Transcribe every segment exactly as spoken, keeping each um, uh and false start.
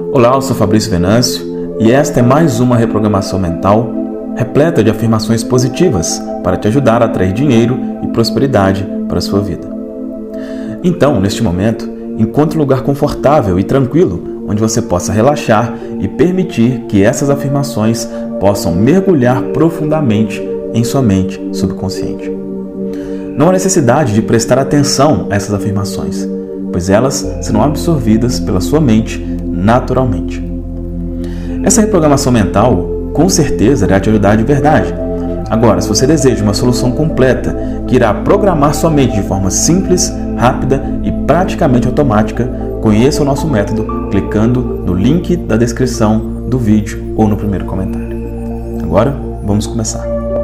Olá, eu sou Fabrício Venâncio e esta é mais uma reprogramação mental repleta de afirmações positivas para te ajudar a atrair dinheiro e prosperidade para a sua vida. Então, neste momento, encontre um lugar confortável e tranquilo onde você possa relaxar e permitir que essas afirmações possam mergulhar profundamente em sua mente subconsciente. Não há necessidade de prestar atenção a essas afirmações, pois elas serão absorvidas pela sua mente naturalmente. Essa reprogramação mental, com certeza, irá te ajudar de verdade. Agora, se você deseja uma solução completa que irá programar sua mente de forma simples, rápida e praticamente automática, conheça o nosso método clicando no link da descrição do vídeo ou no primeiro comentário. Agora, vamos começar.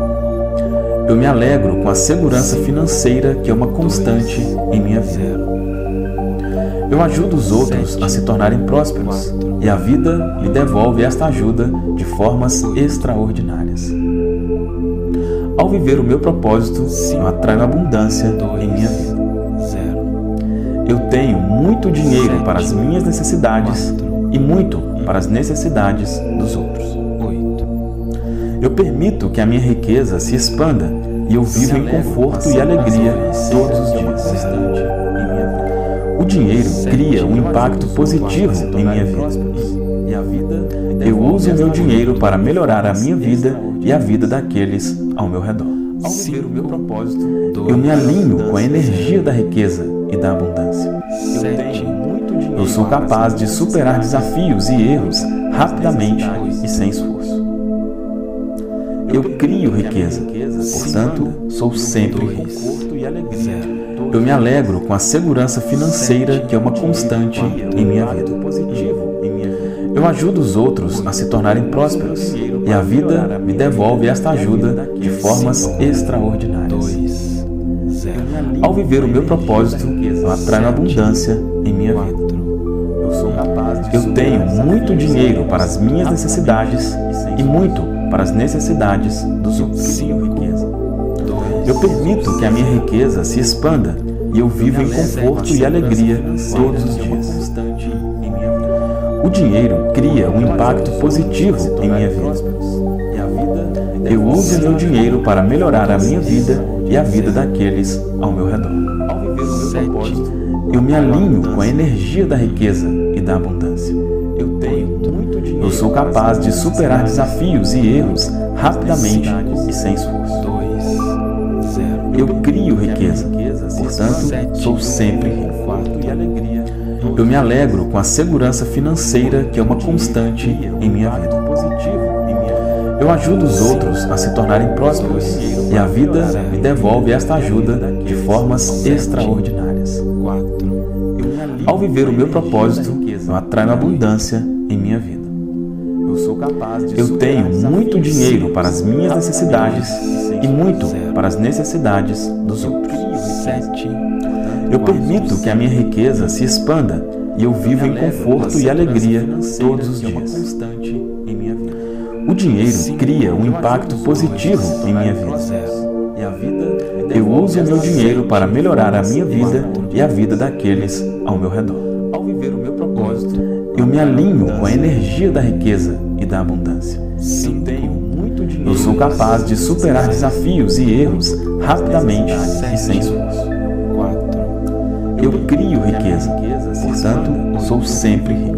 Eu me alegro com a segurança financeira que é uma constante em minha vida. Eu ajudo os outros a se tornarem prósperos e a vida me devolve esta ajuda de formas extraordinárias. Ao viver o meu propósito, eu atraio abundância em minha vida. Eu tenho muito dinheiro para as minhas necessidades e muito para as necessidades dos outros. Eu permito que a minha riqueza se expanda e eu vivo em conforto e alegria todos os dias. O dinheiro cria um impacto positivo em minha vida. Eu uso o meu dinheiro para melhorar a minha vida e a vida daqueles ao meu redor. Ao viver o meu propósito, eu me alinho com a energia da riqueza e da abundância. Eu sou capaz de superar desafios e erros rapidamente e sem esforço. Eu crio riqueza, portanto, sou sempre rico. Eu me alegro com a segurança financeira que é uma constante em minha vida. Eu ajudo os outros a se tornarem prósperos e a vida me devolve esta ajuda de formas extraordinárias. Ao viver o meu propósito, eu atraio abundância em minha vida. Eu tenho muito dinheiro para as minhas necessidades e muito para as necessidades dos outros. Eu permito que a minha riqueza se expanda e eu vivo em conforto e alegria todos os dias. O dinheiro cria um impacto positivo em minha vida. Eu uso o meu dinheiro para melhorar a minha vida e a vida daqueles ao meu redor. Eu me alinho com a energia da riqueza e da abundância. Eu sou capaz de superar desafios e erros rapidamente e sem esforço. Eu crio riqueza, portanto, sou sempre rico. Eu me alegro com a segurança financeira que é uma constante em minha vida. Eu ajudo os outros a se tornarem prósperos e a vida me devolve esta ajuda de formas extraordinárias. Ao viver o meu propósito, eu atraio abundância em minha vida. Eu tenho muito dinheiro para as minhas necessidades e muito para as necessidades dos outros. Eu permito que a minha riqueza se expanda e eu vivo em conforto e alegria todos os dias. O dinheiro cria um impacto positivo em minha vida. Eu uso o meu dinheiro para melhorar a minha vida e a vida daqueles ao meu redor. Eu me alinho com a energia da riqueza e da abundância. Eu sou capaz de superar desafios e erros rapidamente e sem esforço. Eu crio riqueza, portanto, sou sempre rico.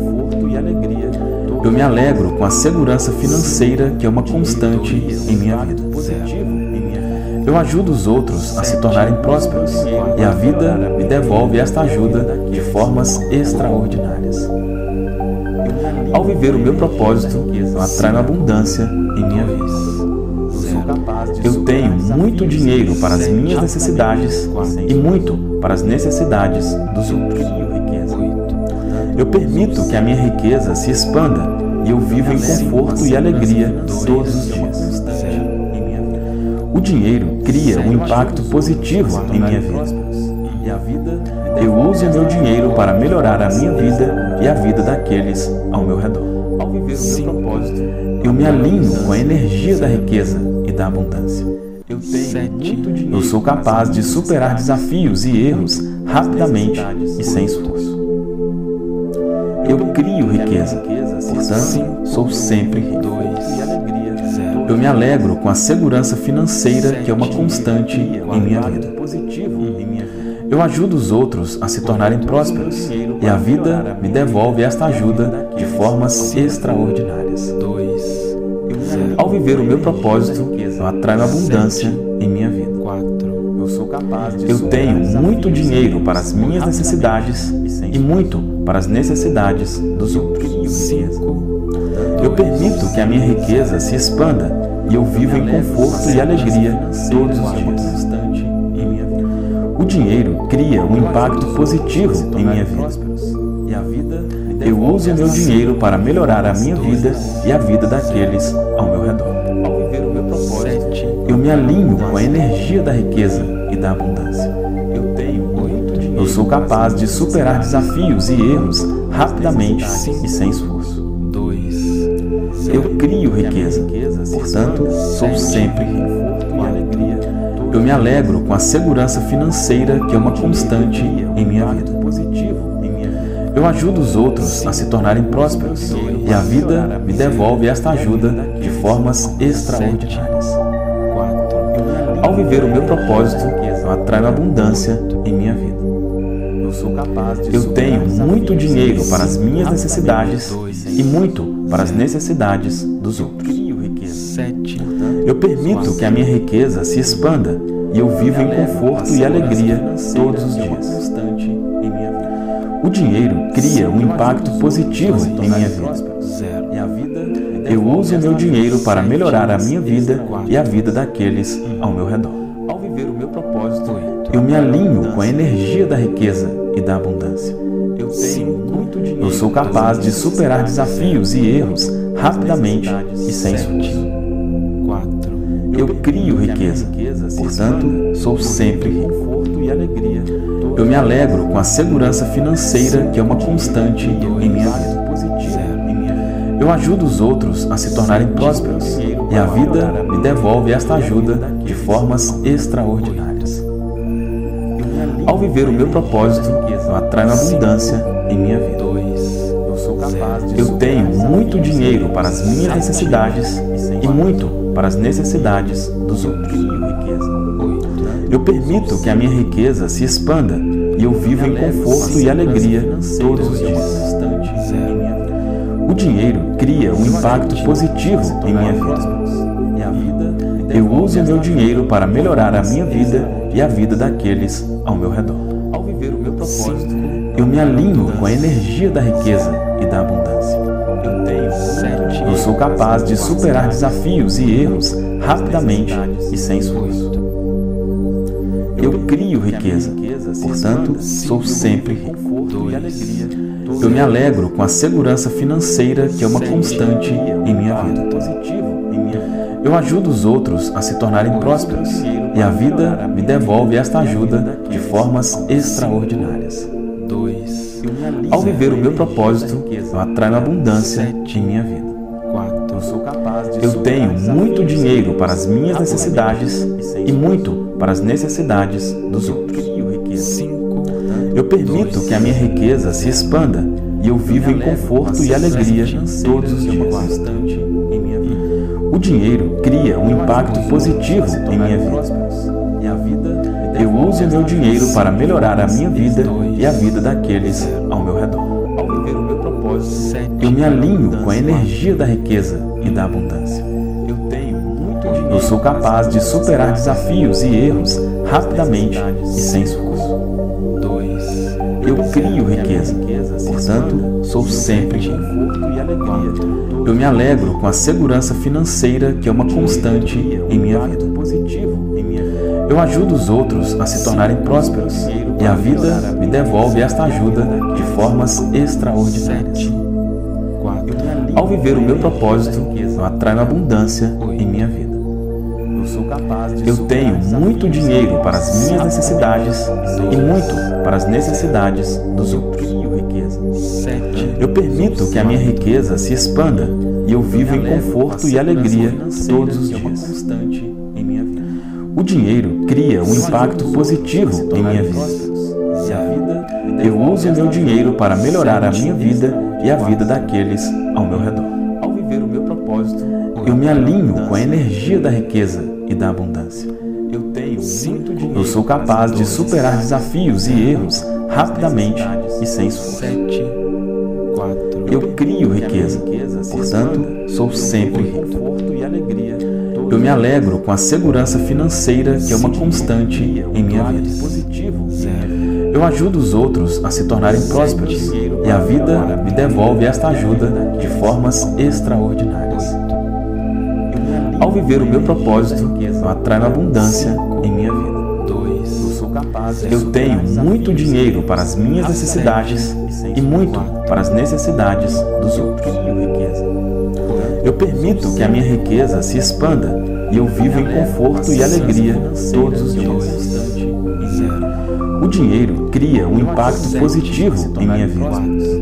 Eu me alegro com a segurança financeira que é uma constante em minha vida. Eu ajudo os outros a se tornarem prósperos e a vida me devolve esta ajuda de formas extraordinárias. Ao viver o meu propósito, eu atraio abundância em minha vida. Eu tenho muito dinheiro para as minhas necessidades e muito para as necessidades dos outros. Eu permito que a minha riqueza se expanda e eu vivo em conforto e alegria todos os dias. O dinheiro cria um impacto positivo em minha vida. Eu uso o meu dinheiro para melhorar a minha vida e a vida daqueles ao meu redor. Eu me alinho com a energia da riqueza e da abundância. Eu sou capaz de superar desafios e erros rapidamente e sem esforço. Eu Eu crio riqueza, portanto, sou sempre rico. Eu me alegro com a segurança financeira que é uma constante em minha vida. Eu ajudo os outros a se tornarem prósperos e a vida me devolve esta ajuda de formas extraordinárias. Ao viver o meu propósito, eu atraio abundância em minha vida. Eu tenho muito dinheiro para as minhas necessidades e muito para as necessidades dos outros. Eu permito que a minha riqueza se expanda e eu vivo em conforto e alegria todos os dias. O dinheiro cria um impacto positivo em minha vida. Eu uso o meu dinheiro para melhorar a minha vida e a vida daqueles ao meu redor. Eu me alinho com a energia da riqueza e da abundância. Eu sou capaz de superar desafios e erros rapidamente e sem esforço. Eu crio riqueza, portanto, sou sempre rico. Eu me alegro com a segurança financeira que é uma constante em minha vida. Eu ajudo os outros a se tornarem prósperos e a vida me devolve esta ajuda de formas extraordinárias. Ao viver o meu propósito, eu atraio abundância em minha vida. Eu tenho muito dinheiro para as minhas necessidades e muito para as necessidades dos outros. Eu permito que a minha riqueza se expanda e eu vivo em conforto e alegria todos os dias. O dinheiro cria um impacto positivo em minha vida. Eu uso o meu dinheiro para melhorar a minha vida e a vida daqueles ao meu redor. Eu me alinho com a energia da riqueza e da abundância. Eu sou capaz de superar desafios e erros rapidamente e sem esforço. Eu crio riqueza, portanto, sou sempre rico. Eu me alegro com a segurança financeira que é uma constante em minha vida. Eu ajudo os outros a se tornarem prósperos e a vida me devolve esta ajuda de formas extraordinárias. Ao viver o meu propósito, eu atraio abundância em minha vida. Eu tenho muito dinheiro para as minhas necessidades e muito para as necessidades dos outros. Eu permito que a minha riqueza se expanda e eu vivo em conforto e alegria todos os dias. O dinheiro cria um impacto positivo em minha vida. Eu uso o meu dinheiro para melhorar a minha vida e a vida daqueles ao meu redor. Eu me alinho com a energia da riqueza e da abundância. Eu sou capaz de superar desafios e erros rapidamente e sem esforço. Eu crio riqueza, portanto, sou sempre rico. Eu me alegro com a segurança financeira que é uma constante em minha vida. Eu ajudo os outros a se tornarem prósperos e a vida me devolve esta ajuda de formas extraordinárias. Ao viver o meu propósito, eu atraio abundância em minha vida. Eu tenho muito dinheiro para as minhas necessidades e muito para as necessidades dos outros. Eu permito que a minha riqueza se expanda e eu vivo em conforto e alegria todos os dias. O dinheiro cria um impacto positivo em minha vida. Eu uso o meu dinheiro para melhorar a minha vida e a vida daqueles ao meu redor. Eu me alinho com a energia da riqueza e da abundância. Eu sou capaz de superar desafios e erros rapidamente e sem esforço. Eu crio riqueza, portanto, sou sempre rico. Eu me alegro com a segurança financeira que é uma constante em minha vida. Eu ajudo os outros a se tornarem prósperos e a vida me devolve esta ajuda de formas extraordinárias. Ao viver o meu propósito, eu atraio abundância em minha vida. Eu tenho muito dinheiro para as minhas necessidades e muito para as necessidades dos outros. Eu permito que a minha riqueza se expanda e eu vivo em conforto e alegria todos os dias. O dinheiro cria um impacto positivo em minha vida. Eu uso o meu dinheiro para melhorar a minha vida e a vida daqueles ao meu redor. Ao viver o meu propósito, eu me alinho com a energia da riqueza e da abundância. Eu tenho muito dinheiro. Eu sou capaz de superar desafios e erros rapidamente e sem esforço. Eu crio riqueza, portanto, sou sempre rico. Eu me alegro com a segurança financeira que é uma constante em minha vida. Eu ajudo os outros a se tornarem prósperos e a vida me devolve esta ajuda de formas extraordinárias. Ao viver o meu propósito, eu atraio abundância em minha vida. Eu tenho muito dinheiro para as minhas necessidades e muito para as necessidades dos outros. Eu permito que a minha riqueza se expanda e eu vivo em conforto e alegria todos os dias. O dinheiro cria um impacto positivo em minha vida.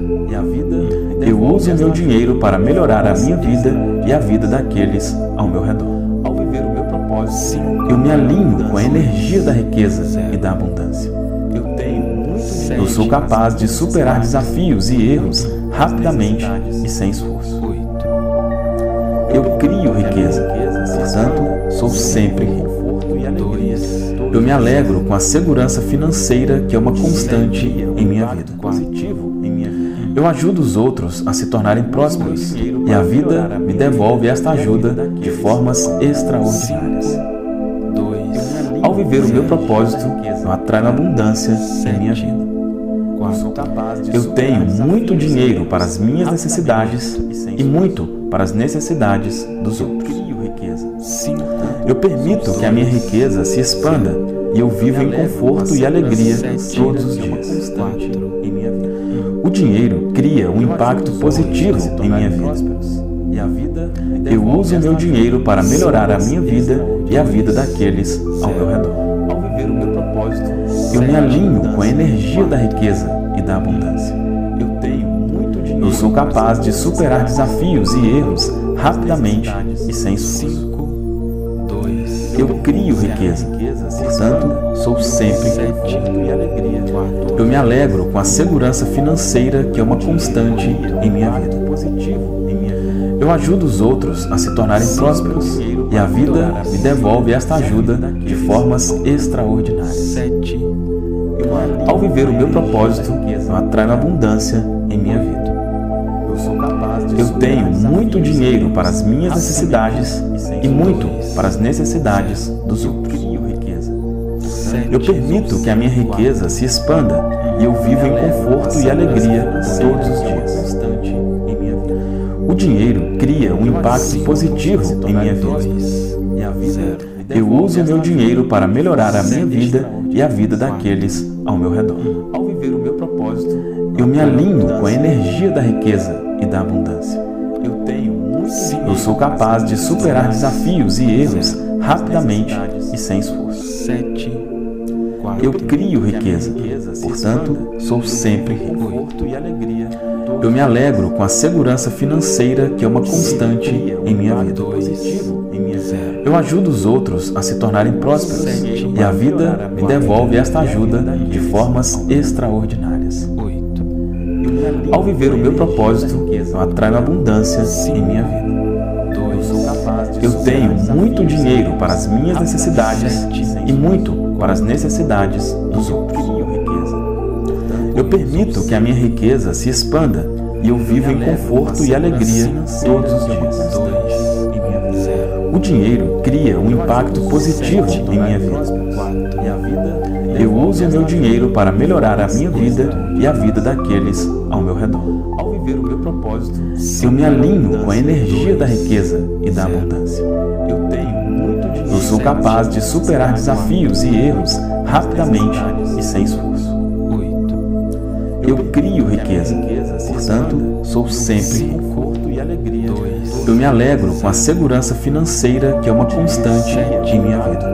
Eu uso o meu dinheiro para melhorar a minha vida e a vida daqueles ao meu redor. Ao viver o meu propósito, eu me alinho com a energia da riqueza e da abundância. Eu sou capaz de superar desafios e erros rapidamente e sem esforço. Eu crio riqueza, portanto, sou sempre rico. Eu me alegro com a segurança financeira que é uma constante em minha vida. Eu ajudo os outros a se tornarem prósperos e a vida me devolve esta ajuda de formas extraordinárias. Ao viver o meu propósito, eu atraio abundância em minha vida. Eu tenho muito dinheiro para as minhas necessidades e muito para as necessidades dos outros. Eu permito que a minha riqueza se expanda e eu vivo em conforto e alegria todos os dias. O dinheiro cria um impacto positivo em minha vida. Eu uso o meu dinheiro para melhorar a minha vida e a vida daqueles ao meu redor. Eu me alinho com a energia da riqueza e da abundância. Eu sou capaz de superar desafios e erros rapidamente e sem esforço. Eu crio riqueza, portanto, sou sempre rico. Eu me alegro com a segurança financeira que é uma constante em minha vida. Eu ajudo os outros a se tornarem prósperos e a vida me devolve esta ajuda de formas extraordinárias. Ao viver o meu propósito, eu atraio abundância em minha vida. Eu tenho muito dinheiro para as minhas necessidades e muito para as necessidades dos outros. Eu permito que a minha riqueza se expanda e eu vivo em conforto e alegria todos os dias. O dinheiro cria um impacto positivo em minha vida. Eu uso o meu dinheiro para melhorar a minha vida e a vida daqueles ao meu redor. Ao viver o meu propósito, eu me alinho com a energia da riqueza e da abundância. Eu sou capaz de superar desafios e erros rapidamente e sem esforço. Eu crio riqueza, portanto, sou sempre rico. Eu me alegro com a segurança financeira que é uma constante em minha vida. Eu ajudo os outros a se tornarem prósperos e a vida me devolve esta ajuda de formas extraordinárias. Ao viver o meu propósito, eu atraio abundância em minha vida. Eu tenho muito dinheiro para as minhas necessidades e muito para as necessidades dos outros. Eu permito que a minha riqueza se expanda e eu vivo em conforto e alegria todos os dias. O dinheiro cria um impacto positivo em minha vida. Eu uso o meu dinheiro para melhorar a minha vida e a vida daqueles ao meu redor. Ao viver o meu propósito, eu me alinho com a energia da riqueza e da abundância. Eu sou capaz de superar desafios e erros rapidamente e sem esforço. Eu crio riqueza, portanto, sou sempre rico. Eu me alegro com a segurança financeira que é uma constante em minha vida.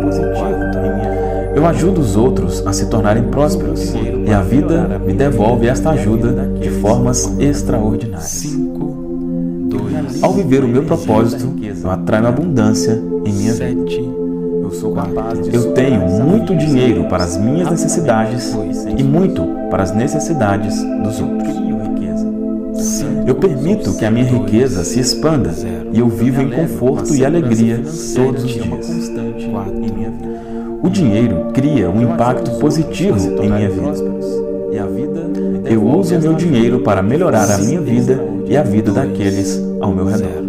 Eu ajudo os outros a se tornarem prósperos e a vida me devolve esta ajuda de formas extraordinárias. Ao viver o meu propósito, eu atraio abundância em minha vida. Eu tenho muito dinheiro para as minhas necessidades e muito para as necessidades dos outros. Eu permito que a minha riqueza se expanda e eu vivo em conforto e alegria todos os dias. O dinheiro cria um impacto positivo em minha vida. Eu uso o meu dinheiro para melhorar a minha vida e a vida daqueles ao meu redor.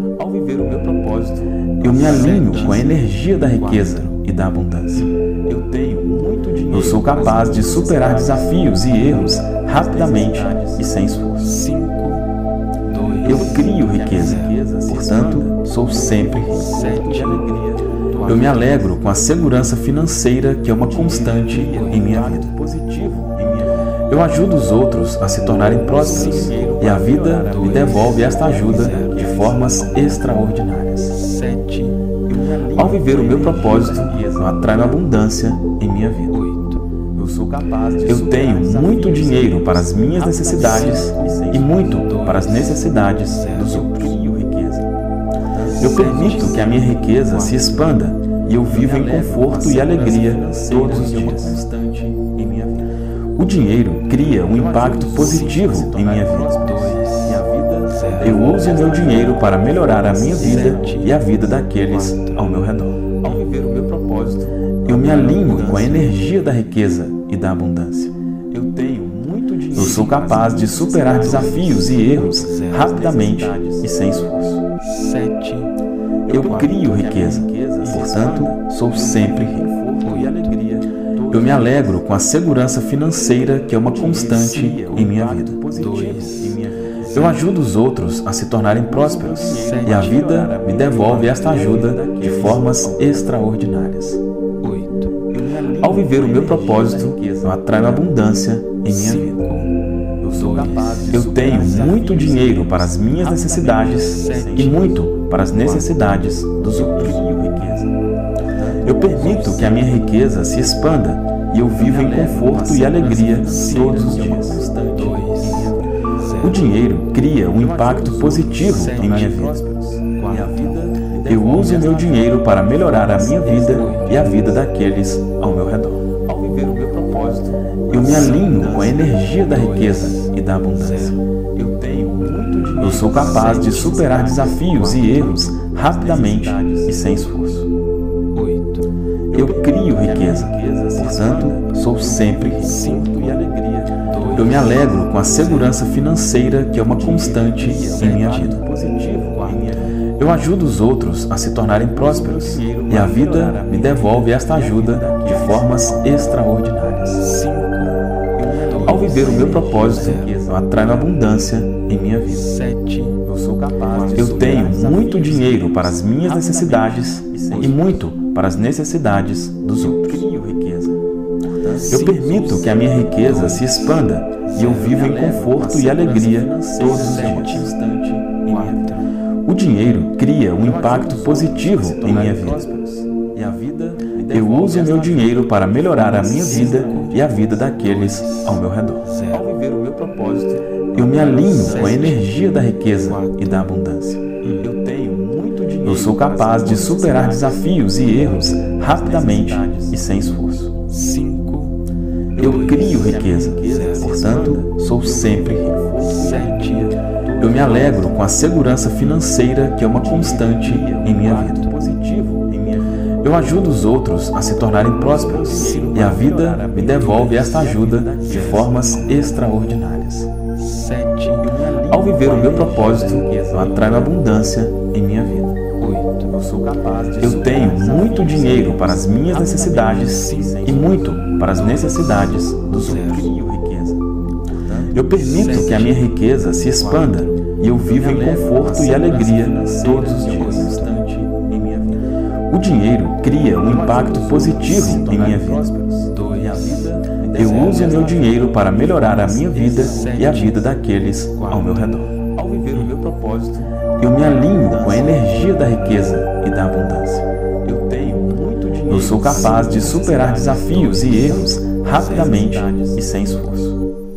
Eu me alinho com a energia da riqueza e da abundância. Eu sou capaz de superar desafios e erros rapidamente e sem esforço. Eu crio riqueza, portanto, sou sempre rico. Eu me alegro com a segurança financeira que é uma constante em minha vida. Eu ajudo os outros a se tornarem prósperos e a vida me devolve esta ajuda de formas extraordinárias. Ao viver o meu propósito, eu atraio abundância em minha vida. Eu tenho muito dinheiro para as minhas necessidades e muito para as necessidades dos outros. Eu permito que a minha riqueza se expanda e eu vivo em conforto e alegria todos os dias. O dinheiro cria um impacto positivo em minha vida. Eu uso o meu dinheiro para melhorar a minha vida e a vida daqueles ao meu redor. Eu me alinho com a energia da riqueza e da abundância. Eu sou capaz de superar desafios e erros rapidamente e sem esforço. Eu crio riqueza, portanto, sou sempre rico. Eu me alegro com a segurança financeira que é uma constante em minha vida. Eu ajudo os outros a se tornarem prósperos e a vida me devolve esta ajuda de formas extraordinárias. Ao viver o meu propósito, eu atraio abundância em minha vida. Eu tenho muito dinheiro para as minhas necessidades e muito para as necessidades dos outros. Eu permito que a minha riqueza se expanda e eu vivo em conforto e alegria todos os dias. O dinheiro cria um impacto positivo em minha vida. Eu uso o meu dinheiro para melhorar a minha vida e a vida daqueles ao meu redor. Eu me alinho com a energia da riqueza e da abundância. Eu sou capaz de superar desafios e erros rapidamente e sem esforço. Eu crio riqueza, portanto, sou sempre rico. Eu me alegro com a segurança financeira que é uma constante em minha vida. Eu ajudo os outros a se tornarem prósperos e a vida me devolve esta ajuda de formas extraordinárias. Ao viver o meu propósito, eu atraio abundância em minha vida. Eu tenho muito dinheiro para as minhas necessidades e muito para as necessidades dos outros. Eu permito que a minha riqueza se expanda e eu vivo em conforto e alegria todos os dias. O dinheiro cria um impacto positivo em minha vida. Eu uso o meu dinheiro para melhorar a minha vida e a vida daqueles ao meu redor. Eu me alinho com a energia da riqueza e da abundância. Eu sou capaz de superar desafios e erros rapidamente e sem esforço. Eu crio riqueza, portanto, sou sempre rico. Eu me alegro com a segurança financeira que é uma constante em minha vida. Eu ajudo os outros a se tornarem prósperos e a vida me devolve esta ajuda de formas extraordinárias. Ao viver o meu propósito, eu atraio abundância em minha vida. Eu tenho muito dinheiro para as minhas necessidades e muito para as necessidades dos outros. Eu permito que a minha riqueza se expanda e eu vivo em conforto e alegria todos os dias. O dinheiro cria um impacto positivo em minha vida. Eu uso o meu dinheiro para melhorar a minha vida e a vida daqueles ao meu redor. Eu me alinho com a energia da riqueza e da abundância. Eu sou capaz de superar desafios e erros rapidamente e sem esforço.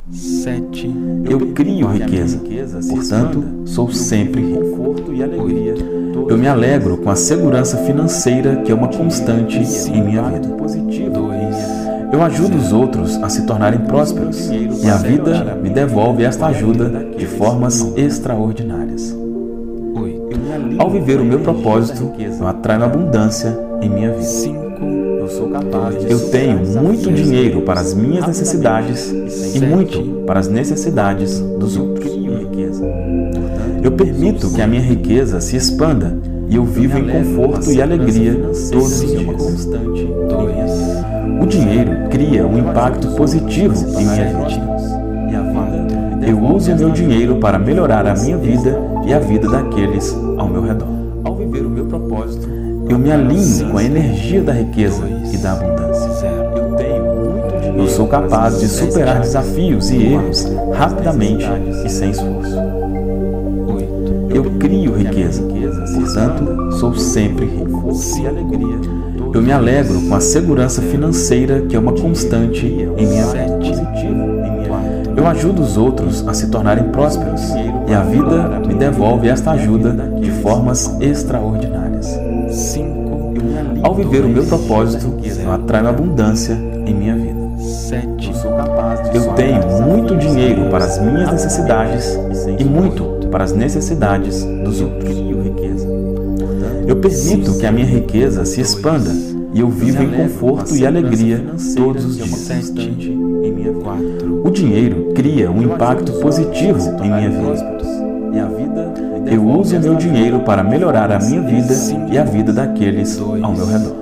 sete. Eu crio riqueza, portanto, sou sempre rico. Eu me alegro com a segurança financeira que é uma constante em minha vida. Eu ajudo os outros a se tornarem prósperos e a vida me devolve esta ajuda de formas extraordinárias. Ao viver o meu propósito, eu atraio abundância em minha vida. Eu tenho muito dinheiro para as minhas necessidades e muito para as necessidades dos outros. Eu permito que a minha riqueza se expanda e eu vivo em conforto e alegria todos os dias. O dinheiro cria um impacto positivo em minha vida. Eu uso o meu dinheiro para melhorar a minha vida e a vida daqueles ao meu redor. Ao viver o meu propósito, eu me alinho com a energia da riqueza e da abundância. Eu sou capaz de superar desafios e erros rapidamente e sem esforço. Eu crio riqueza, portanto, sou sempre rico. Eu me alegro com a segurança financeira que é uma constante em minha vida. Eu ajudo os outros a se tornarem prósperos e a vida me devolve esta ajuda de formas extraordinárias. Ao viver o meu propósito, eu atraio abundância em minha vida. Eu tenho muito dinheiro para as minhas necessidades e muito para as necessidades dos outros. Eu permito que a minha riqueza se expanda e eu vivo em conforto e alegria todos os dias. O dinheiro cria um impacto positivo em minha vida. Eu uso o meu dinheiro para melhorar a minha vida e a vida daqueles ao meu redor.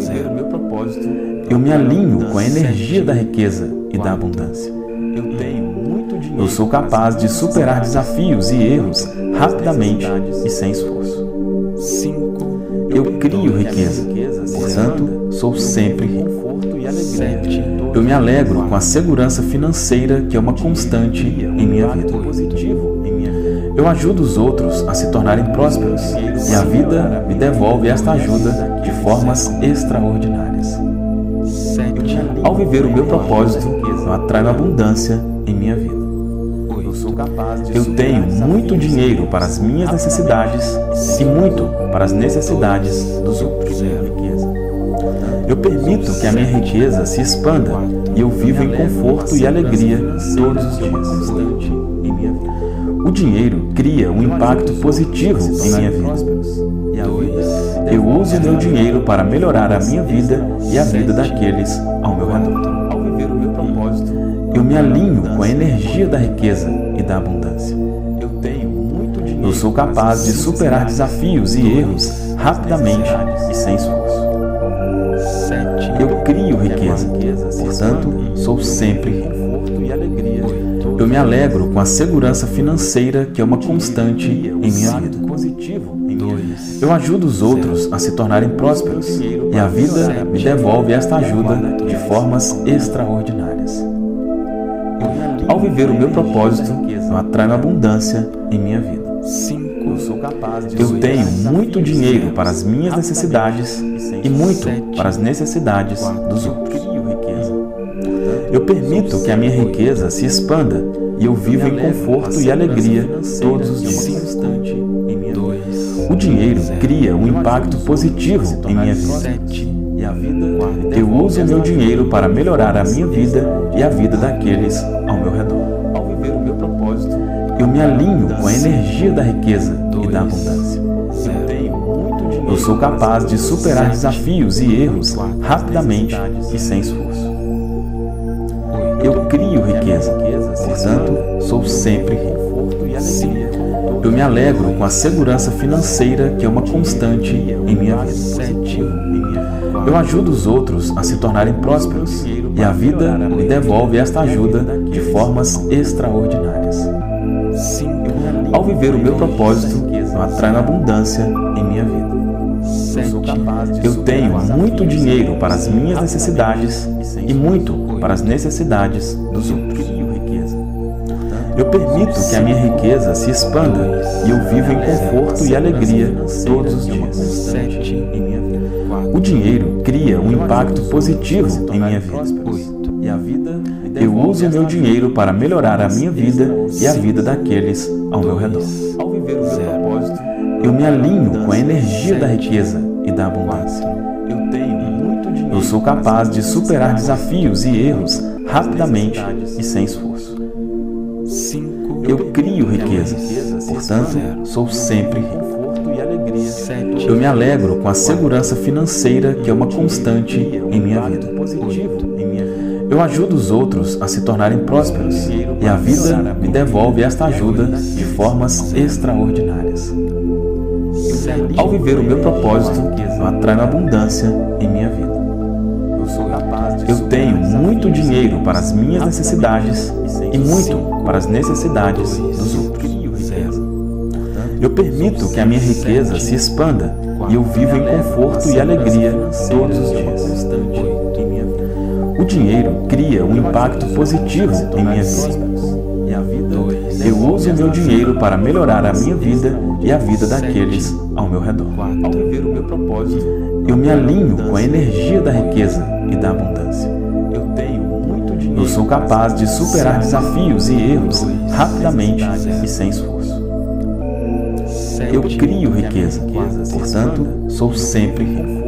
Eu me alinho com a energia da riqueza e da abundância. Eu sou capaz de superar desafios e erros rapidamente e sem esforço. Eu crio riqueza, portanto, sou sempre rico. Eu me alegro com a segurança financeira que é uma constante em minha vida. Eu ajudo os outros a se tornarem prósperos e a vida me devolve esta ajuda de formas extraordinárias. Ao viver o meu propósito, eu atraio abundância em minha vida. Eu tenho muito dinheiro para as minhas necessidades e muito para as necessidades dos outros. Eu permito que a minha riqueza se expanda e eu vivo em conforto e alegria todos os dias. O dinheiro cria um impacto positivo em minha vida. Eu uso o meu dinheiro para melhorar a minha vida e a vida daqueles ao meu redor. Eu me alinho com a energia da riqueza e da abundância. Eu sou capaz de superar desafios e erros rapidamente e sem esforço. Eu crio riqueza, portanto, sou sempre rico. Eu me alegro com a segurança financeira que é uma constante em minha vida. Eu ajudo os outros a se tornarem prósperos e a vida me devolve esta ajuda de formas extraordinárias. Ao viver o meu propósito, eu atraio abundância em minha vida. Eu tenho muito dinheiro para as minhas necessidades e muito para as necessidades dos outros. Eu permito que a minha riqueza se expanda e eu vivo em conforto e alegria todos os dias. O dinheiro cria um impacto positivo em minha vida. Eu uso o meu dinheiro para melhorar a minha vida e a vida daqueles ao meu redor. Eu me alinho com a energia da riqueza e da abundância. Eu sou capaz de superar desafios e erros rapidamente e sem esforço. Eu crio riqueza, portanto, sou sempre rico. Eu me alegro com a segurança financeira que é uma constante em minha vida. Eu ajudo os outros a se tornarem prósperos e a vida me devolve esta ajuda de formas extraordinárias. Ao viver o meu propósito, eu atraio abundância em minha vida. Eu tenho muito dinheiro para as minhas necessidades e muito para as necessidades dos outros. Eu permito que a minha riqueza se expanda e eu vivo em conforto e alegria todos os dias. O dinheiro cria um impacto positivo em minha vida. Eu uso o meu dinheiro para melhorar a minha vida e a vida daqueles ao meu redor. Eu me alinho com a energia da riqueza e da abundância. Eu sou capaz de superar desafios e erros rapidamente e sem esforço. Eu crio riqueza, portanto, sou sempre rico. Eu me alegro com a segurança financeira que é uma constante em minha vida. Eu ajudo os outros a se tornarem prósperos e a vida me devolve esta ajuda de formas extraordinárias. Ao viver o meu propósito, eu atraio abundância em minha vida. Eu tenho muito dinheiro para as minhas necessidades e muito para as necessidades dos outros. Eu permito que a minha riqueza se expanda e eu vivo em conforto e alegria todos os dias. O dinheiro cria um impacto positivo em minha vida. Eu uso o meu dinheiro para melhorar a minha vida e a vida daqueles ao meu redor. Eu me alinho com a energia da riqueza e da abundância. Eu sou capaz de superar desafios e erros rapidamente e sem esforço. Eu crio riqueza, portanto, sou sempre rico.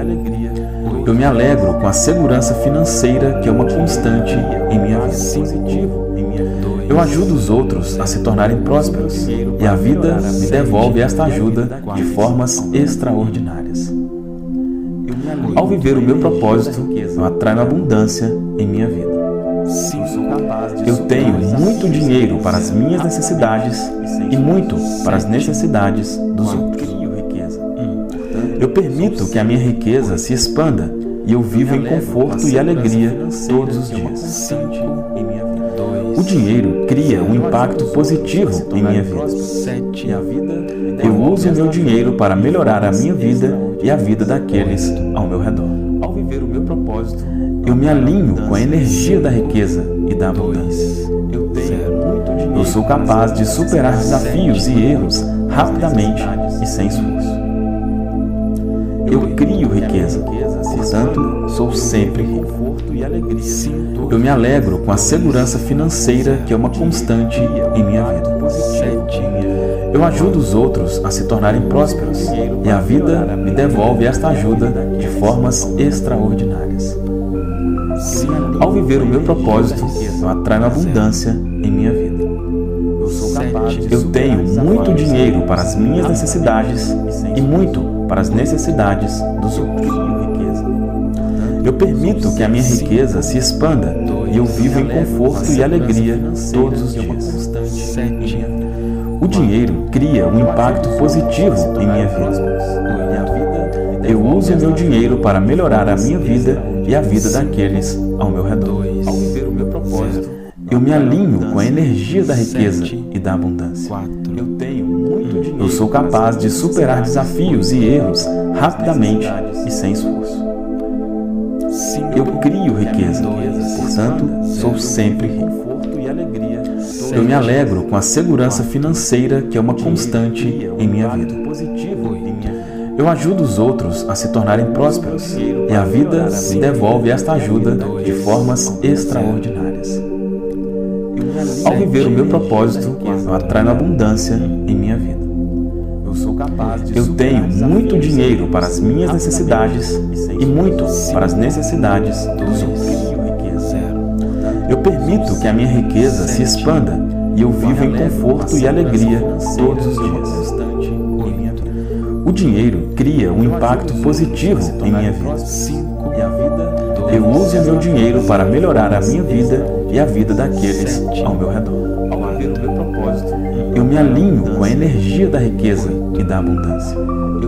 Eu me alegro com a segurança financeira que é uma constante em minha vida. Eu ajudo os outros a se tornarem prósperos e a vida me devolve esta ajuda de formas extraordinárias. Ao viver o meu propósito, eu atraio abundância em minha vida. Eu tenho muito dinheiro para as minhas necessidades e muito para as necessidades dos outros. Eu permito que a minha riqueza se expanda e eu vivo em conforto e alegria todos os dias. O dinheiro cria um impacto positivo em minha vida. Eu uso o meu dinheiro para melhorar a minha vida e a vida daqueles ao meu redor. Eu me alinho com a energia da riqueza e da abundância. Eu sou capaz de superar desafios e erros rapidamente e sem esforço. Eu crio riqueza, portanto, sou sempre rico. Eu me alegro com a segurança financeira que é uma constante em minha vida. Eu ajudo os outros a se tornarem prósperos e a vida me devolve esta ajuda de formas extraordinárias. Ao viver o meu propósito, eu atraio abundância em minha vida. Eu tenho muito dinheiro para as minhas necessidades e muito para as necessidades dos outros. Eu permito que a minha riqueza se expanda e eu vivo em conforto e alegria todos os dias. O dinheiro cria um impacto positivo em minha vida. Eu uso o meu dinheiro para melhorar a minha vida e a vida daqueles ao meu redor. Eu me alinho com a energia da riqueza e da abundância. Eu sou capaz de superar desafios e erros rapidamente e sem esforço. Eu crio riqueza, portanto, sou sempre rico. Eu me alegro com a segurança financeira que é uma constante em minha vida. Eu ajudo os outros a se tornarem prósperos e a vida me devolve esta ajuda de formas extraordinárias. Ao viver o meu propósito, eu atraio abundância em minha vida. Eu tenho muito dinheiro para as minhas necessidades e muito para as necessidades dos outros. Eu permito que a minha riqueza se expanda e eu vivo em conforto e alegria todos os dias. O dinheiro cria um impacto positivo em minha vida. Eu uso o meu dinheiro para melhorar a minha vida e a vida daqueles ao meu redor. Eu me alinho com a energia da riqueza e da abundância.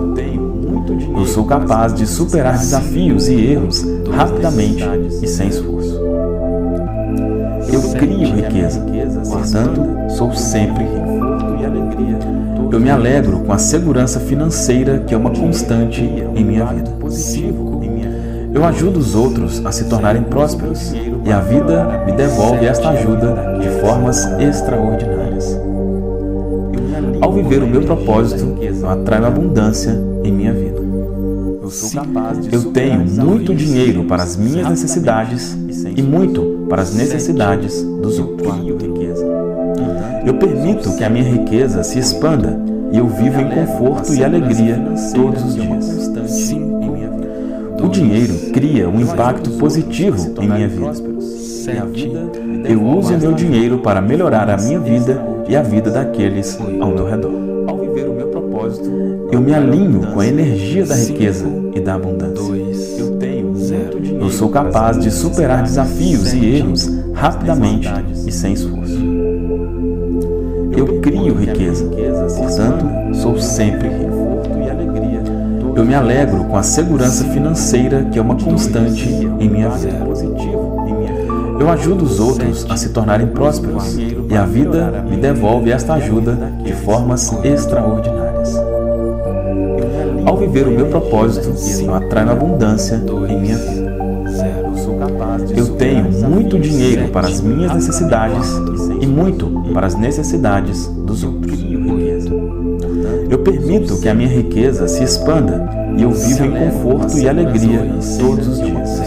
Eu sou capaz de superar desafios e erros rapidamente e sem esforço. Eu crio riqueza, portanto, sou sempre rico. Eu me alegro com a segurança financeira que é uma constante em minha vida. Eu ajudo os outros a se tornarem prósperos e a vida me devolve esta ajuda de formas extraordinárias. Ao viver o meu propósito, eu atraio abundância em minha vida. Eu tenho muito dinheiro para as minhas necessidades e muito para as necessidades dos outros. Eu permito que a minha riqueza se expanda e eu vivo em conforto e alegria todos os dias. O dinheiro cria um impacto positivo em minha vida. Eu uso o meu dinheiro para melhorar a minha vida e a vida daqueles ao meu redor. Eu me alinho com a energia da riqueza e da abundância. Eu sou capaz de superar desafios e erros rapidamente e sem esforço. Eu crio riqueza, portanto, sou sempre rico. Eu me alegro com a segurança financeira que é uma constante em minha vida. Eu ajudo os outros a se tornarem prósperos e a vida me devolve esta ajuda de formas extraordinárias. Ao viver o meu propósito, eu atraio abundância em minha vida. Eu tenho muito dinheiro para as minhas necessidades e muito para as necessidades dos outros. Eu permito que a minha riqueza se expanda e eu vivo em conforto e alegria todos os dias.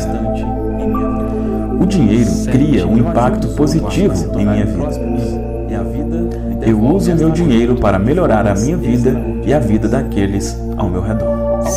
O dinheiro cria um impacto positivo em minha vida. Eu uso o meu dinheiro para melhorar a minha vida e a vida daqueles ao meu redor.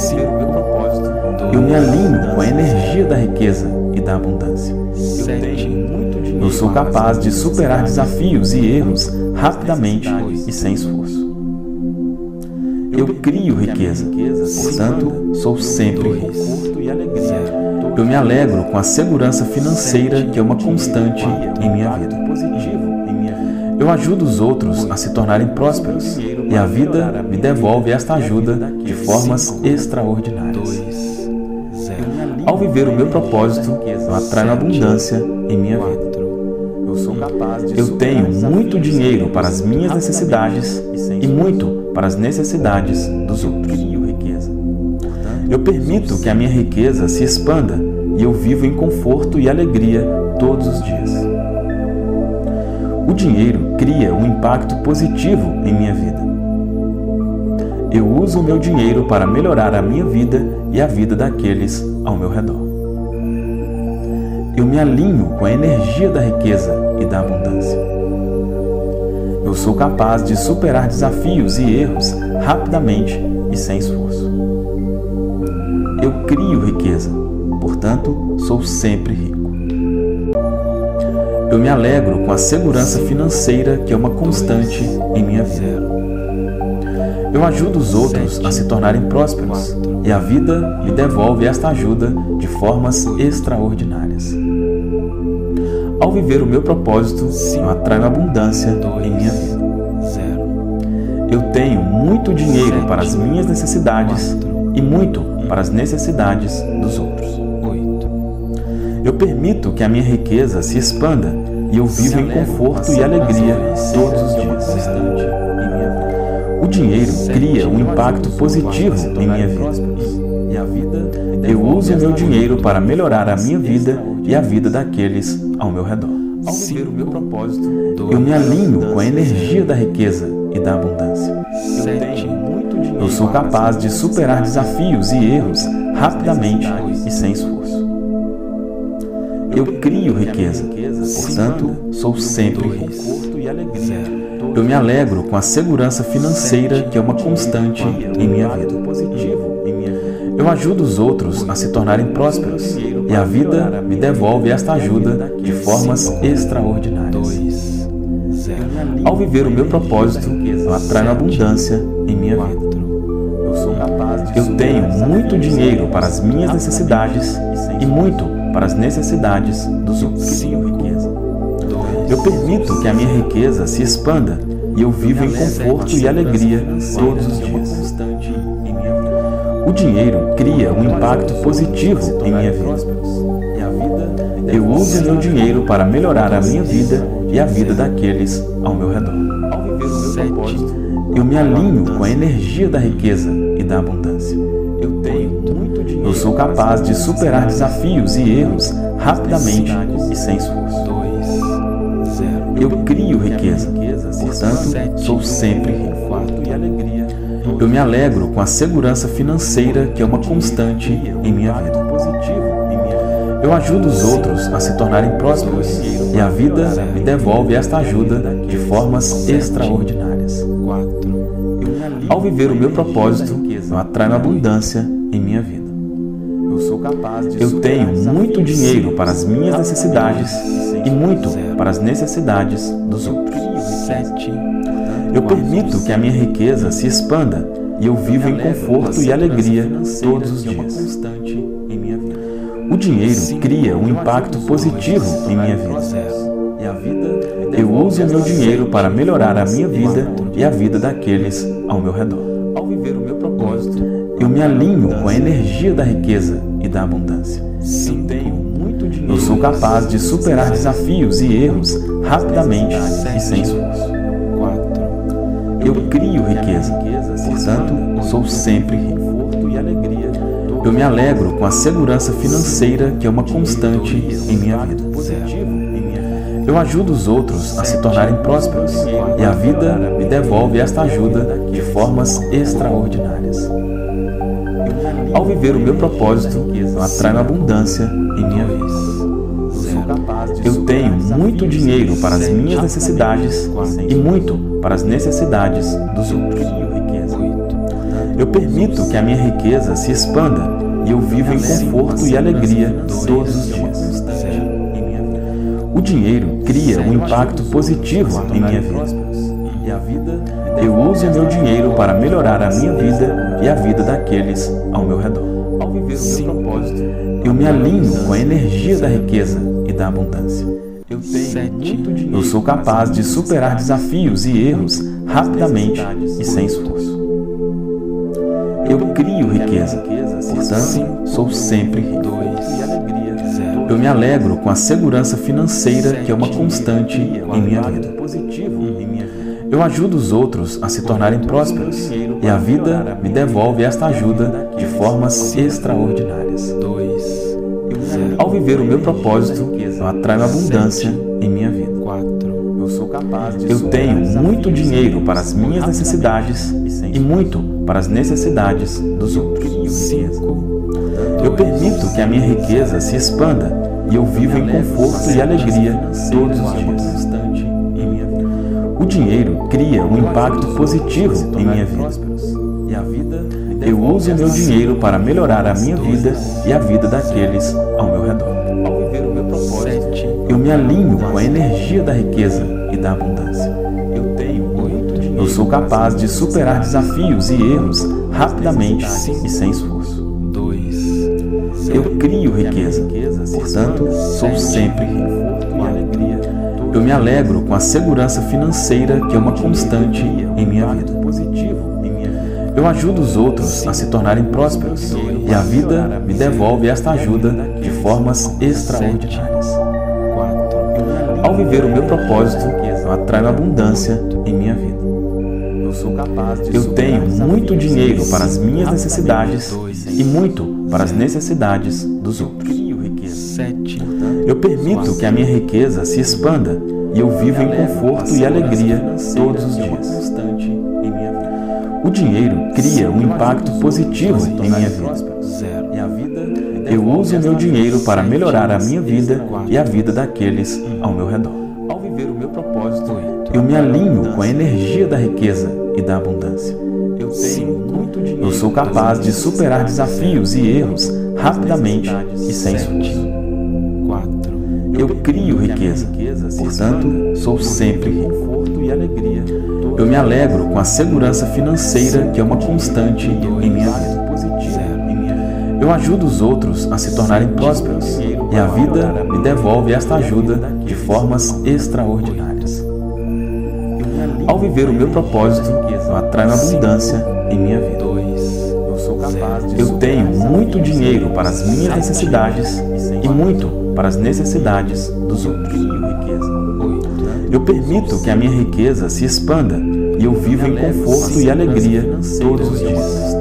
Eu me alinho com a energia da riqueza e da abundância. Eu sou capaz de superar desafios e erros rapidamente e sem esforço. Eu crio riqueza, portanto, sou sempre rico. Eu me alegro com a segurança financeira que é uma constante em minha vida. Eu ajudo os outros a se tornarem prósperos e a vida me devolve esta ajuda de formas extraordinárias. Ao viver o meu propósito, eu atraio abundância em minha vida. Eu tenho muito dinheiro para as minhas necessidades e muito para as necessidades dos outros. Eu permito que a minha riqueza se expanda e eu vivo em conforto e alegria todos os dias. O dinheiro cria um impacto positivo em minha vida. Eu uso o meu dinheiro para melhorar a minha vida e a vida daqueles ao meu redor. Eu me alinho com a energia da riqueza e da abundância. Eu sou capaz de superar desafios e erros rapidamente e sem esforço. Eu crio riqueza, portanto, sou sempre rico. Eu me alegro com a segurança financeira que é uma constante em minha vida. Eu ajudo os outros a se tornarem prósperos e a vida me devolve esta ajuda de formas extraordinárias. Ao viver o meu propósito, eu atraio abundância em minha vida. Eu tenho muito dinheiro para as minhas necessidades e muito para as necessidades dos outros. Eu permito que a minha riqueza se expanda e eu vivo em conforto e alegria todos os dias. O dinheiro cria um impacto positivo em minha vida. Eu uso o meu dinheiro para melhorar a minha vida e a vida daqueles ao meu redor. Ao viver o meu propósito, eu me alinho com a energia da riqueza e da abundância. Eu sou capaz de superar desafios e erros rapidamente e sem esforço. Eu crio riqueza, portanto, sou sempre rico. Eu me alegro com a segurança financeira que é uma constante em minha vida. Eu ajudo os outros a se tornarem prósperos e a vida me devolve esta ajuda de formas extraordinárias. Ao viver o meu propósito, eu atraio abundância em minha vida. Eu tenho muito dinheiro para as minhas necessidades e muito para as necessidades dos outros. Eu permito que a minha riqueza se expanda e eu vivo em conforto e alegria todos os dias. O dinheiro cria um impacto positivo em minha vida. Eu uso o meu dinheiro para melhorar a minha vida e a vida daqueles ao meu redor. Eu me alinho com a energia da riqueza e da abundância. Eu sou capaz de superar desafios e erros rapidamente e sem esforço. Eu crio riqueza, portanto, sou sempre rico. Eu me alegro com a segurança financeira que é uma constante em minha vida. Eu ajudo os outros a se tornarem prósperos e a vida me devolve esta ajuda de formas extraordinárias. Ao viver o meu propósito, eu atraio abundância em minha vida. Eu tenho muito dinheiro para as minhas necessidades e muito para as necessidades dos outros. Eu permito que a minha riqueza se expanda e eu vivo em conforto e alegria todos os dias. O dinheiro cria um impacto positivo em minha vida. Eu uso o meu dinheiro para melhorar a minha vida e a vida daqueles ao meu redor. Eu me alinho com a energia da riqueza e da abundância. Eu sou capaz de superar desafios e erros rapidamente e sem esforço. Eu crio riqueza, portanto, sou sempre rico. Eu me alegro com a segurança financeira que é uma constante em minha vida. Eu ajudo os outros a se tornarem prósperos e a vida me devolve esta ajuda de formas extraordinárias. Ao viver o meu propósito, eu atraio abundância em minha vida. Eu tenho muito dinheiro para as minhas necessidades e muito para as necessidades dos outros. Eu permito que a minha riqueza se expanda e eu vivo em conforto e alegria todos os dias. O dinheiro cria um impacto positivo em minha vida. Eu uso o meu dinheiro para melhorar a minha vida e a vida daqueles ao meu redor. Eu me alinho com a energia da riqueza e da abundância. Eu sou capaz de superar desafios e erros rapidamente e sem esforço. Eu crio riqueza, portanto, sou sempre rico. Eu me alegro com a segurança financeira que é uma constante em minha vida. Eu ajudo os outros a se tornarem prósperos e a vida me devolve esta ajuda de formas extraordinárias. Ao viver o meu propósito, eu atraio abundância em minha vida. Eu tenho muito dinheiro para as minhas necessidades e muito para as necessidades dos outros. Eu permito que a minha riqueza se expanda e eu vivo em conforto e alegria todos os dias. O dinheiro cria um impacto positivo em minha vida. Eu uso o meu dinheiro para melhorar a minha vida e a vida daqueles ao meu redor. Eu me alinho com a energia da riqueza e da abundância. Eu sou capaz de superar desafios e erros rapidamente e sem esforço. Eu crio riqueza, portanto, sou sempre rico. Eu me alegro com a segurança financeira que é uma constante em minha vida. Eu ajudo os outros a se tornarem prósperos e a vida me devolve esta ajuda de formas extraordinárias. Ao viver o meu propósito, eu atraio abundância em minha vida. Eu tenho muito dinheiro para as minhas necessidades e muito para as necessidades dos outros. Eu permito que a minha riqueza se expanda e eu vivo em conforto e alegria todos os dias. O dinheiro cria um impacto positivo em minha vida. Eu uso o meu dinheiro para melhorar a minha vida e a vida daqueles ao meu redor. Eu me alinho com a energia da riqueza e da abundância. Eu sou capaz de superar desafios e erros rapidamente e sem esforço. Eu crio riqueza, portanto, sou sempre rico. Eu me alegro com a segurança financeira que é uma constante em minha vida. Eu ajudo os outros a se tornarem prósperos e a vida me devolve esta ajuda de formas extraordinárias. Ao viver o meu propósito, eu atraio abundância em minha vida. Eu tenho muito dinheiro para as minhas necessidades e muito para as necessidades dos outros. Eu permito que a minha riqueza se expanda e eu vivo em conforto e alegria todos os dias.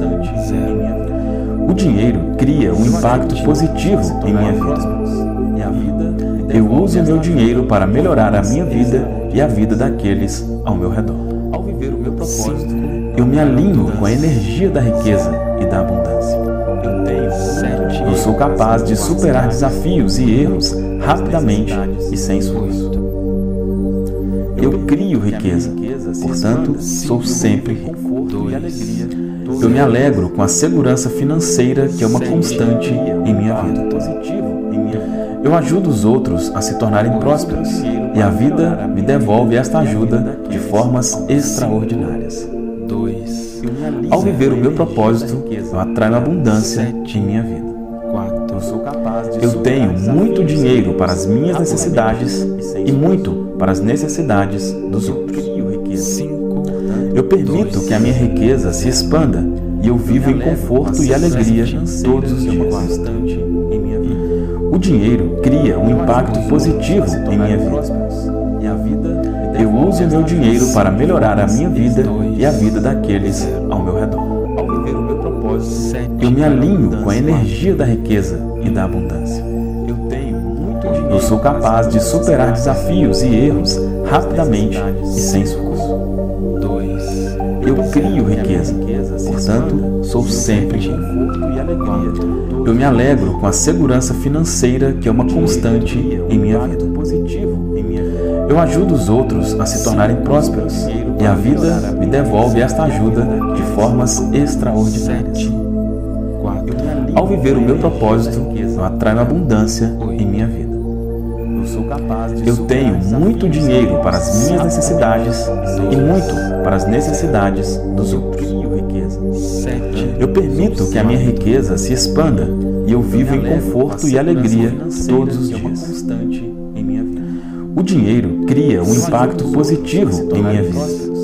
O dinheiro cria um impacto positivo em minha vida. Eu uso o meu dinheiro para melhorar a minha vida e a vida daqueles ao meu redor. Ao viver o meu propósito, eu me alinho com a energia da riqueza e da abundância. Eu tenho sete. Eu sou capaz de superar desafios e erros rapidamente e sem esforço. Eu crio riqueza, portanto, sou sempre rico. Eu me alegro com a segurança financeira que é uma constante em minha vida. Eu ajudo os outros a se tornarem prósperos e a vida me devolve esta ajuda de formas extraordinárias. Ao viver o meu propósito, eu atraio abundância em minha vida. Eu tenho muito dinheiro para as minhas necessidades e muito para as necessidades dos outros. Eu permito que a minha riqueza se expanda e eu vivo em conforto e alegria todos os dias. O dinheiro cria um impacto positivo em minha vida. Eu uso o meu dinheiro para melhorar a minha vida e a vida daqueles ao meu redor. Eu me alinho com a energia da riqueza e da abundância. Eu sou capaz de superar desafios e erros rapidamente e sem esforço. Eu crio riqueza, portanto, sou sempre rico. Eu me alegro com a segurança financeira que é uma constante em minha vida. Eu ajudo os outros a se tornarem prósperos e a vida me devolve esta ajuda de formas extraordinárias. Ao viver o meu propósito, eu atraio abundância em minha vida. Eu tenho muito dinheiro para as minhas necessidades e muito para as necessidades dos outros. Eu permito que a minha riqueza se expanda e eu vivo em conforto e alegria todos os dias. O dinheiro cria um impacto positivo em minha vida.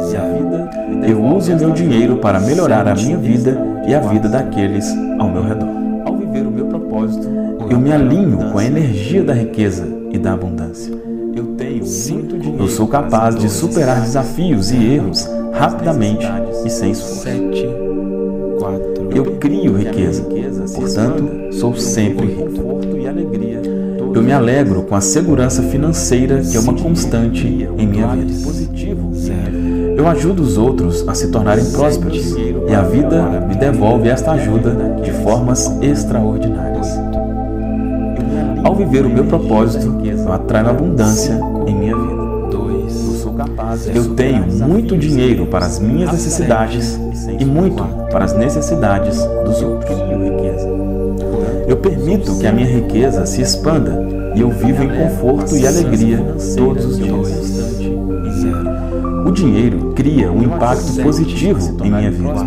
Eu uso o meu dinheiro para melhorar a minha vida e a vida daqueles ao meu redor. Eu me alinho com a energia da riqueza e da abundância. Eu sou capaz de superar desafios e erros rapidamente e sem esforço. Eu crio riqueza, portanto, sou sempre rico. Eu me alegro com a segurança financeira que é uma constante em minha vida. Eu ajudo os outros a se tornarem prósperos e a vida me devolve esta ajuda de formas extraordinárias. Ao viver o meu propósito, eu atraio abundância em minha vida. Eu tenho muito dinheiro para as minhas necessidades e muito para as necessidades dos outros. Eu permito que a minha riqueza se expanda e eu vivo em conforto e alegria todos os dias. O dinheiro cria um impacto positivo em minha vida.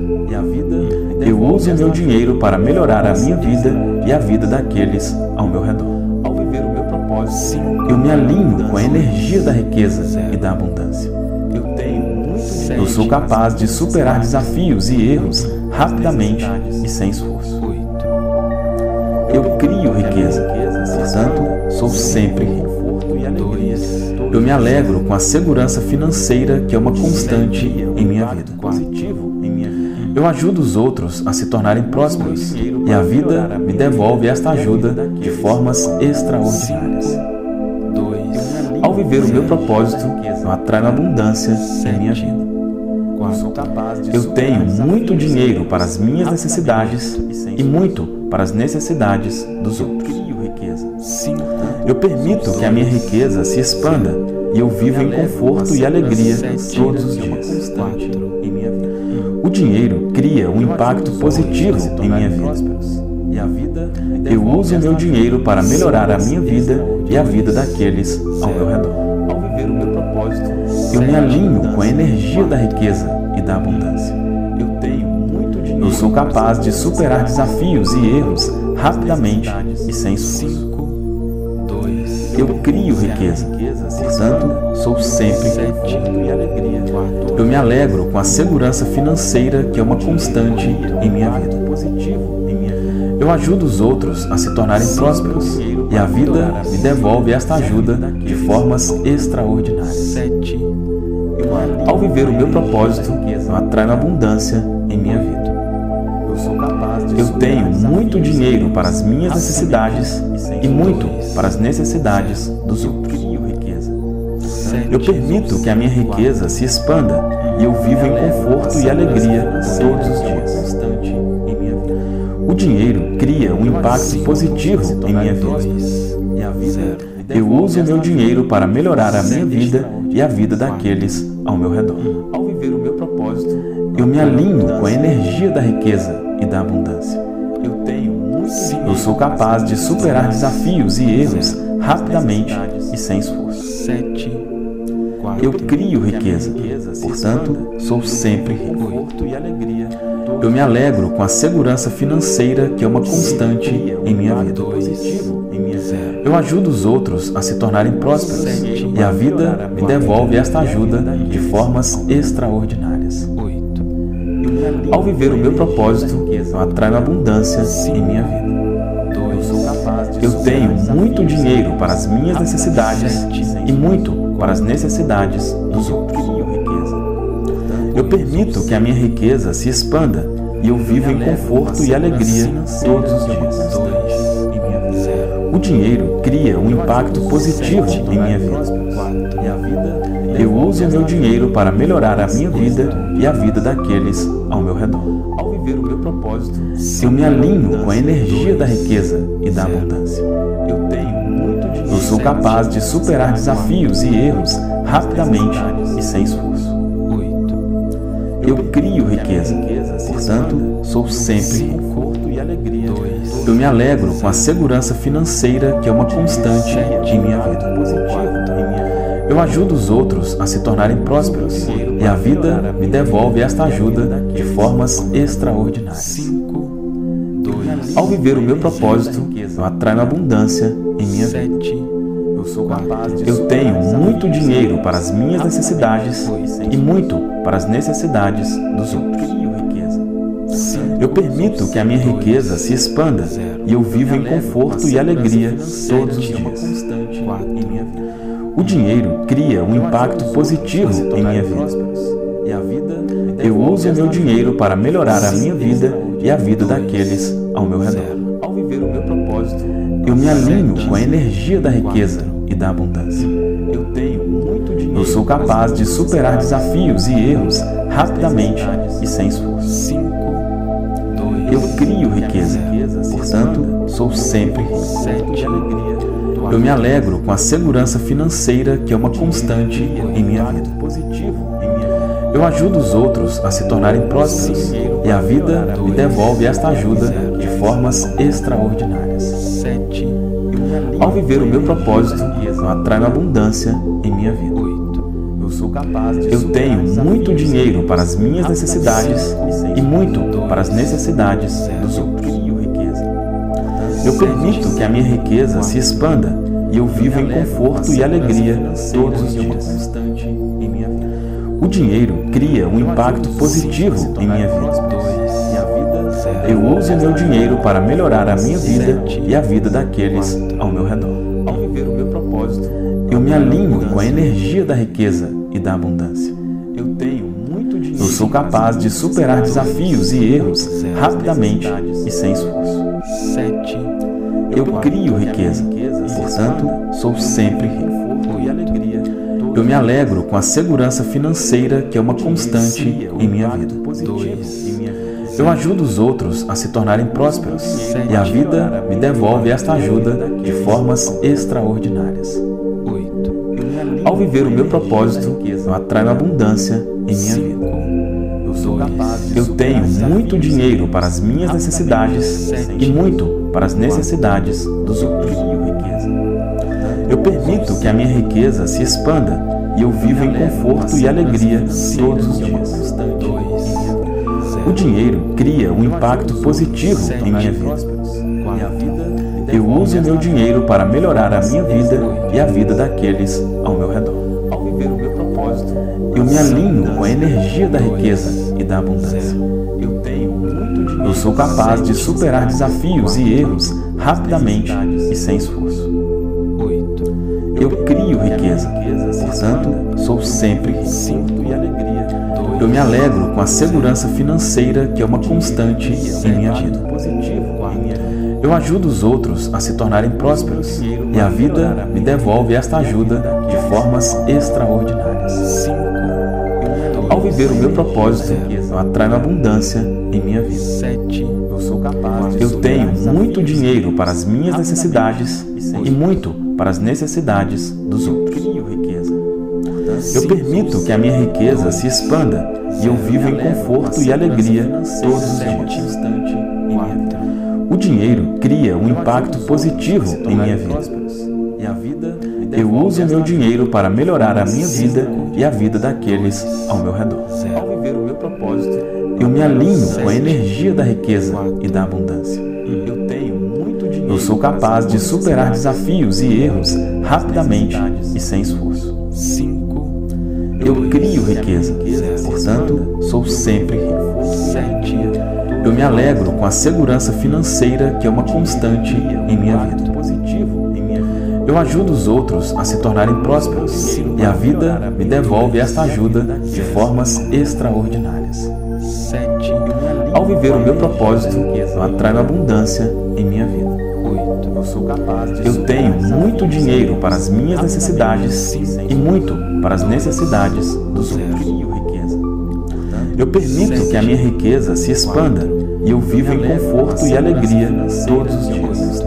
Eu uso o meu dinheiro para melhorar a minha vida e a vida daqueles ao meu redor. Eu me alinho com a energia da riqueza e da abundância. Eu sou capaz de superar desafios e erros rapidamente e sem esforço. Eu crio riqueza, portanto, sou sempre rico. Eu me alegro com a segurança financeira que é uma constante em minha vida. Eu ajudo os outros a se tornarem prósperos e a vida me devolve esta ajuda de formas extraordinárias. Ao viver o meu propósito, eu atraio abundância em minha vida. Eu tenho muito dinheiro para as minhas necessidades e muito para as necessidades dos outros. Eu permito que a minha riqueza se expanda e eu vivo em conforto e alegria todos os dias. O dinheiro cria um impacto positivo em minha vida. Eu uso o meu dinheiro para melhorar a minha vida e a vida daqueles ao meu redor. Eu me alinho com a energia da riqueza e da abundância. Eu sou capaz de superar desafios e erros rapidamente e sem esforço. Eu crio riqueza, portanto, sou sempre rico. Eu me alegro com a segurança financeira que é uma constante em minha vida. Eu ajudo os outros a se tornarem prósperos e a vida me devolve esta ajuda de formas extraordinárias. Ao viver o meu propósito, eu atraio abundância em minha vida. Eu tenho muito dinheiro para as minhas necessidades e muito para as necessidades dos outros. Eu permito que a minha riqueza se expanda e eu vivo em conforto e alegria todos os dias. O dinheiro cria um impacto positivo em minha vida. Eu uso o meu dinheiro para melhorar a minha vida e a vida daqueles ao meu redor. Ao viver o meu propósito, eu me alinho com a energia da riqueza e da abundância. Eu tenho muito dinheiro. Eu sou capaz de superar desafios e erros rapidamente e sem esforço. Eu crio riqueza, portanto, sou sempre rico. Eu me alegro com a segurança financeira que é uma constante em minha vida. Eu ajudo os outros a se tornarem prósperos e a vida me devolve esta ajuda de formas extraordinárias. Ao viver o meu propósito, eu atraio abundância em minha vida. Eu tenho muito dinheiro para as minhas necessidades e muito para as necessidades dos outros. Eu permito que a minha riqueza se expanda e eu vivo em conforto e alegria todos os dias. O dinheiro cria um impacto positivo em minha vida. Eu uso o meu dinheiro para melhorar a minha vida e a vida daqueles ao meu redor. Ao viver o meu propósito, eu me alinho com a energia da riqueza e da abundância. Eu tenho muito dinheiro. Eu sou capaz de superar desafios e erros rapidamente e sem esforço. Eu crio riqueza, portanto, sou sempre rico. Eu me alegro com a segurança financeira que é uma constante em minha vida. Eu ajudo os outros a se tornarem prósperos e a vida me devolve esta ajuda de formas extraordinárias. Ao viver o meu propósito, eu atraio abundância em minha vida. Eu tenho muito dinheiro para as minhas necessidades e muito para as necessidades dos outros. Eu permito que a minha riqueza se expanda e eu vivo em conforto e alegria todos os dias. O dinheiro cria um impacto positivo em minha vida. Eu uso o meu dinheiro para melhorar a minha vida e a vida daqueles ao meu redor. Ao viver o meu propósito, eu me alinho com a energia da riqueza e da abundância. Eu tenho muito dinheiro. Eu sou capaz de superar desafios e erros rapidamente e sem esforço. Eu crio riqueza, portanto, sou sempre rico. Eu me alegro com a segurança financeira que é uma constante em minha vida. Eu ajudo os outros a se tornarem prósperos e a vida me devolve esta ajuda de formas extraordinárias. Ao viver o meu propósito, eu atraio abundância em minha vida. Eu tenho muito dinheiro para as minhas necessidades e muito para as necessidades dos outros. Eu permito que a minha riqueza se expanda e eu vivo em conforto e alegria todos os dias. O dinheiro cria um impacto positivo em minha vida. Eu uso o meu dinheiro para melhorar a minha vida e a vida daqueles ao meu redor. Ao viver o meu propósito, eu me alinho com a energia da riqueza e da abundância. Eu tenho muito dinheiro. Eu sou capaz de superar desafios e erros rapidamente e sem esforço. Eu crio riqueza, portanto, sou sempre rico. Eu me alegro com a segurança financeira que é uma constante em minha vida. Eu ajudo os outros a se tornarem prósperos e a vida me devolve esta ajuda de formas extraordinárias. Ao viver o meu propósito, eu atraio abundância em minha vida. Eu tenho muito dinheiro para as minhas necessidades e muito para as necessidades dos outros. Eu permito que a minha riqueza se expanda e eu vivo em conforto e alegria todos os dias. O dinheiro cria um impacto positivo em minha vida. Eu uso o meu dinheiro para melhorar a minha vida e a vida daqueles ao meu redor. Ao viver o meu propósito, eu me alinho com a energia da riqueza e da abundância. Eu tenho muito dinheiro. Eu sou capaz de superar desafios e erros rapidamente e sem esforço. Eu crio riqueza, portanto, sou sempre rico. Eu me alegro com a segurança financeira que é uma constante em minha vida. Eu ajudo os outros a se tornarem prósperos e a vida me devolve esta ajuda de formas extraordinárias. Ao viver o meu propósito, eu atraio abundância em minha vida. Eu tenho muito dinheiro para as minhas necessidades e muito para as necessidades dos outros. Eu permito que a minha riqueza se expanda e eu vivo em conforto e alegria todos os dias. O dinheiro cria um impacto positivo em minha vida. Eu uso o meu dinheiro para melhorar a minha vida e a vida daqueles ao meu redor. Eu me alinho com a energia da riqueza e da abundância. Eu sou capaz de superar desafios e erros rapidamente e sem esforço. Eu crio riqueza, portanto, sou sempre rico. Eu me alegro com a segurança financeira que é uma constante em minha vida. Eu ajudo os outros a se tornarem prósperos e a vida me devolve esta ajuda de formas extraordinárias. Ao viver o meu propósito, eu atraio abundância em minha vida. Eu tenho muito dinheiro para as minhas necessidades e muito para as necessidades dos outros. Eu permito que a minha riqueza se expanda e eu vivo em conforto e alegria todos os dias.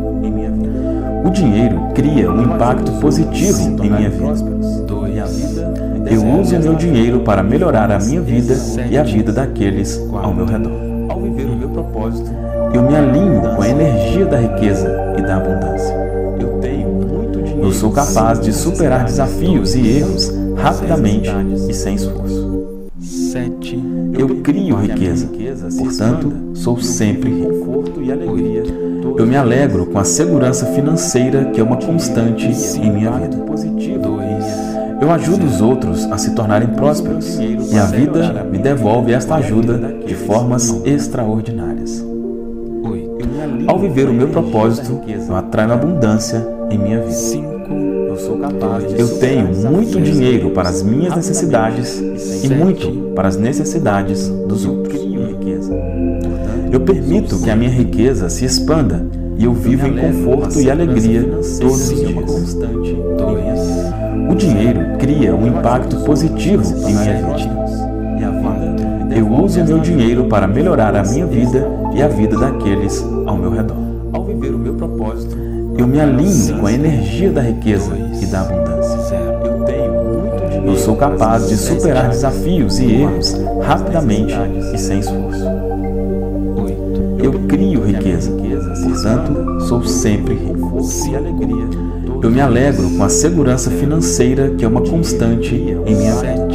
O dinheiro cria um impacto positivo em minha vida. Eu uso o meu dinheiro para melhorar a minha vida e a vida daqueles ao meu redor. Eu me alinho com a energia da riqueza e da abundância. Eu sou capaz de superar desafios e erros rapidamente e sem esforço. Eu crio riqueza, portanto, sou sempre rico. Eu me alegro com a segurança financeira que é uma constante em minha vida. Eu ajudo os outros a se tornarem prósperos e a vida me devolve esta ajuda de formas extraordinárias. Ao viver o meu propósito, eu atraio abundância em minha vida. Eu tenho muito dinheiro para as minhas necessidades e muito para as necessidades dos outros. Eu permito que a minha riqueza se expanda e eu vivo em conforto e alegria todos os dias. O dinheiro cria um impacto positivo em minha vida. Eu uso o meu dinheiro para melhorar a minha vida e a vida daqueles ao meu redor. Eu me alinho com a energia da riqueza e da abundância. Eu sou capaz de superar desafios e erros rapidamente e sem esforço. Eu crio riqueza, portanto, sou sempre rico. Eu me alegro com a segurança financeira que é uma constante em minha vida.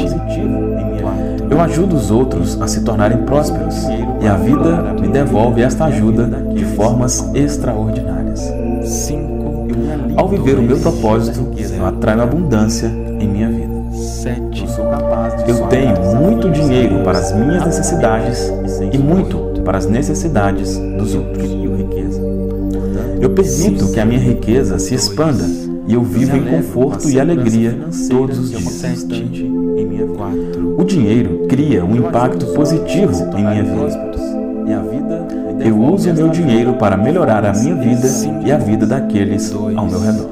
Eu ajudo os outros a se tornarem prósperos e a vida me devolve esta ajuda de formas extraordinárias. Ao viver o meu propósito, eu atraio abundância em minha vida. Eu tenho muito dinheiro para as minhas necessidades e muito para as necessidades dos outros. Eu permito que a minha riqueza se expanda e eu vivo em conforto e alegria todos os dias. O dinheiro cria um impacto positivo em minha vida. Eu uso o meu dinheiro para melhorar a minha vida e a vida daqueles ao meu redor.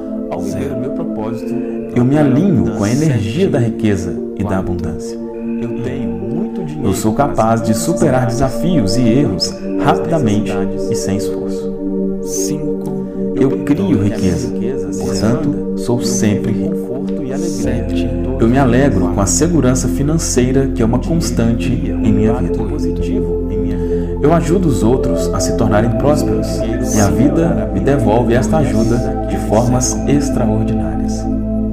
Eu me alinho com a energia da riqueza e da abundância. Eu sou capaz de superar desafios e erros rapidamente e sem esforço. Eu crio riqueza, portanto, sou sempre rico. Eu me alegro com a segurança financeira que é uma constante em minha vida. Eu ajudo os outros a se tornarem prósperos e a vida me devolve esta ajuda de formas extraordinárias.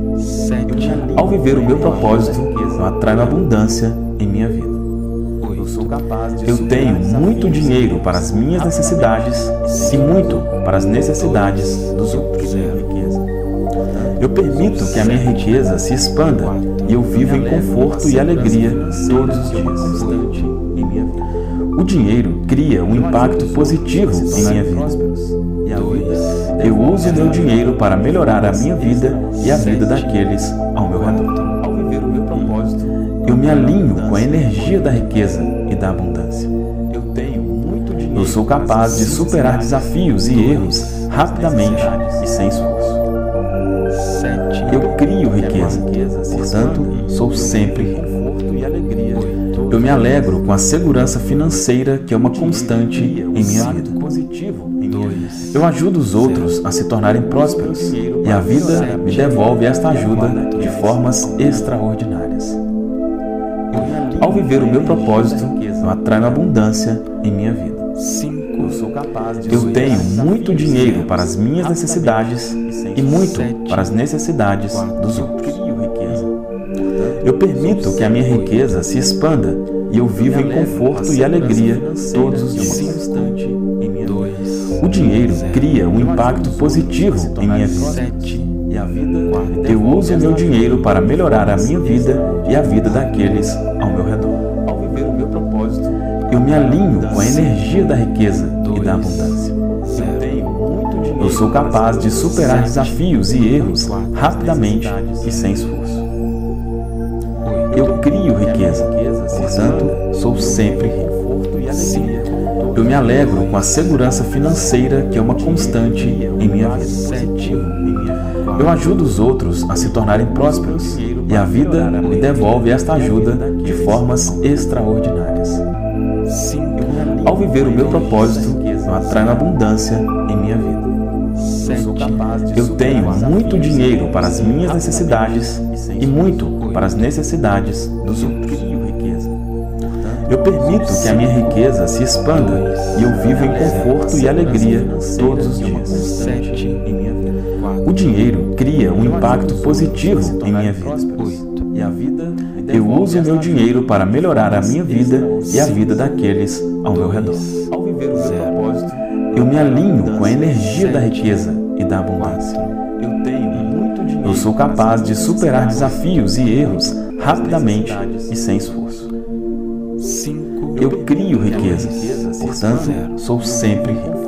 Ao viver o meu propósito, eu atraio abundância em minha vida. Eu tenho muito dinheiro para as minhas necessidades e muito para as necessidades dos outros. Eu permito que a minha riqueza se expanda e eu vivo em conforto e alegria todos os dias. O dinheiro cria um impacto positivo em minha vida. Eu uso meu dinheiro para melhorar a minha vida e a vida daqueles ao meu redor. Eu me alinho com a energia da riqueza e da abundância. Eu sou capaz de superar desafios e erros rapidamente e sem esforço. Eu crio riqueza, portanto, sou sempre rico. Eu me alegro com a segurança financeira que é uma constante em minha vida. Eu ajudo os outros a se tornarem prósperos e a vida me devolve esta ajuda de formas extraordinárias. Ao viver o meu propósito, eu atraio abundância em minha vida. Eu tenho muito dinheiro para as minhas necessidades e muito para as necessidades dos outros. Eu permito que a minha riqueza se expanda e eu vivo em conforto e alegria todos os dias. O dinheiro cria um impacto positivo em minha vida. Eu uso meu dinheiro para melhorar a minha vida e a vida daqueles ao meu redor. Eu me alinho com a energia da riqueza e da abundância. Eu sou capaz de superar desafios e erros rapidamente e sem esforço. Eu crio riqueza, portanto, sou sempre rico. Eu me alegro com a segurança financeira que é uma constante em minha vida. Eu ajudo os outros a se tornarem prósperos e a vida me devolve esta ajuda de formas extraordinárias. Ao viver o meu propósito, eu atraio abundância em minha vida. Eu tenho muito dinheiro para as minhas necessidades e muito para as necessidades dos outros. Eu permito que a minha riqueza se expanda e eu vivo em conforto e alegria todos os dias. O dinheiro cria um impacto positivo em minha vida. Eu uso meu dinheiro para melhorar a minha vida e a vida daqueles ao meu redor. Eu me alinho com a energia da riqueza e da abundância. Eu sou capaz de superar desafios e erros rapidamente e sem esforço. Eu crio riqueza, portanto, sou sempre rico.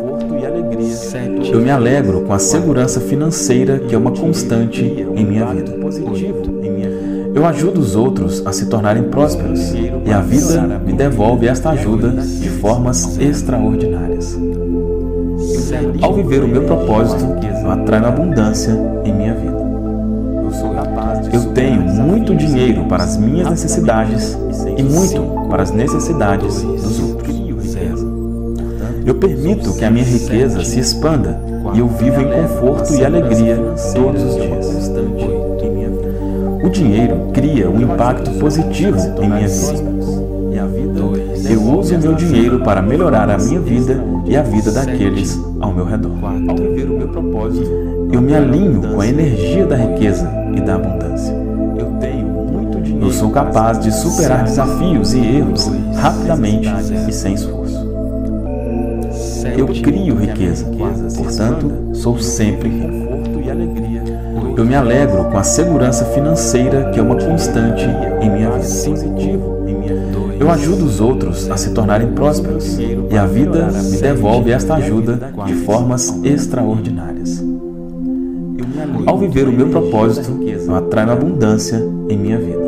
Eu me alegro com a segurança financeira que é uma constante em minha vida. Eu ajudo os outros a se tornarem prósperos e a vida me devolve esta ajuda de formas extraordinárias. Ao viver o meu propósito, eu atraio abundância em minha vida. Eu tenho muito dinheiro para as minhas necessidades e muito para as necessidades dos outros. Eu permito que a minha riqueza se expanda e eu vivo em conforto e alegria todos os dias. O dinheiro cria um impacto positivo em minha vida. Eu uso meu dinheiro para melhorar a minha vida e a vida daqueles ao meu redor. Eu me alinho com a energia da riqueza e da abundância. Eu sou capaz de superar desafios e erros rapidamente e sem esforço. Eu crio riqueza, portanto, sou sempre rico. Eu me alegro com a segurança financeira que é uma constante em minha vida. Eu ajudo os outros a se tornarem prósperos e a vida me devolve esta ajuda de formas extraordinárias. Ao viver o meu propósito, eu atraio abundância em minha vida.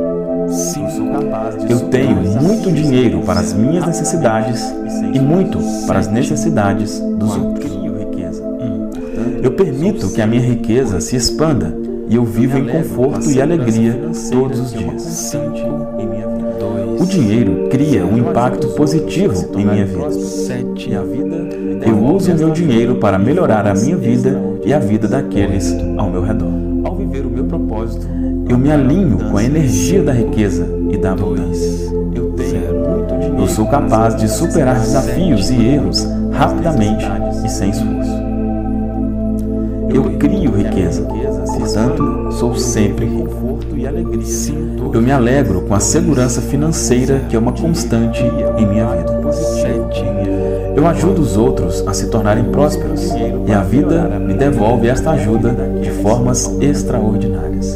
Eu tenho muito dinheiro para as minhas necessidades e muito para as necessidades dos outros. Eu permito que a minha riqueza se expanda e eu vivo em conforto e alegria todos os dias. O dinheiro cria um impacto positivo em minha vida. Eu uso meu dinheiro para melhorar a minha vida e a vida daqueles ao meu redor. Eu me alinho com a energia da riqueza e da abundância. Eu sou capaz de superar desafios e erros rapidamente e sem esforço. Eu crio riqueza, portanto, sou sempre rico. Eu me alegro com a segurança financeira que é uma constante em minha vida. Eu ajudo os outros a se tornarem prósperos e a vida me devolve esta ajuda de formas extraordinárias.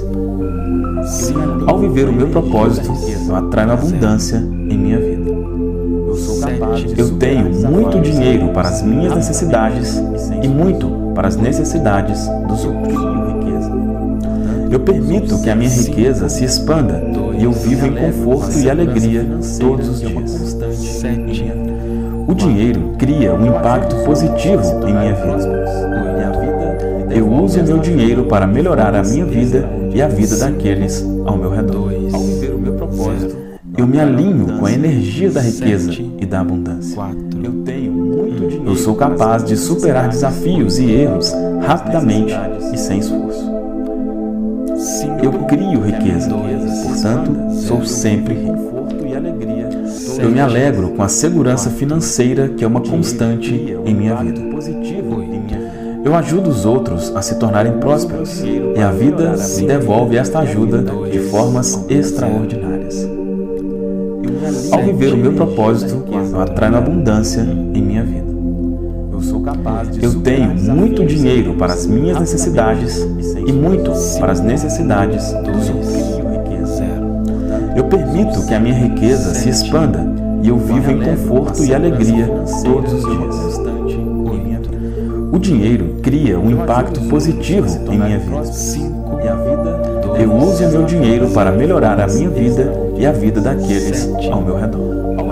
Ao viver o meu propósito, eu atraio abundância em minha vida. Eu tenho muito dinheiro para as minhas necessidades e muito para as necessidades dos outros. Eu permito que a minha riqueza se expanda e eu vivo em conforto e alegria todos os dias. O dinheiro cria um impacto positivo em minha vida. Eu uso o meu dinheiro para melhorar a minha vida e a vida daqueles ao meu redor. Ao viver o meu propósito, eu me alinho com a energia da riqueza e da abundância. Eu tenho muito dinheiro. Eu sou capaz de superar desafios e erros rapidamente e sem esforço. Eu crio riqueza, portanto, sou sempre rico. Eu me alegro com a segurança financeira que é uma constante em minha vida. Eu ajudo os outros a se tornarem prósperos e a vida me devolve esta ajuda de formas extraordinárias. Ao viver o meu propósito, eu atraio abundância em minha vida. Eu tenho muito dinheiro para as minhas necessidades e muito para as necessidades dos outros. Eu permito que a minha riqueza se expanda e eu vivo em conforto e alegria todos os dias. O dinheiro cria um impacto positivo em minha vida. Eu uso o meu dinheiro para melhorar a minha vida e a vida daqueles ao meu redor.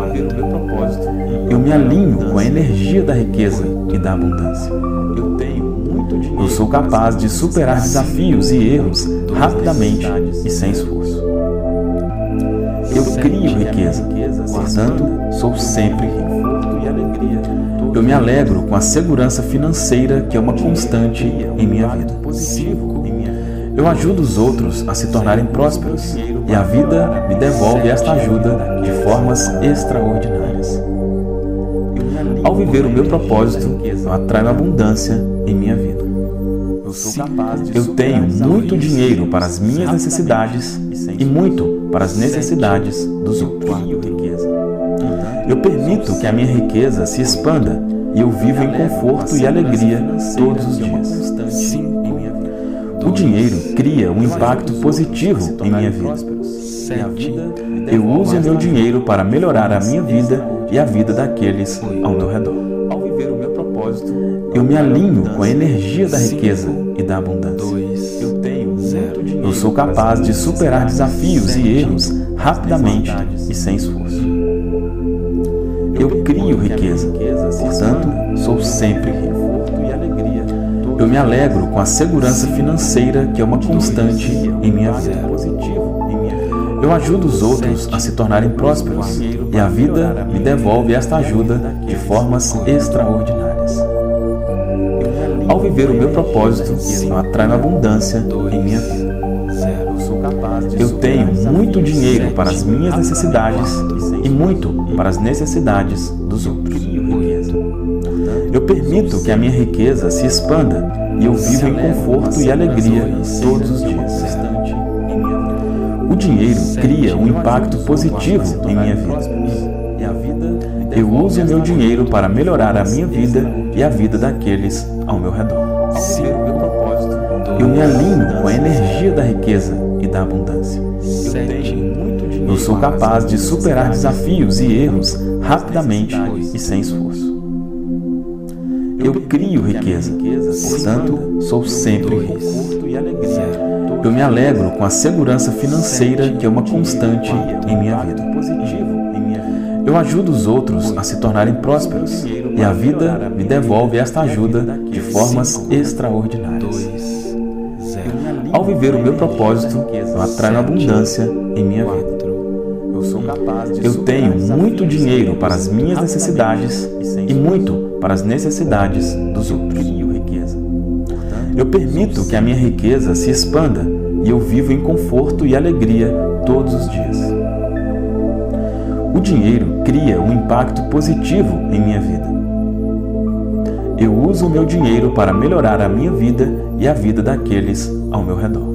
Eu me alinho com a energia da riqueza e da abundância. Eu sou capaz de superar desafios e erros rapidamente e sem esforço. Eu crio riqueza, portanto, sou sempre rico. Eu me alegro com a segurança financeira que é uma constante em minha vida. Eu ajudo os outros a se tornarem prósperos e a vida me devolve esta ajuda de formas extraordinárias. Ao viver o meu propósito, eu atraio abundância em minha vida. Eu tenho muito dinheiro para as minhas necessidades e muito para as necessidades dos outros. Eu permito que a minha riqueza se expanda e eu vivo em conforto e alegria todos os dias. O dinheiro cria um impacto positivo em minha vida. Eu uso o meu dinheiro para melhorar a minha vida e a vida daqueles ao meu redor. Eu me alinho com a energia da riqueza e da abundância. Eu sou capaz de superar desafios e erros rapidamente e sem esforço. Eu crio riqueza, portanto, sou sempre rico. Eu me alegro com a segurança financeira que é uma constante em minha vida. Eu ajudo os outros a se tornarem prósperos e a vida me devolve esta ajuda de formas extraordinárias. Ao viver o meu propósito, eu atraio abundância em minha vida. Eu tenho muito dinheiro para as minhas necessidades e muito para as necessidades dos outros. Eu permito que a minha riqueza se expanda e eu vivo em conforto e alegria todos os dias. O dinheiro cria um impacto positivo em minha vida. Eu uso o meu dinheiro para melhorar a minha vida e a vida daqueles ao meu redor. Eu me alinho com a energia da riqueza e da abundância. Eu sou capaz de superar desafios e erros rapidamente e sem esforço. Eu crio riqueza, portanto, sou sempre rico. Eu me alegro com a segurança financeira que é uma constante em minha vida. Eu ajudo os outros a se tornarem prósperos e a vida me devolve esta ajuda de formas extraordinárias. Ao viver o meu propósito, eu atraio abundância em minha vida. Eu tenho muito dinheiro para as minhas necessidades e muito para as necessidades dos outros. Eu permito que a minha riqueza se expanda e eu vivo em conforto e alegria todos os dias. O dinheiro cria um impacto positivo em minha vida. Eu uso o meu dinheiro para melhorar a minha vida e a vida daqueles ao meu redor.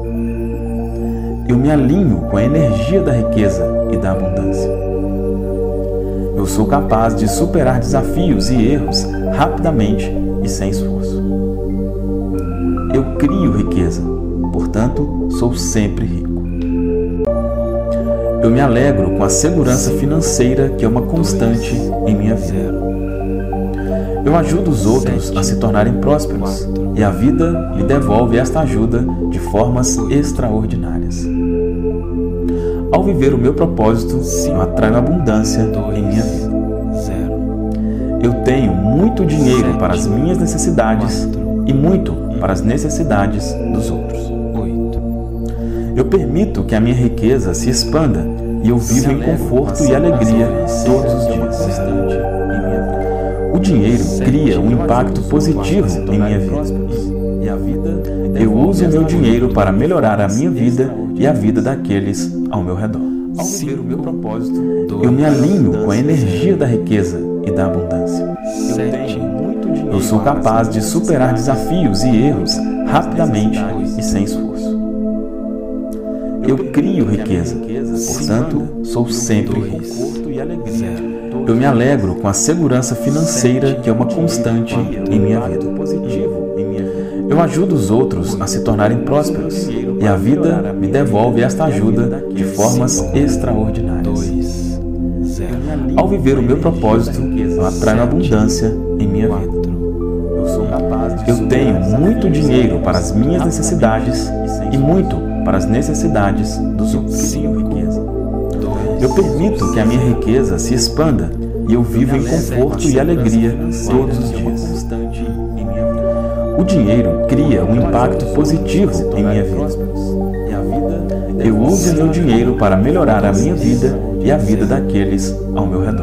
Eu me alinho com a energia da riqueza e da abundância. Eu sou capaz de superar desafios e erros rapidamente e sem esforço. Eu crio riqueza, portanto, sou sempre rico. Eu me alegro com a segurança financeira que é uma constante em minha vida. Eu ajudo os outros a se tornarem prósperos e a vida me devolve esta ajuda de formas extraordinárias. Ao viver o meu propósito, eu atraio abundância em minha vida. Eu tenho muito dinheiro para as minhas necessidades e muito para as necessidades dos outros. Eu permito que a minha riqueza se expanda e eu vivo em conforto e alegria todos os dias. O dinheiro cria um impacto positivo em minha vida. Eu uso o meu dinheiro para melhorar a minha vida e a vida daqueles ao meu redor. Ao viver o meu propósito, eu me alinho com a energia da riqueza e da abundância. Eu sou capaz de superar desafios e erros rapidamente e sem esforço. Eu crio riqueza, portanto, sou sempre rico. Eu me alegro com a segurança financeira que é uma constante em minha vida. Eu ajudo os outros a se tornarem prósperos e a vida me devolve esta ajuda de formas extraordinárias. Ao viver o meu propósito, eu atraio abundância em minha vida. Eu tenho muito dinheiro para as minhas necessidades e muito para as necessidades dos outros. Eu permito que a minha riqueza se expanda e eu vivo em conforto e alegria todos os dias. O dinheiro cria um impacto positivo em minha vida. Eu uso o meu dinheiro para melhorar a minha vida e a vida daqueles ao meu redor.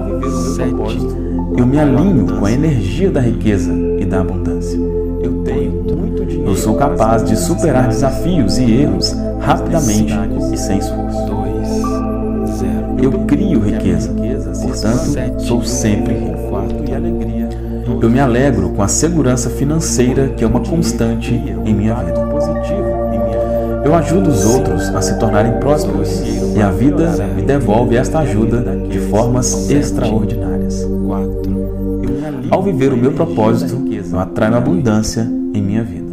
Eu me alinho com a energia da riqueza e da abundância. Eu sou capaz de superar desafios e erros rapidamente e sem esforço. Eu crio riqueza, portanto, sou sempre rico. Eu me alegro com a segurança financeira que é uma constante em minha vida. Eu ajudo os outros a se tornarem prósperos e a vida me devolve esta ajuda de formas extraordinárias. Ao viver o meu propósito, eu atraio abundância em minha vida.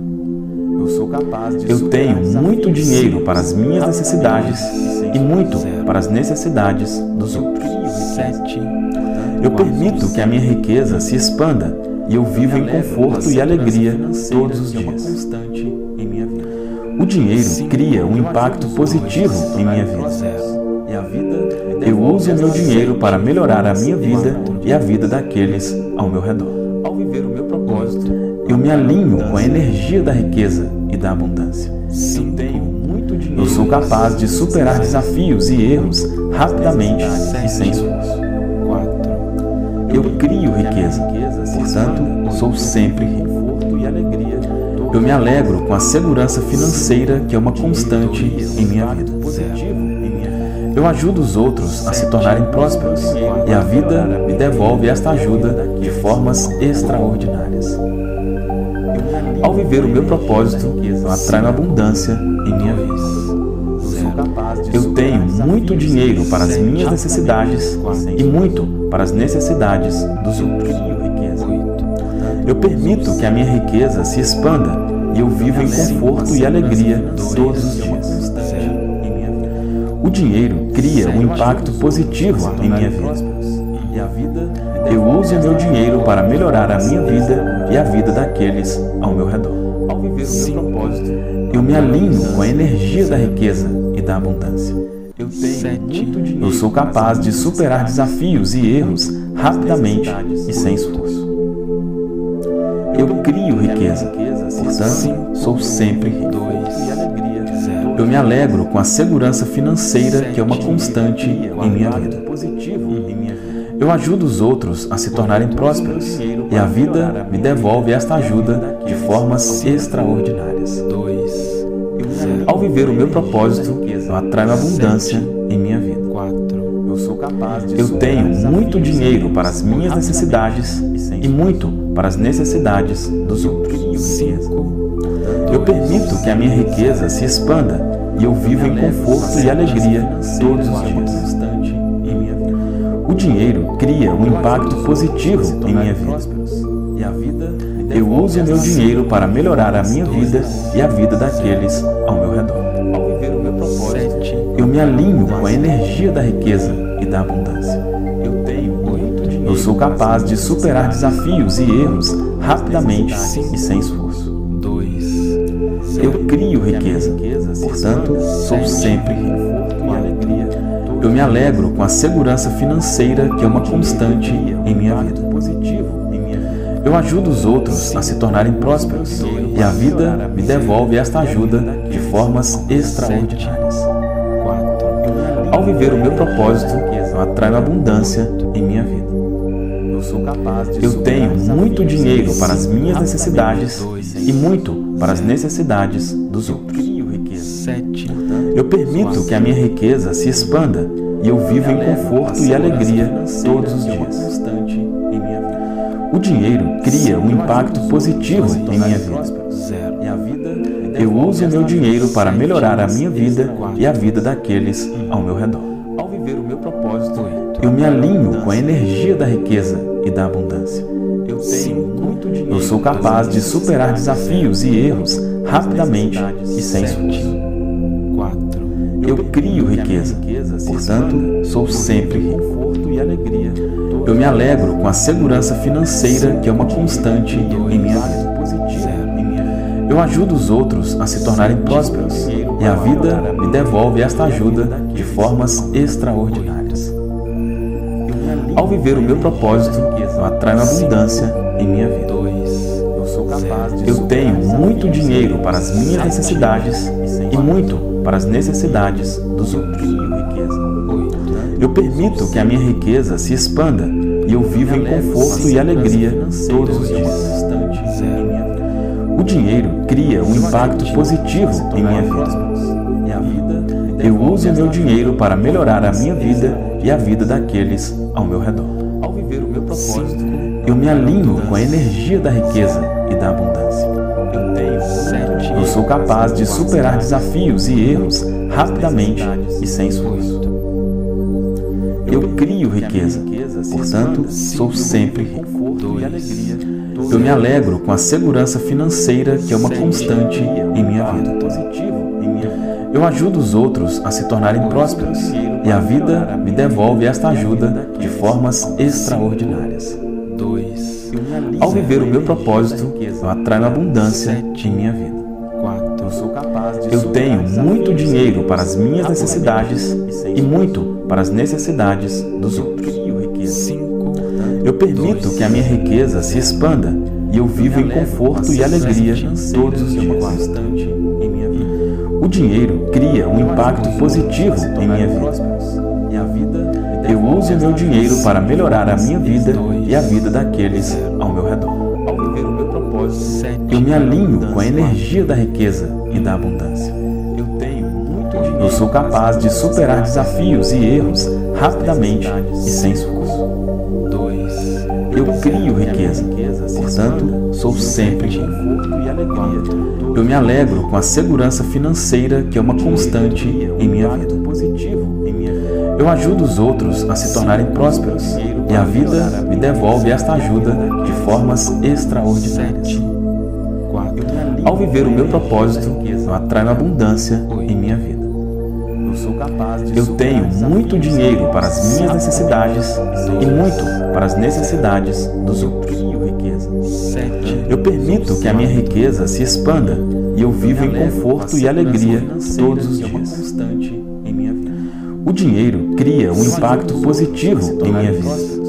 Eu tenho muito dinheiro para as minhas necessidades e muito para as necessidades dos outros. Eu permito que a minha riqueza se expanda e eu vivo em conforto e alegria todos os dias. O dinheiro cria um impacto positivo em minha vida. Eu uso o meu dinheiro para melhorar a minha vida e a vida daqueles ao meu redor. Eu me alinho com a energia da riqueza e da abundância. Eu sou capaz de superar desafios e erros rapidamente e sem esforço. Eu crio riqueza, portanto, sou sempre rico. Eu me alegro com a segurança financeira que é uma constante em minha vida. Eu ajudo os outros a se tornarem prósperos e a vida me devolve esta ajuda de formas extraordinárias. Ao viver o meu propósito, eu atraio abundância em minha vida. Eu tenho muito dinheiro para as minhas necessidades e muito para as necessidades dos outros. Eu permito que a minha riqueza se expanda e eu vivo em conforto e alegria todos os dias. O dinheiro cria um impacto positivo em minha vida. Eu uso o meu dinheiro para melhorar a minha vida e a vida daqueles ao meu redor. Eu me alinho com a energia da riqueza e da abundância. Eu sou capaz de superar desafios e erros rapidamente e sem esforço. Eu crio riqueza, portanto, sou sempre rico. Eu me alegro com a segurança financeira que é uma constante em minha vida. Eu ajudo os outros a se tornarem prósperos e a vida me devolve esta ajuda de formas extraordinárias. Ao viver o meu propósito, eu atraio abundância em minha vida. Eu tenho muito dinheiro para as minhas necessidades e muito para as necessidades dos outros. Eu permito que a minha riqueza se expanda e eu vivo em conforto e alegria todos os dias. O dinheiro cria um impacto positivo em minha vida. Eu uso o meu dinheiro para melhorar a minha vida e a vida daqueles ao meu redor. Eu me alinho com a energia da riqueza e da abundância. Eu tenho muito dinheiro. Eu sou capaz de superar desafios e erros rapidamente e sem esforço. Eu crio riqueza, portanto, sou sempre rico. Eu me alegro com a segurança financeira que é uma constante em minha vida. Eu ajudo os outros a se tornarem prósperos e a vida me devolve esta ajuda de formas extraordinárias. Ao viver o meu propósito, eu atraio abundância em minha vida. Eu tenho muito dinheiro para as minhas necessidades e muito para as necessidades dos outros. Eu permito que a minha riqueza se expanda e eu vivo em conforto e alegria todos os dias. O dinheiro cria um impacto positivo em minha vida. Eu uso o meu dinheiro para melhorar a minha vida e a vida daqueles ao meu redor. Ao viver o meu propósito, eu me alinho com a energia da riqueza e da abundância. Eu tenho muito dinheiro. Eu sou capaz de superar desafios e erros rapidamente e sem esforço. Eu crio riqueza, portanto, sou sempre rico. Eu me alegro com a segurança financeira que é uma constante em minha vida. Eu ajudo os outros a se tornarem prósperos e a vida me devolve esta ajuda de formas extraordinárias. Ao viver o meu propósito, eu atraio abundância em minha vida. Eu tenho muito dinheiro para as minhas necessidades e muito para as necessidades dos outros. Eu permito que a minha riqueza se expanda e eu vivo em conforto e alegria todos os dias. O dinheiro cria um impacto positivo em minha vida. Eu uso o meu dinheiro para melhorar a minha vida e a vida daqueles ao meu redor. Ao viver o meu propósito, eu me alinho com a energia da riqueza e da abundância. Eu sou capaz de superar desafios e erros rapidamente e sem esforço. Eu crio riqueza, portanto, sou sempre rico. Eu me alegro com a segurança financeira que é uma constante em minha vida. Eu ajudo os outros a se tornarem prósperos e a vida me devolve esta ajuda de formas extraordinárias. Ao viver o meu propósito, eu atraio abundância em minha vida. Eu tenho muito dinheiro para as minhas necessidades e muito para as necessidades dos outros. Eu permito que a minha riqueza se expanda e eu vivo em conforto e alegria todos os dias. O dinheiro cria um impacto positivo em minha vida. Eu uso o meu dinheiro para melhorar a minha vida e a vida daqueles ao meu redor. Eu me alinho com a energia da riqueza e da abundância. Eu sou capaz de superar desafios e erros rapidamente e sem esforço. Eu crio riqueza, portanto, sou sempre rico. Eu me alegro com a segurança financeira que é uma constante em minha vida. Eu ajudo os outros a se tornarem prósperos e a vida me devolve esta ajuda de formas extraordinárias. Ao viver o meu propósito, eu atraio abundância em minha vida. Eu tenho muito dinheiro para as minhas necessidades e muito para as necessidades dos outros. Eu permito que a minha riqueza se expanda e eu vivo em conforto e alegria todos os dias. O dinheiro cria um impacto positivo em minha vida.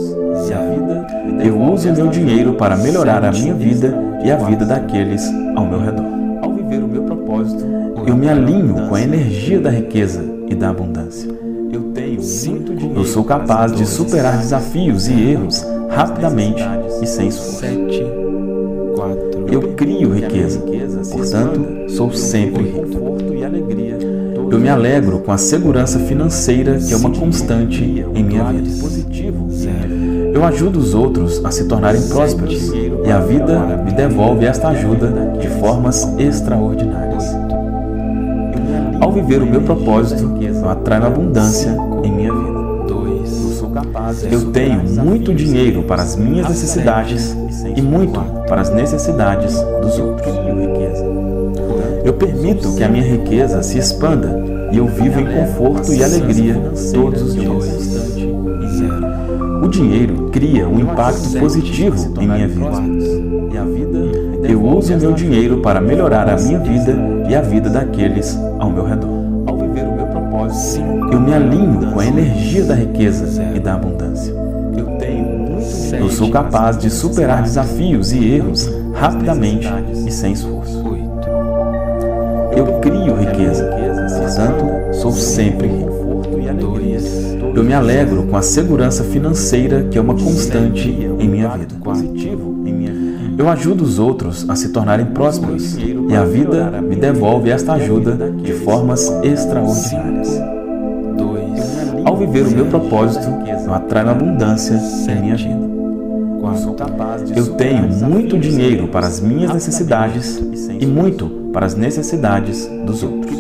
Eu uso o meu dinheiro para melhorar a minha vida e a vida daqueles ao meu redor. Ao viver o meu propósito, eu me alinho com a energia da riqueza e da abundância. Eu tenho muito dinheiro. Eu sou capaz de superar desafios e erros rapidamente e sem esforço. Eu crio riqueza, portanto, sou sempre rico. Eu me alegro com a segurança financeira que é uma constante em minha vida. Eu ajudo os outros a se tornarem prósperos e a vida me devolve esta ajuda de formas extraordinárias. Ao viver o meu propósito, eu atraio abundância em minha vida. Eu tenho muito dinheiro para as minhas necessidades e muito para as necessidades dos outros. Eu permito que a minha riqueza se expanda e eu vivo em conforto e alegria todos os dias. O dinheiro cria um impacto positivo em minha vida. Eu uso o meu dinheiro para melhorar a minha vida e a vida daqueles ao meu redor. Eu me alinho com a energia da riqueza e da abundância. Eu sou capaz de superar desafios e erros rapidamente e sem esforço. Eu crio riqueza, portanto, sou sempre rico. Eu me alegro com a segurança financeira que é uma constante em minha vida. Eu ajudo os outros a se tornarem prósperos e a vida me devolve esta ajuda de formas extraordinárias. Ao viver o meu propósito, eu atraio abundância em minha vida. Eu tenho muito dinheiro para as minhas necessidades e muito para as necessidades dos outros.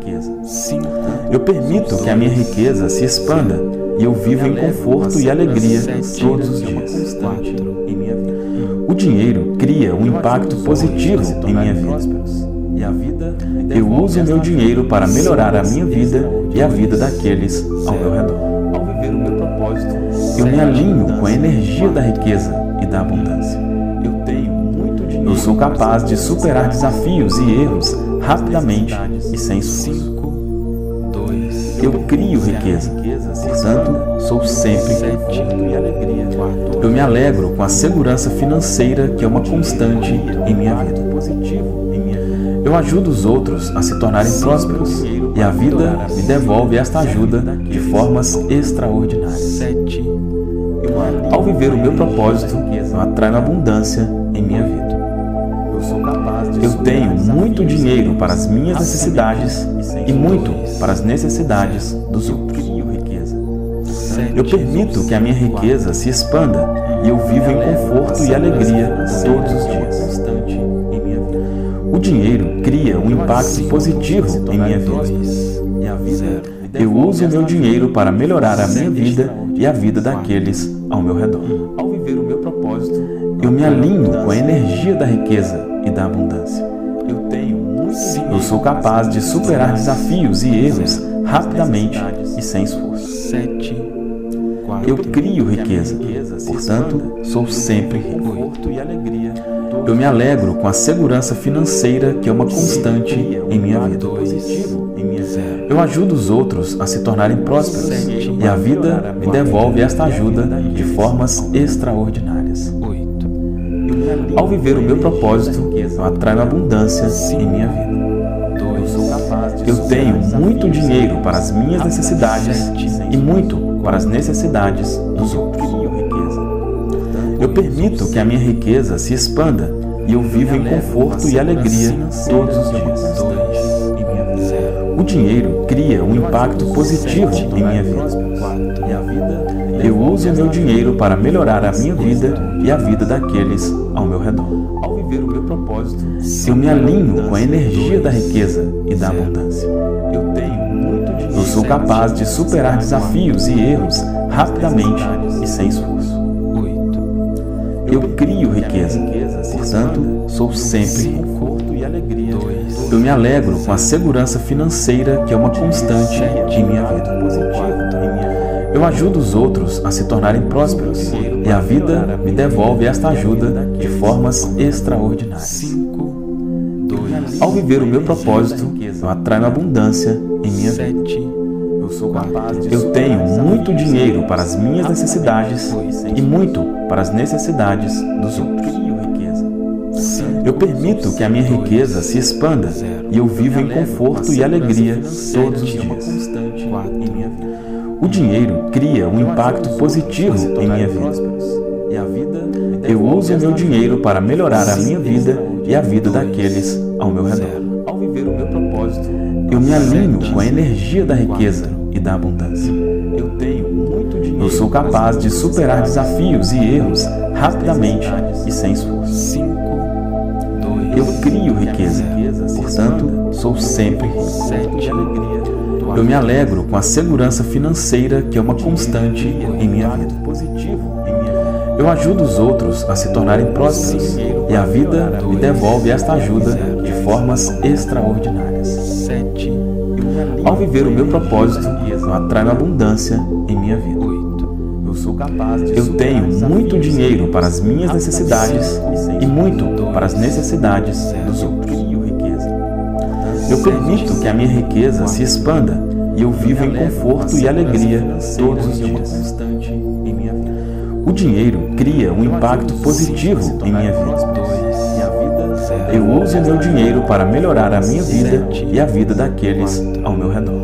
Eu permito que a minha riqueza se expanda e eu vivo em conforto e alegria todos os dias. O dinheiro cria um impacto positivo em minha vida. Eu uso o meu dinheiro para melhorar a minha vida e a vida daqueles ao meu redor. Eu me alinho com a energia da riqueza e da abundância. Eu sou capaz de superar desafios e erros rapidamente e sem esforço. Eu crio riqueza, portanto, sou sempre rico. Eu me alegro com a segurança financeira que é uma constante em minha vida. Eu ajudo os outros a se tornarem prósperos e a vida me devolve esta ajuda de formas extraordinárias. Ao viver o meu propósito, eu atraio abundância em minha vida. Eu tenho muito dinheiro para as minhas necessidades e muito para as necessidades dos outros. Eu permito que a minha riqueza se expanda e eu vivo em conforto e alegria todos os dias. O dinheiro cria um impacto positivo em minha vida. Eu uso o meu dinheiro para melhorar a minha vida e a vida daqueles ao meu redor. Eu me alinho com a energia da riqueza e da abundância. Eu sou capaz de superar desafios e erros rapidamente e sem esforço. Eu crio riqueza, portanto, sou sempre rico. Eu me alegro com a segurança financeira que é uma constante em minha vida. Eu ajudo os outros a se tornarem prósperos e a vida me devolve esta ajuda de formas extraordinárias. Ao viver o meu propósito, eu atraio abundância em minha vida. Eu tenho muito dinheiro para as minhas necessidades e muito para as necessidades dos outros. Eu permito que a minha riqueza se expanda e eu vivo em conforto e alegria todos os dias. O dinheiro cria um impacto positivo em minha vida. Eu uso o meu dinheiro para melhorar a minha vida e a vida daqueles ao meu redor. Eu me alinho com a energia da riqueza e da abundância. Eu sou capaz de superar desafios e erros rapidamente e sem esforço. Eu crio riqueza, portanto, sou sempre rico. Eu me alegro com a segurança financeira que é uma constante em minha vida. Eu ajudo os outros a se tornarem prósperos e a vida me devolve esta ajuda de formas extraordinárias. Ao viver o meu propósito, eu atraio abundância em minha vida. Eu tenho muito dinheiro para as minhas necessidades e muito para as necessidades dos outros. Eu permito que a minha riqueza se expanda e eu vivo em conforto e alegria todos os dias. O dinheiro cria um impacto positivo em minha vida. Eu uso o meu dinheiro para melhorar a minha vida e a vida daqueles ao meu redor. Eu me alinho com a energia da riqueza e da abundância. Eu sou capaz de superar desafios e erros rapidamente e sem esforço. Eu crio riqueza, portanto, sou sempre rico. Eu me alegro com a segurança financeira que é uma constante em minha vida. Eu ajudo os outros a se tornarem prósperos e a vida me devolve esta ajuda de formas extraordinárias. Ao viver o meu propósito, eu atraio abundância em minha vida. Eu tenho muito dinheiro para as minhas necessidades e muito para as necessidades dos outros. Eu permito que a minha riqueza se expanda e eu vivo em conforto e alegria todos os dias. O dinheiro cria um impacto positivo em minha vida. Eu uso o meu dinheiro para melhorar a minha vida e a vida daqueles ao meu redor.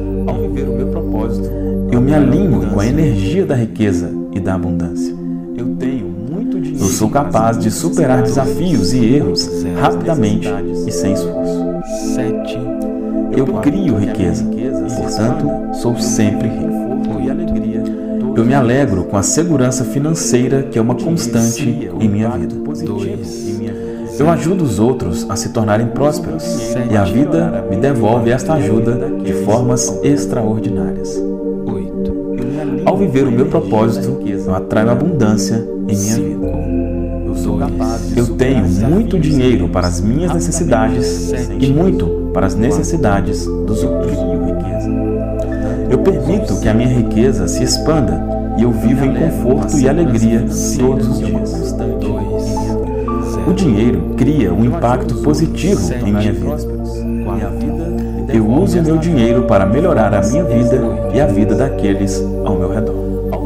Eu me alinho com a energia da riqueza e da abundância. Eu sou capaz de superar desafios e erros rapidamente e sem esforço. Eu crio riqueza, portanto, sou sempre rico. Eu me alegro com a segurança financeira que é uma constante em minha vida. Eu ajudo os outros a se tornarem prósperos e a vida me devolve esta ajuda de formas extraordinárias. Ao viver o meu propósito, eu atraio abundância em minha vida. Eu tenho muito dinheiro para as minhas necessidades e muito para as necessidades dos outros. Eu permito que a minha riqueza se expanda e eu vivo em conforto e alegria todos os dias. O dinheiro cria um impacto positivo em minha vida. Eu uso o meu dinheiro para melhorar a minha vida e a vida daqueles ao meu redor.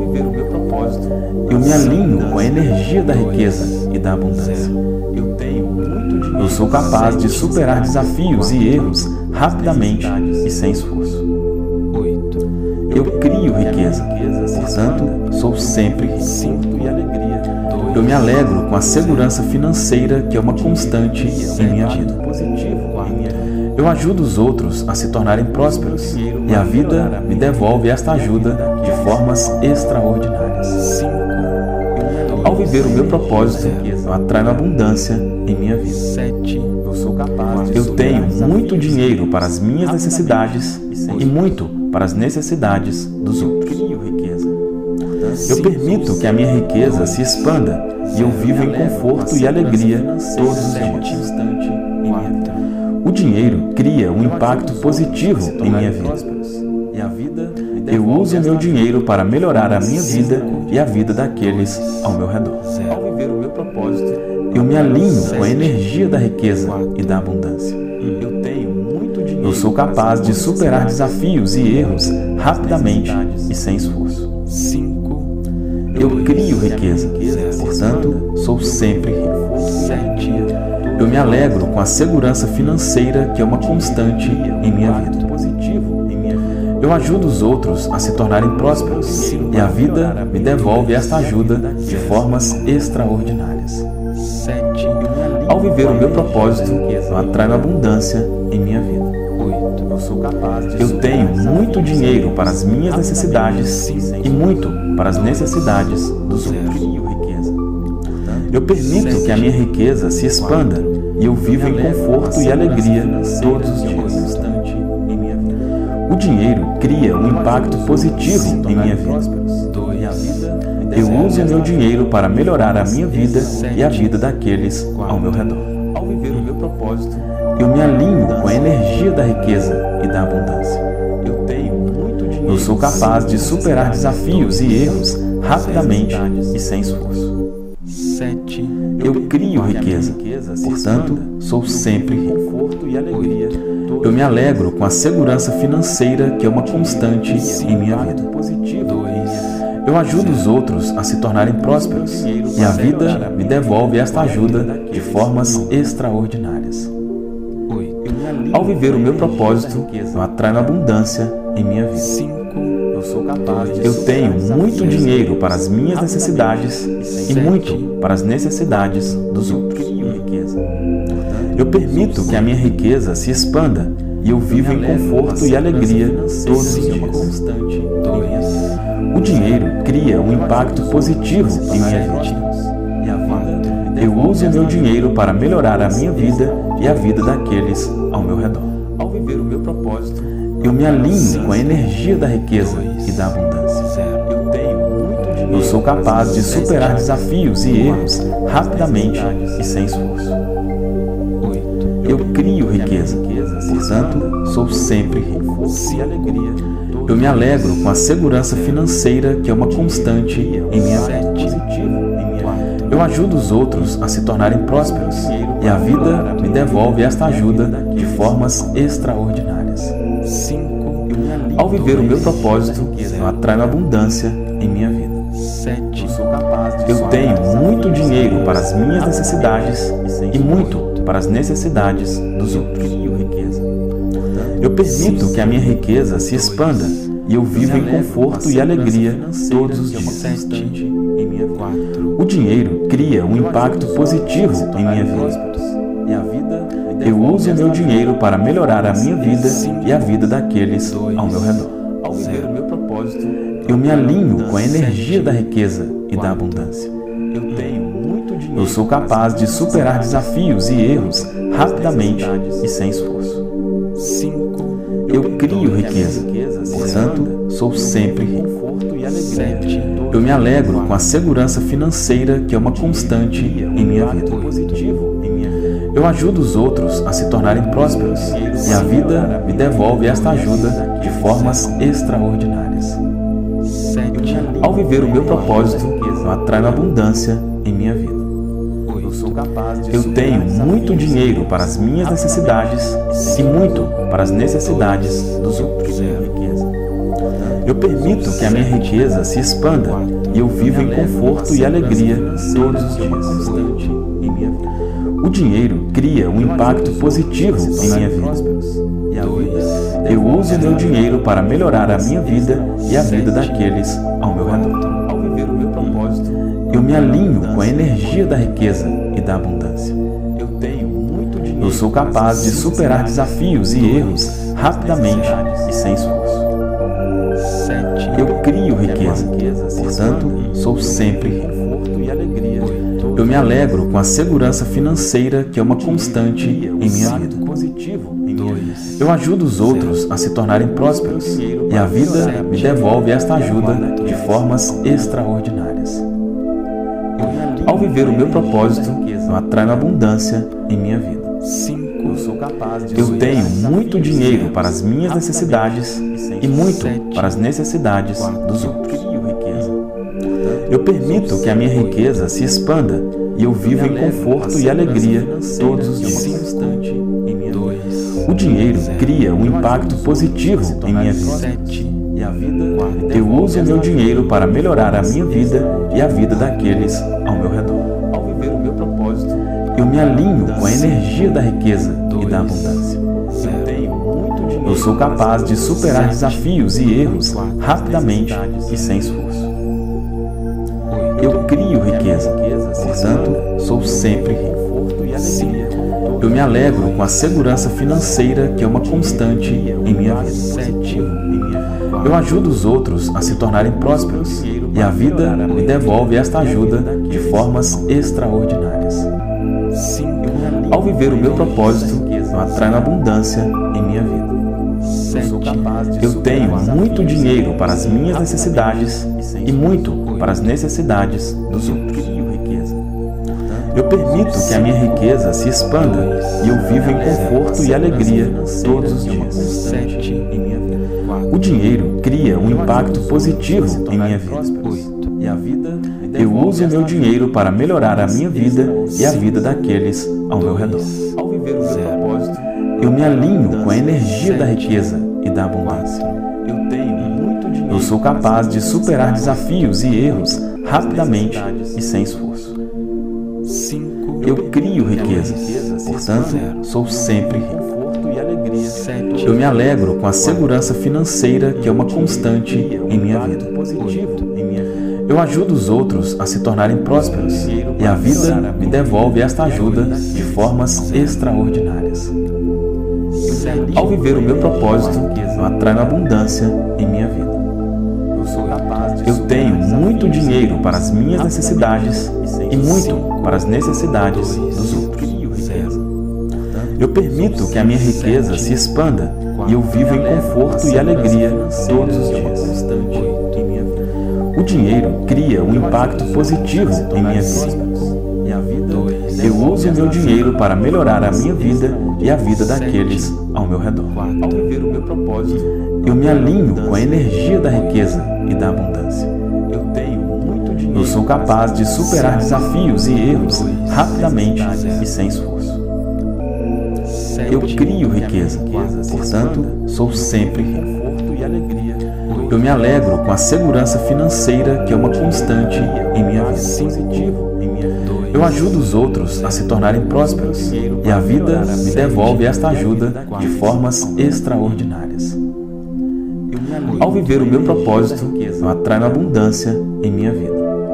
Eu me alinho com a energia da riqueza e da abundância. Eu sou capaz de superar desafios e erros rapidamente e sem esforço. Eu crio riqueza, portanto, sou sempre rico. Eu me alegro com a segurança financeira que é uma constante em minha vida. Eu ajudo os outros a se tornarem prósperos e a vida me devolve esta ajuda de formas extraordinárias. Ao viver o meu propósito, eu atraio abundância em minha vida. Eu tenho muito dinheiro para as minhas necessidades e muito para as necessidades dos outros. Eu permito que a minha riqueza se expanda e eu vivo em conforto e alegria todos os dias. O dinheiro cria um impacto positivo em minha vida. Eu uso o meu dinheiro para melhorar a minha vida e a vida daqueles ao meu redor. Eu me alinho com a energia da riqueza e da abundância. Eu sou capaz de superar desafios e erros rapidamente e sem esforço. Eu crio riqueza, portanto, sou sempre rico. Eu me alegro com a segurança financeira que é uma constante em minha vida. Eu ajudo os outros a se tornarem prósperos e a vida me devolve esta ajuda de formas extraordinárias. Ao viver o meu propósito, eu atraio abundância em minha vida. Eu tenho muito dinheiro para as minhas necessidades e muito para as necessidades dos outros. Eu permito que a minha riqueza se expanda e eu vivo em conforto e alegria todos os dias. O dinheiro cria um impacto positivo em minha vida. Eu uso o meu dinheiro para melhorar a minha vida e a vida daqueles ao meu redor. Eu me alinho com a energia da riqueza e da abundância. Eu sou capaz de superar desafios e erros rapidamente e sem esforço. Eu crio riqueza, portanto, sou sempre rico. Eu me alegro com a segurança financeira que é uma constante em minha vida. Eu ajudo os outros a se tornarem prósperos e a vida me devolve esta ajuda de formas extraordinárias. Ao viver o meu propósito, eu atraio abundância em minha vida. Eu tenho muito dinheiro para as minhas necessidades e muito para as necessidades dos outros. Eu permito que a minha riqueza se expanda e eu vivo em conforto e alegria todos os dias. O dinheiro cria um impacto positivo em minha vida. Eu uso o meu dinheiro para melhorar a minha vida e a vida daqueles ao meu redor. Eu me alinho com a energia da riqueza e da abundância. Eu sou capaz de superar desafios e erros rapidamente e sem esforço. Eu crio riqueza, portanto, sou sempre rico. Eu me alegro com a segurança financeira que é uma constante em minha vida. Eu ajudo os outros a se tornarem prósperos e a vida me devolve esta ajuda de formas extraordinárias. Ao viver o meu propósito, eu atraio abundância em minha vida. Eu tenho muito dinheiro para as minhas necessidades e muito para as necessidades dos outros. Eu permito que a minha riqueza se expanda e eu vivo em conforto e alegria todos os dias. O dinheiro cria um impacto positivo em minha vida. Eu uso o meu dinheiro para melhorar a minha vida e a vida daqueles ao meu redor. Eu me alinho com a energia da riqueza e da abundância. Eu sou capaz de superar desafios e erros rapidamente e sem esforço. Eu crio riqueza, portanto, sou sempre rico. Eu me alegro com a segurança financeira que é uma constante em minha vida. Eu ajudo os outros a se tornarem prósperos e a vida me devolve esta ajuda de formas extraordinárias. Ao viver o meu propósito, eu atraio abundância em minha vida. Eu tenho muito dinheiro para as minhas necessidades e muito para as necessidades dos outros. Eu permito que a minha riqueza se expanda e eu vivo em conforto e alegria todos os dias. O dinheiro cria um impacto positivo em minha vida. Eu uso o meu dinheiro para melhorar a minha vida e a vida daqueles ao meu redor. Eu me alinho com a energia da riqueza e da abundância. Eu sou capaz de superar desafios e erros rapidamente e sem esforço. Eu crio riqueza, portanto, sou sempre rico. Eu me alegro com a segurança financeira que é uma constante em minha vida. Eu ajudo os outros a se tornarem prósperos e a vida me devolve esta ajuda de formas extraordinárias. Ao viver o meu propósito, eu atraio abundância em minha vida. Eu tenho muito dinheiro para as minhas necessidades e muito para as necessidades dos outros. Eu permito que a minha riqueza se expanda e eu vivo em conforto e alegria todos os dias. O dinheiro cria um impacto positivo em minha vida. Eu uso o meu dinheiro para melhorar a minha vida e a vida daqueles ao meu redor. Eu me alinho com a energia da riqueza e da abundância. Eu sou capaz de superar desafios e erros rapidamente e sem esforço. Eu crio riqueza, portanto, sou sempre rico. Eu me alegro com a segurança financeira que é uma constante em minha vida. Eu ajudo os outros a se tornarem prósperos e a vida me devolve esta ajuda de formas extraordinárias. Ao viver o meu propósito, eu atraio abundância em minha vida. Eu tenho muito dinheiro para as minhas necessidades e muito para as necessidades dos outros. Eu permito que a minha riqueza se expanda e eu vivo em conforto e alegria todos os dias. O dinheiro cria um impacto positivo em minha vida. Eu uso o meu dinheiro para melhorar a minha vida e a vida daqueles ao meu redor. Eu me alinho com a energia da riqueza e da abundância. Eu sou capaz de superar desafios e erros rapidamente e sem esforço. Eu crio riqueza, portanto, sou sempre rico. Eu me alegro com a segurança financeira que é uma constante em minha vida. Eu ajudo os outros a se tornarem prósperos e a vida me devolve esta ajuda de formas extraordinárias. Ao viver o meu propósito, eu atraio abundância em minha vida. Eu tenho muito dinheiro para as minhas necessidades e muito para as necessidades dos outros. Eu permito que a minha riqueza se expanda e eu vivo em conforto e alegria todos os dias. O dinheiro cria um impacto positivo em minha vida. Eu uso o meu dinheiro para melhorar a minha vida e a vida daqueles ao meu redor. Ao viver o meu propósito, eu me alinho com a energia da riqueza e da abundância. Eu tenho muito dinheiro. Eu sou capaz de superar desafios e erros rapidamente e sem esforço. Eu crio riqueza, portanto, sou sempre rico. Eu me alegro com a segurança financeira que é uma constante em minha vida. Eu ajudo os outros a se tornarem prósperos e a vida me devolve esta ajuda de formas extraordinárias. Ao viver o meu propósito, eu atraio abundância em minha vida.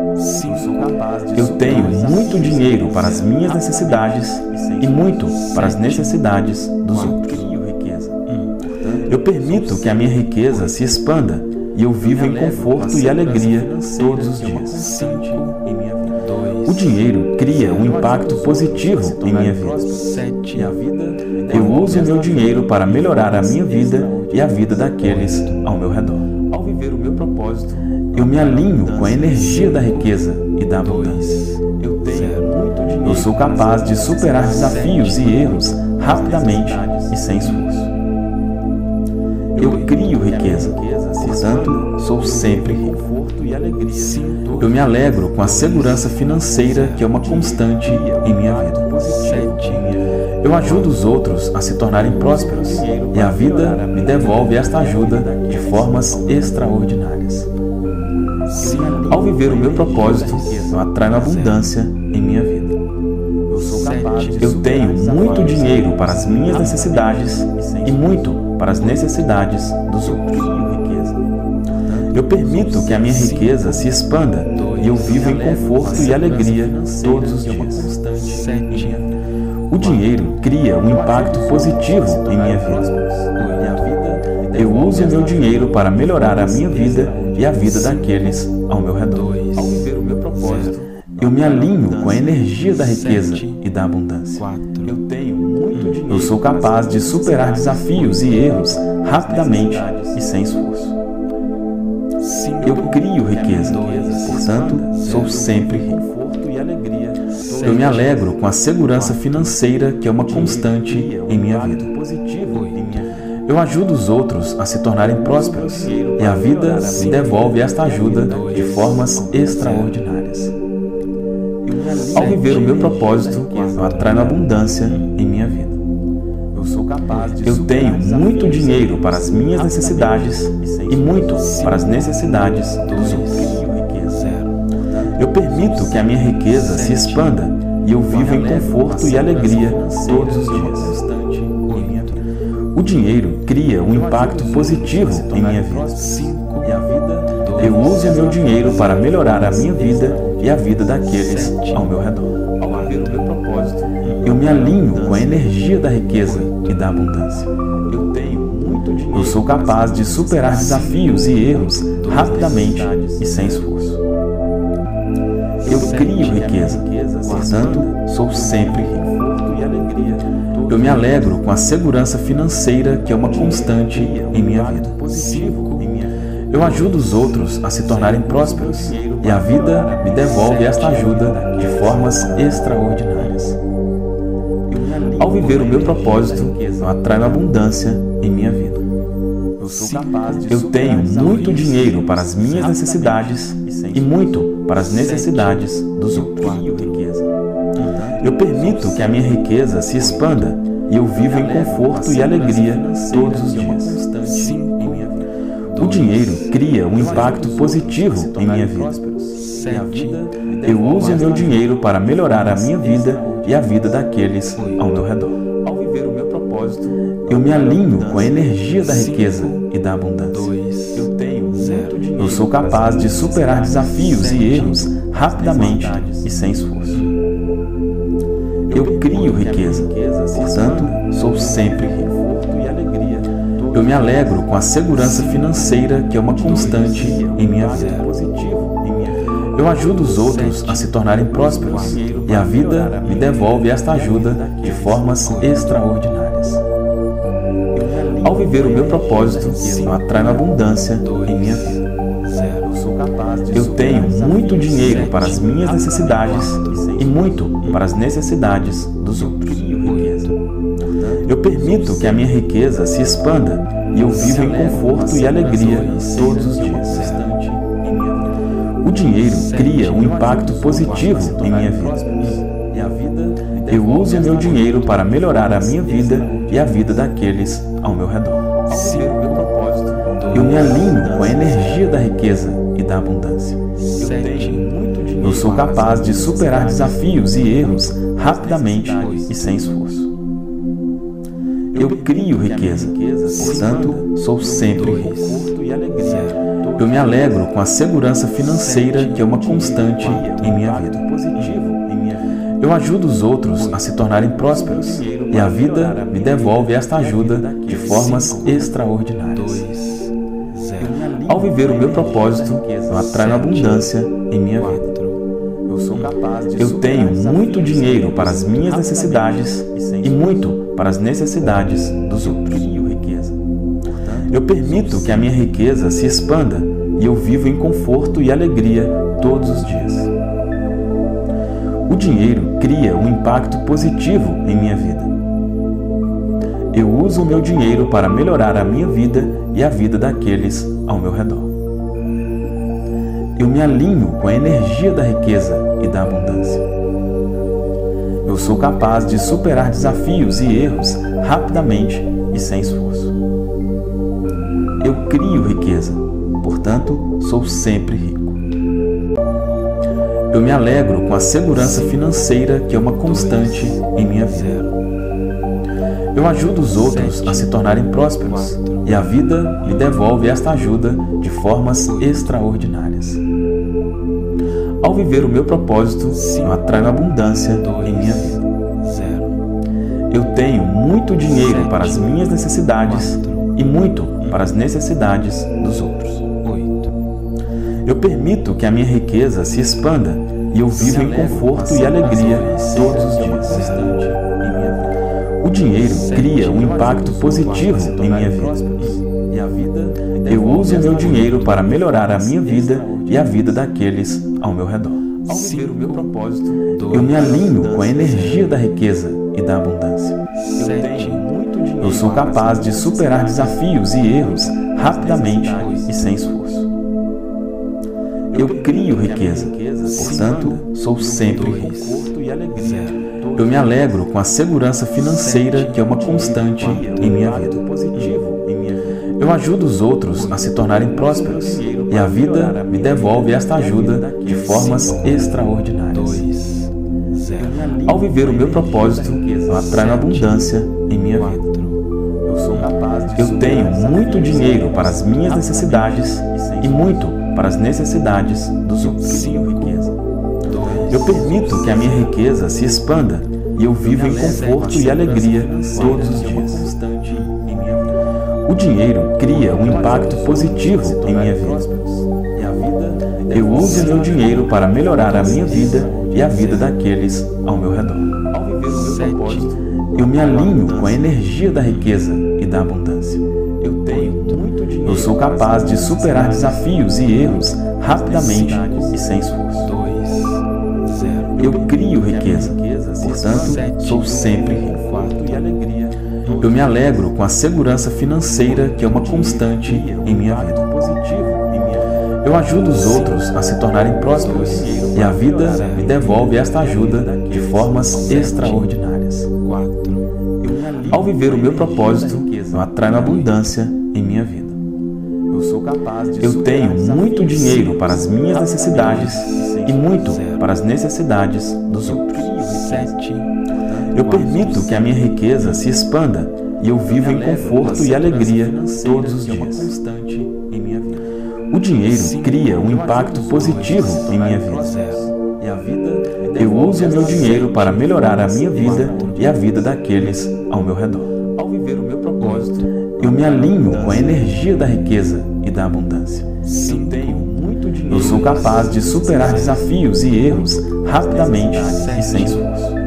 Eu tenho muito dinheiro para as minhas necessidades e muito para as necessidades dos outros. Eu permito que a minha riqueza se expanda e eu vivo em conforto e alegria todos os dias. O dinheiro cria um impacto positivo em minha vida. Eu uso o meu dinheiro para melhorar a minha vida e a vida daqueles ao meu redor. Ao viver o meu propósito, eu me alinho com a energia da riqueza e da abundância. Eu tenho muito dinheiro. Eu sou capaz de superar desafios e erros rapidamente e sem esforço. Eu crio riqueza, portanto, sou sempre rico. Eu me alegro com a segurança financeira que é uma constante em minha vida. Eu ajudo os outros a se tornarem prósperos e a vida me devolve esta ajuda de formas extraordinárias. Ao viver o meu propósito, eu atraio abundância em minha vida. Eu tenho muito dinheiro para as minhas necessidades e muito para as necessidades dos outros. Eu permito que a minha riqueza se expanda e eu vivo em conforto e alegria todos os dias. O dinheiro cria um impacto positivo em minha vida. Eu uso o meu dinheiro para melhorar a minha vida e a vida daqueles ao meu redor. Ao viver o meu propósito, eu me alinho com a energia da riqueza e da abundância. Eu tenho muito dinheiro. Eu sou capaz de superar desafios e erros rapidamente e sem esforço. Eu crio riqueza, portanto, sou sempre rico. Eu me alegro com a segurança financeira que é uma constante em minha vida. Eu ajudo os outros a se tornarem prósperos e a vida me devolve esta ajuda de formas extraordinárias. Ao viver o meu propósito, eu atraio abundância em minha vida. Eu tenho muito dinheiro para as minhas necessidades e muito para as necessidades dos outros. Eu permito que a minha riqueza se expanda e eu vivo em conforto e alegria todos os dias. O dinheiro cria um impacto positivo em minha vida. Eu uso o meu dinheiro para melhorar a minha vida e a vida daqueles ao meu redor. Eu me alinho com a energia da riqueza e da abundância. Eu tenho muito dinheiro. Eu sou capaz de superar desafios e erros rapidamente e sem esforço. Eu crio riqueza, portanto, sou sempre rico. Eu me alegro com a segurança financeira que é uma constante em minha vida. Eu ajudo os outros a se tornarem prósperos e a vida me devolve esta ajuda de formas extraordinárias. Ao viver o meu propósito, eu atraio abundância em minha vida. Eu tenho muito dinheiro para as minhas necessidades e muito para as necessidades dos outros. Eu permito que a minha riqueza se expanda e eu vivo em conforto e alegria todos os dias. O dinheiro cria um impacto positivo em minha vida. Eu uso o meu dinheiro para melhorar a minha vida e a vida daqueles ao meu redor. Eu me alinho com a energia da riqueza e da abundância. Eu sou capaz de superar desafios e erros rapidamente e sem esforço. Eu crio riqueza, portanto, sou sempre rico. Eu me alegro com a segurança financeira que é uma constante em minha vida. Eu ajudo os outros a se tornarem prósperos e a vida me devolve esta ajuda de formas extraordinárias. Ao viver o meu propósito, eu atraio abundância em minha vida. Eu tenho muito muito dinheiro para as minhas necessidades e muito para as necessidades dos outros. Eu permito que a minha riqueza se expanda e eu vivo em conforto e alegria todos os dias. O dinheiro cria um impacto positivo em minha vida. Eu uso o meu dinheiro para melhorar a minha vida e a vida daqueles ao meu redor. Eu me alinho com a energia da riqueza e da abundância. Eu sou capaz de superar desafios e erros rapidamente e sem esforço. Eu crio riqueza, portanto, sou sempre rico. Eu me alegro com a segurança financeira que é uma constante em minha vida. Eu ajudo os outros a se tornarem prósperos e a vida me devolve esta ajuda de formas extraordinárias. Ao viver o meu propósito, eu atraio abundância em minha vida. Eu tenho muito dinheiro para as minhas necessidades e muito para as necessidades dos outros. Eu permito que a minha riqueza se expanda e eu vivo em conforto e alegria todos os dias. O dinheiro cria um impacto positivo em minha vida. Eu uso o meu dinheiro para melhorar a minha vida e a vida daqueles ao meu redor. Eu me alinho com a energia da riqueza e da abundância. Eu sou capaz de superar desafios e erros rapidamente e sem esforço. Eu crio riqueza, portanto, sou sempre rico. Eu me alegro com a segurança financeira que é uma constante em minha vida. Eu ajudo os outros a se tornarem prósperos e a vida me devolve esta ajuda de formas extraordinárias. Ao viver o meu propósito, eu atraio abundância em minha vida. Eu tenho muito dinheiro para as minhas necessidades e muito para as necessidades dos outros. Eu permito que a minha riqueza se expanda e eu vivo em conforto e alegria todos os dias. O dinheiro cria um impacto positivo em minha vida. Eu uso o meu dinheiro para melhorar a minha vida e a vida daqueles ao meu redor. Ao viver o meu propósito, eu me alinho com a energia da riqueza e da abundância. Eu sou capaz de superar desafios e erros rapidamente e sem esforço. Eu crio riqueza, portanto, sou sempre rico. Eu me alegro com a segurança financeira que é uma constante em minha vida. Eu ajudo os outros a se tornarem prósperos e a vida me devolve esta ajuda de formas extraordinárias. Ao viver o meu propósito, eu atraio abundância em minha vida. Eu tenho muito dinheiro para as minhas necessidades e muito para as necessidades dos outros. Eu permito que a minha riqueza se expanda e eu vivo em conforto e alegria todos os dias. O dinheiro cria um impacto positivo em minha vida. Eu uso o meu dinheiro para melhorar a minha vida e a vida daqueles ao meu redor. Eu me alinho com a energia da riqueza e da abundância. Eu sou capaz de superar desafios e erros rapidamente e sem esforço. Eu crio riqueza, portanto, sou sempre rico. Eu me alegro com a segurança financeira que é uma constante em minha vida. Eu ajudo os outros a se tornarem prósperos e a vida me devolve esta ajuda de formas extraordinárias. Ao viver o meu propósito, eu atraio abundância em minha vida. Eu tenho muito dinheiro para as minhas necessidades e muito para as necessidades dos outros. Eu permito que a minha riqueza se expanda e eu vivo em conforto e alegria todos os dias. O dinheiro cria um impacto positivo em minha vida. Eu uso o meu dinheiro para melhorar a minha vida e a vida daqueles ao meu redor. Eu me alinho com a energia da riqueza e da abundância. Eu sou capaz de superar desafios e erros rapidamente e sem esforço.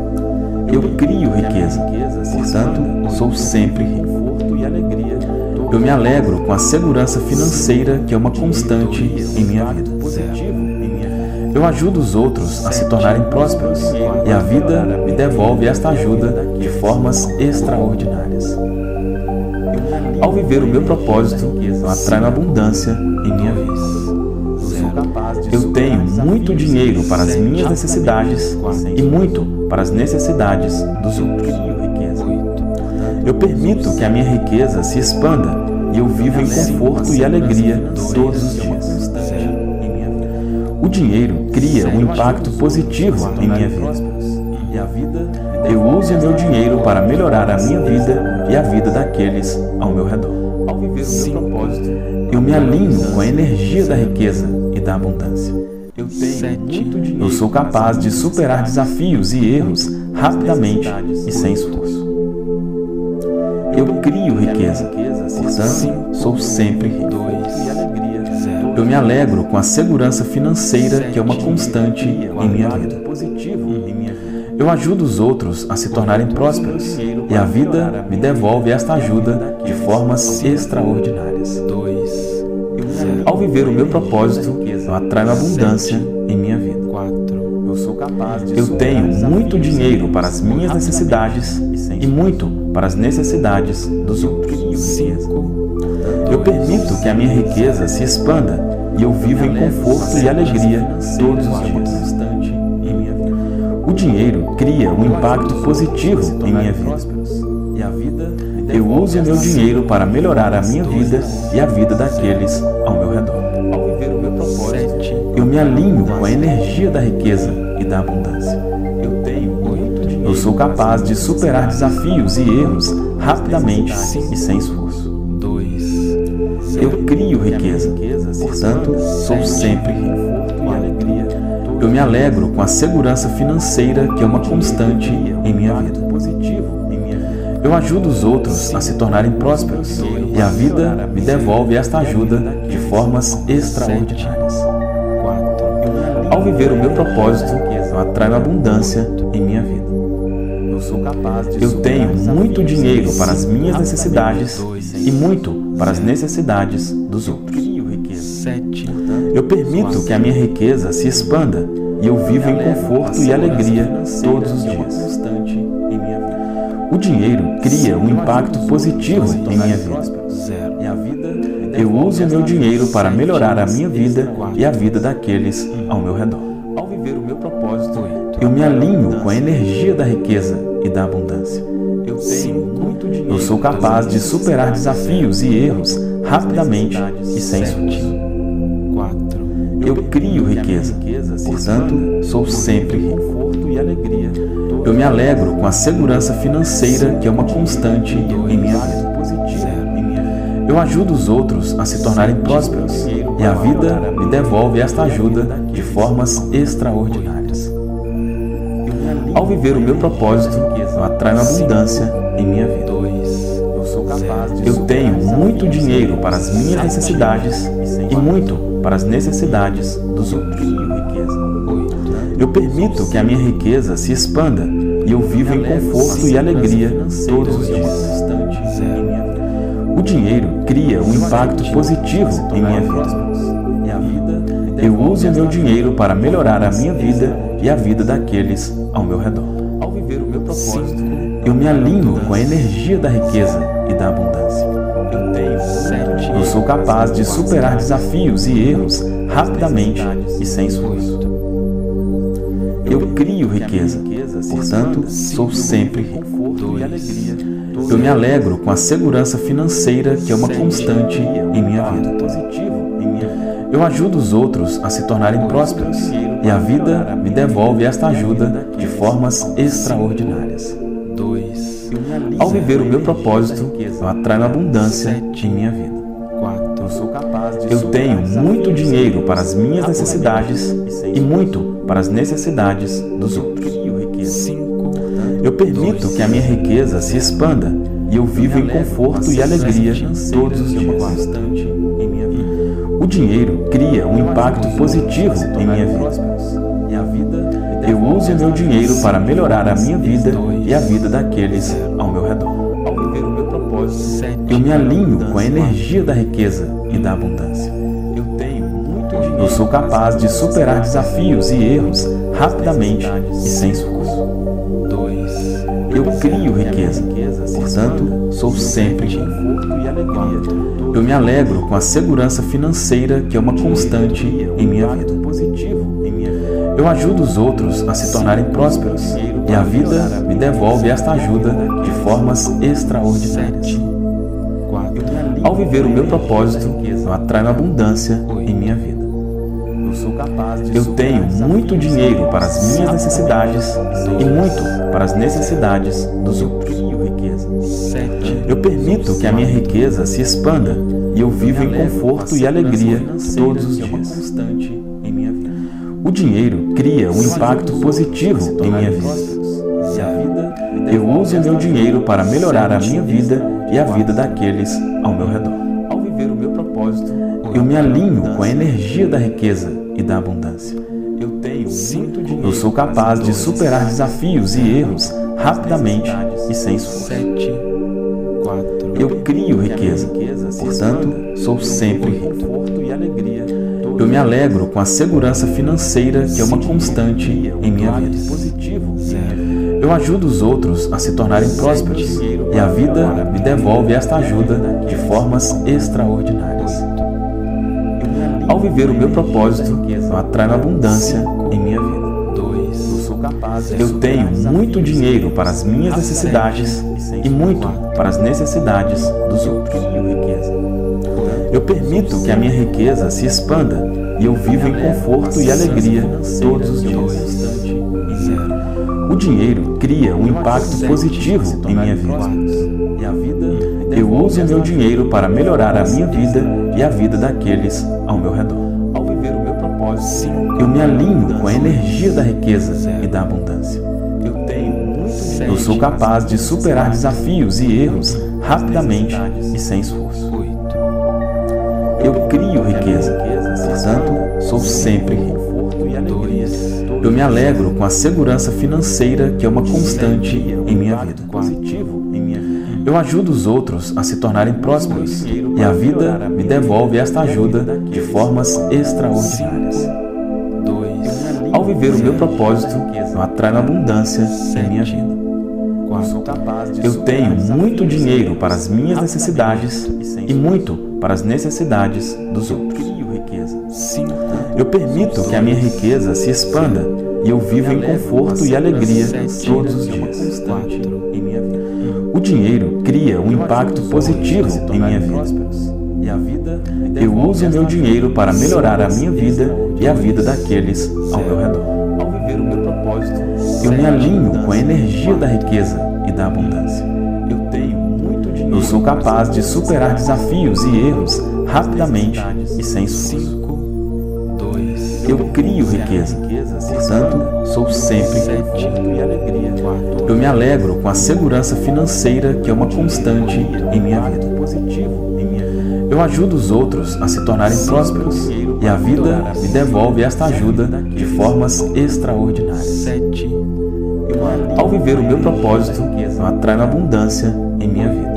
Eu crio riqueza, portanto, sou sempre rico. Eu me alegro com a segurança financeira que é uma constante em minha vida. Eu ajudo os outros a se tornarem prósperos e a vida me devolve esta ajuda de formas extraordinárias. Ao viver o meu propósito, eu atraio abundância em minha vida. Eu tenho muito dinheiro para as minhas necessidades e muito para as necessidades dos outros. Eu permito que a minha riqueza se expanda e eu vivo em conforto e alegria todos os dias. O dinheiro cria um impacto positivo em minha vida. Eu uso o meu dinheiro para melhorar a minha vida e a vida daqueles ao meu redor. Ao viver o meu propósito, eu me alinho com a energia da riqueza e da abundância. Eu tenho muito dinheiro. Eu sou capaz de superar desafios e erros rapidamente e sem esforço. Eu crio riqueza, portanto, sou sempre rico. Eu me alegro com a segurança financeira que é uma constante em minha vida. Eu ajudo os outros a se tornarem prósperos e a vida me devolve esta ajuda de formas extraordinárias. Ao viver o meu propósito, eu atraio abundância em minha vida. Eu tenho muito dinheiro para as minhas necessidades e muito para as necessidades dos outros. Eu permito que a minha riqueza se expanda e eu vivo em conforto e alegria todos os dias. O dinheiro cria um impacto positivo em minha vida. Eu uso o meu dinheiro para melhorar a minha vida e a vida daqueles ao meu redor. Eu me alinho com a energia da riqueza e da abundância. Eu sou capaz de superar desafios e erros rapidamente e sem esforço. Eu crio riqueza, portanto, sou sempre rico. Eu me alegro com a segurança financeira que é uma constante em minha vida. Eu ajudo os outros a se tornarem prósperos e a vida me devolve esta ajuda de formas extraordinárias. Ao viver o meu propósito, eu atraio abundância em minha vida. Eu tenho muito dinheiro para as minhas necessidades e muito para as necessidades dos outros. Eu permito que a minha riqueza se expanda e eu vivo em conforto e alegria todos os dias. O dinheiro cria um impacto positivo em minha vida. Eu uso o meu dinheiro para melhorar a minha vida e a vida daqueles ao meu redor. Ao viver o meu propósito, eu me alinho com a energia da riqueza e da abundância. Eu tenho muito dinheiro. Eu sou capaz de superar desafios e erros rapidamente e sem esforço. Eu crio riqueza, portanto, sou sempre rico. Eu me alegro com a segurança financeira que é uma constante em minha vida. Eu ajudo os outros a se tornarem prósperos e a vida me devolve esta ajuda de formas extraordinárias. Ao viver o meu propósito, eu atraio abundância em minha vida. Eu tenho muito dinheiro para as minhas necessidades e muito para as necessidades dos outros. Eu permito que a minha riqueza se expanda e eu vivo em conforto e alegria todos os dias. O dinheiro cria um impacto positivo em minha vida. Eu uso o meu dinheiro para melhorar a minha vida e a vida daqueles ao meu redor. Ao viver o meu propósito, eu me alinho com a energia da riqueza e da abundância. Eu sou capaz de superar desafios e erros rapidamente e sem esforço. Eu crio riqueza, portanto, sou sempre rico. Eu me alegro com a segurança financeira que é uma constante em minha vida. Eu ajudo os outros a se tornarem prósperos e a vida me devolve esta ajuda de formas extraordinárias. Ao viver o meu propósito, eu atraio abundância em minha vida. Eu tenho muito dinheiro para as minhas necessidades e muito para as necessidades dos outros. Eu permito que a minha riqueza se expanda e eu vivo em conforto e alegria todos os dias. O dinheiro cria um impacto positivo em minha vida. Eu uso o meu dinheiro para melhorar a minha vida e a vida daqueles ao meu redor. Ao viver o meu propósito, Eu me alinho com a energia da riqueza e da abundância. Eu sou capaz de superar desafios e erros rapidamente e sem esforço. Eu crio riqueza, portanto, sou sempre rico. Eu me alegro com a segurança financeira que é uma constante em minha vida. Eu ajudo os outros a se tornarem prósperos e a vida me devolve esta ajuda de formas extraordinárias. Ao viver o meu propósito, eu atraio abundância em minha vida. Eu tenho muito dinheiro para as minhas necessidades e muito para as necessidades dos outros. Eu permito que a minha riqueza se expanda e eu vivo em conforto e alegria todos os dias. O dinheiro cria um impacto positivo em minha vida. Eu uso o meu dinheiro para melhorar a minha vida e a vida daqueles ao meu redor. Eu me alinho com a energia da riqueza e da abundância. Eu sou capaz de superar desafios e erros rapidamente e sem esforço. Eu crio riqueza, portanto, sou sempre rico. Eu me alegro com a segurança financeira que é uma constante em minha vida. Eu ajudo os outros a se tornarem prósperos e a vida me devolve esta ajuda de formas extraordinárias. Ao viver o meu propósito, eu atraio abundância em minha vida. Eu tenho muito dinheiro para as minhas necessidades e muito para as necessidades dos outros. Eu permito que a minha riqueza se expanda e eu vivo em conforto e alegria todos os dias. O dinheiro cria um impacto positivo em minha vida. Eu uso o meu dinheiro para melhorar a minha vida e a vida daqueles ao meu redor. Eu me alinho com a energia da riqueza e da abundância. Eu sou capaz de superar desafios e erros rapidamente e sem esforço. Eu crio riqueza, portanto, sou sempre rico. Eu me alegro com a segurança financeira que é uma constante em minha vida. Eu ajudo os outros a se tornarem prósperos e a vida me devolve esta ajuda de formas extraordinárias. Ao viver o meu propósito, eu atraio abundância em minha vida. Eu tenho muito dinheiro para as minhas necessidades e muito para as necessidades dos outros. Eu permito que a minha riqueza se expanda e eu vivo em conforto e alegria todos os dias. O dinheiro cria um impacto positivo em minha vida. Eu uso o meu dinheiro para melhorar a minha vida e a vida daqueles ao meu redor. Eu me alinho com a energia da riqueza e da abundância. Eu sou capaz de superar desafios e erros rapidamente e sem esforço. Eu crio riqueza, portanto, sou sempre rico. Eu me alegro com a segurança financeira que é uma constante em minha vida. Eu ajudo os outros a se tornarem prósperos e a vida me devolve esta ajuda de formas extraordinárias. Ao viver o meu propósito, eu atraio abundância em minha vida.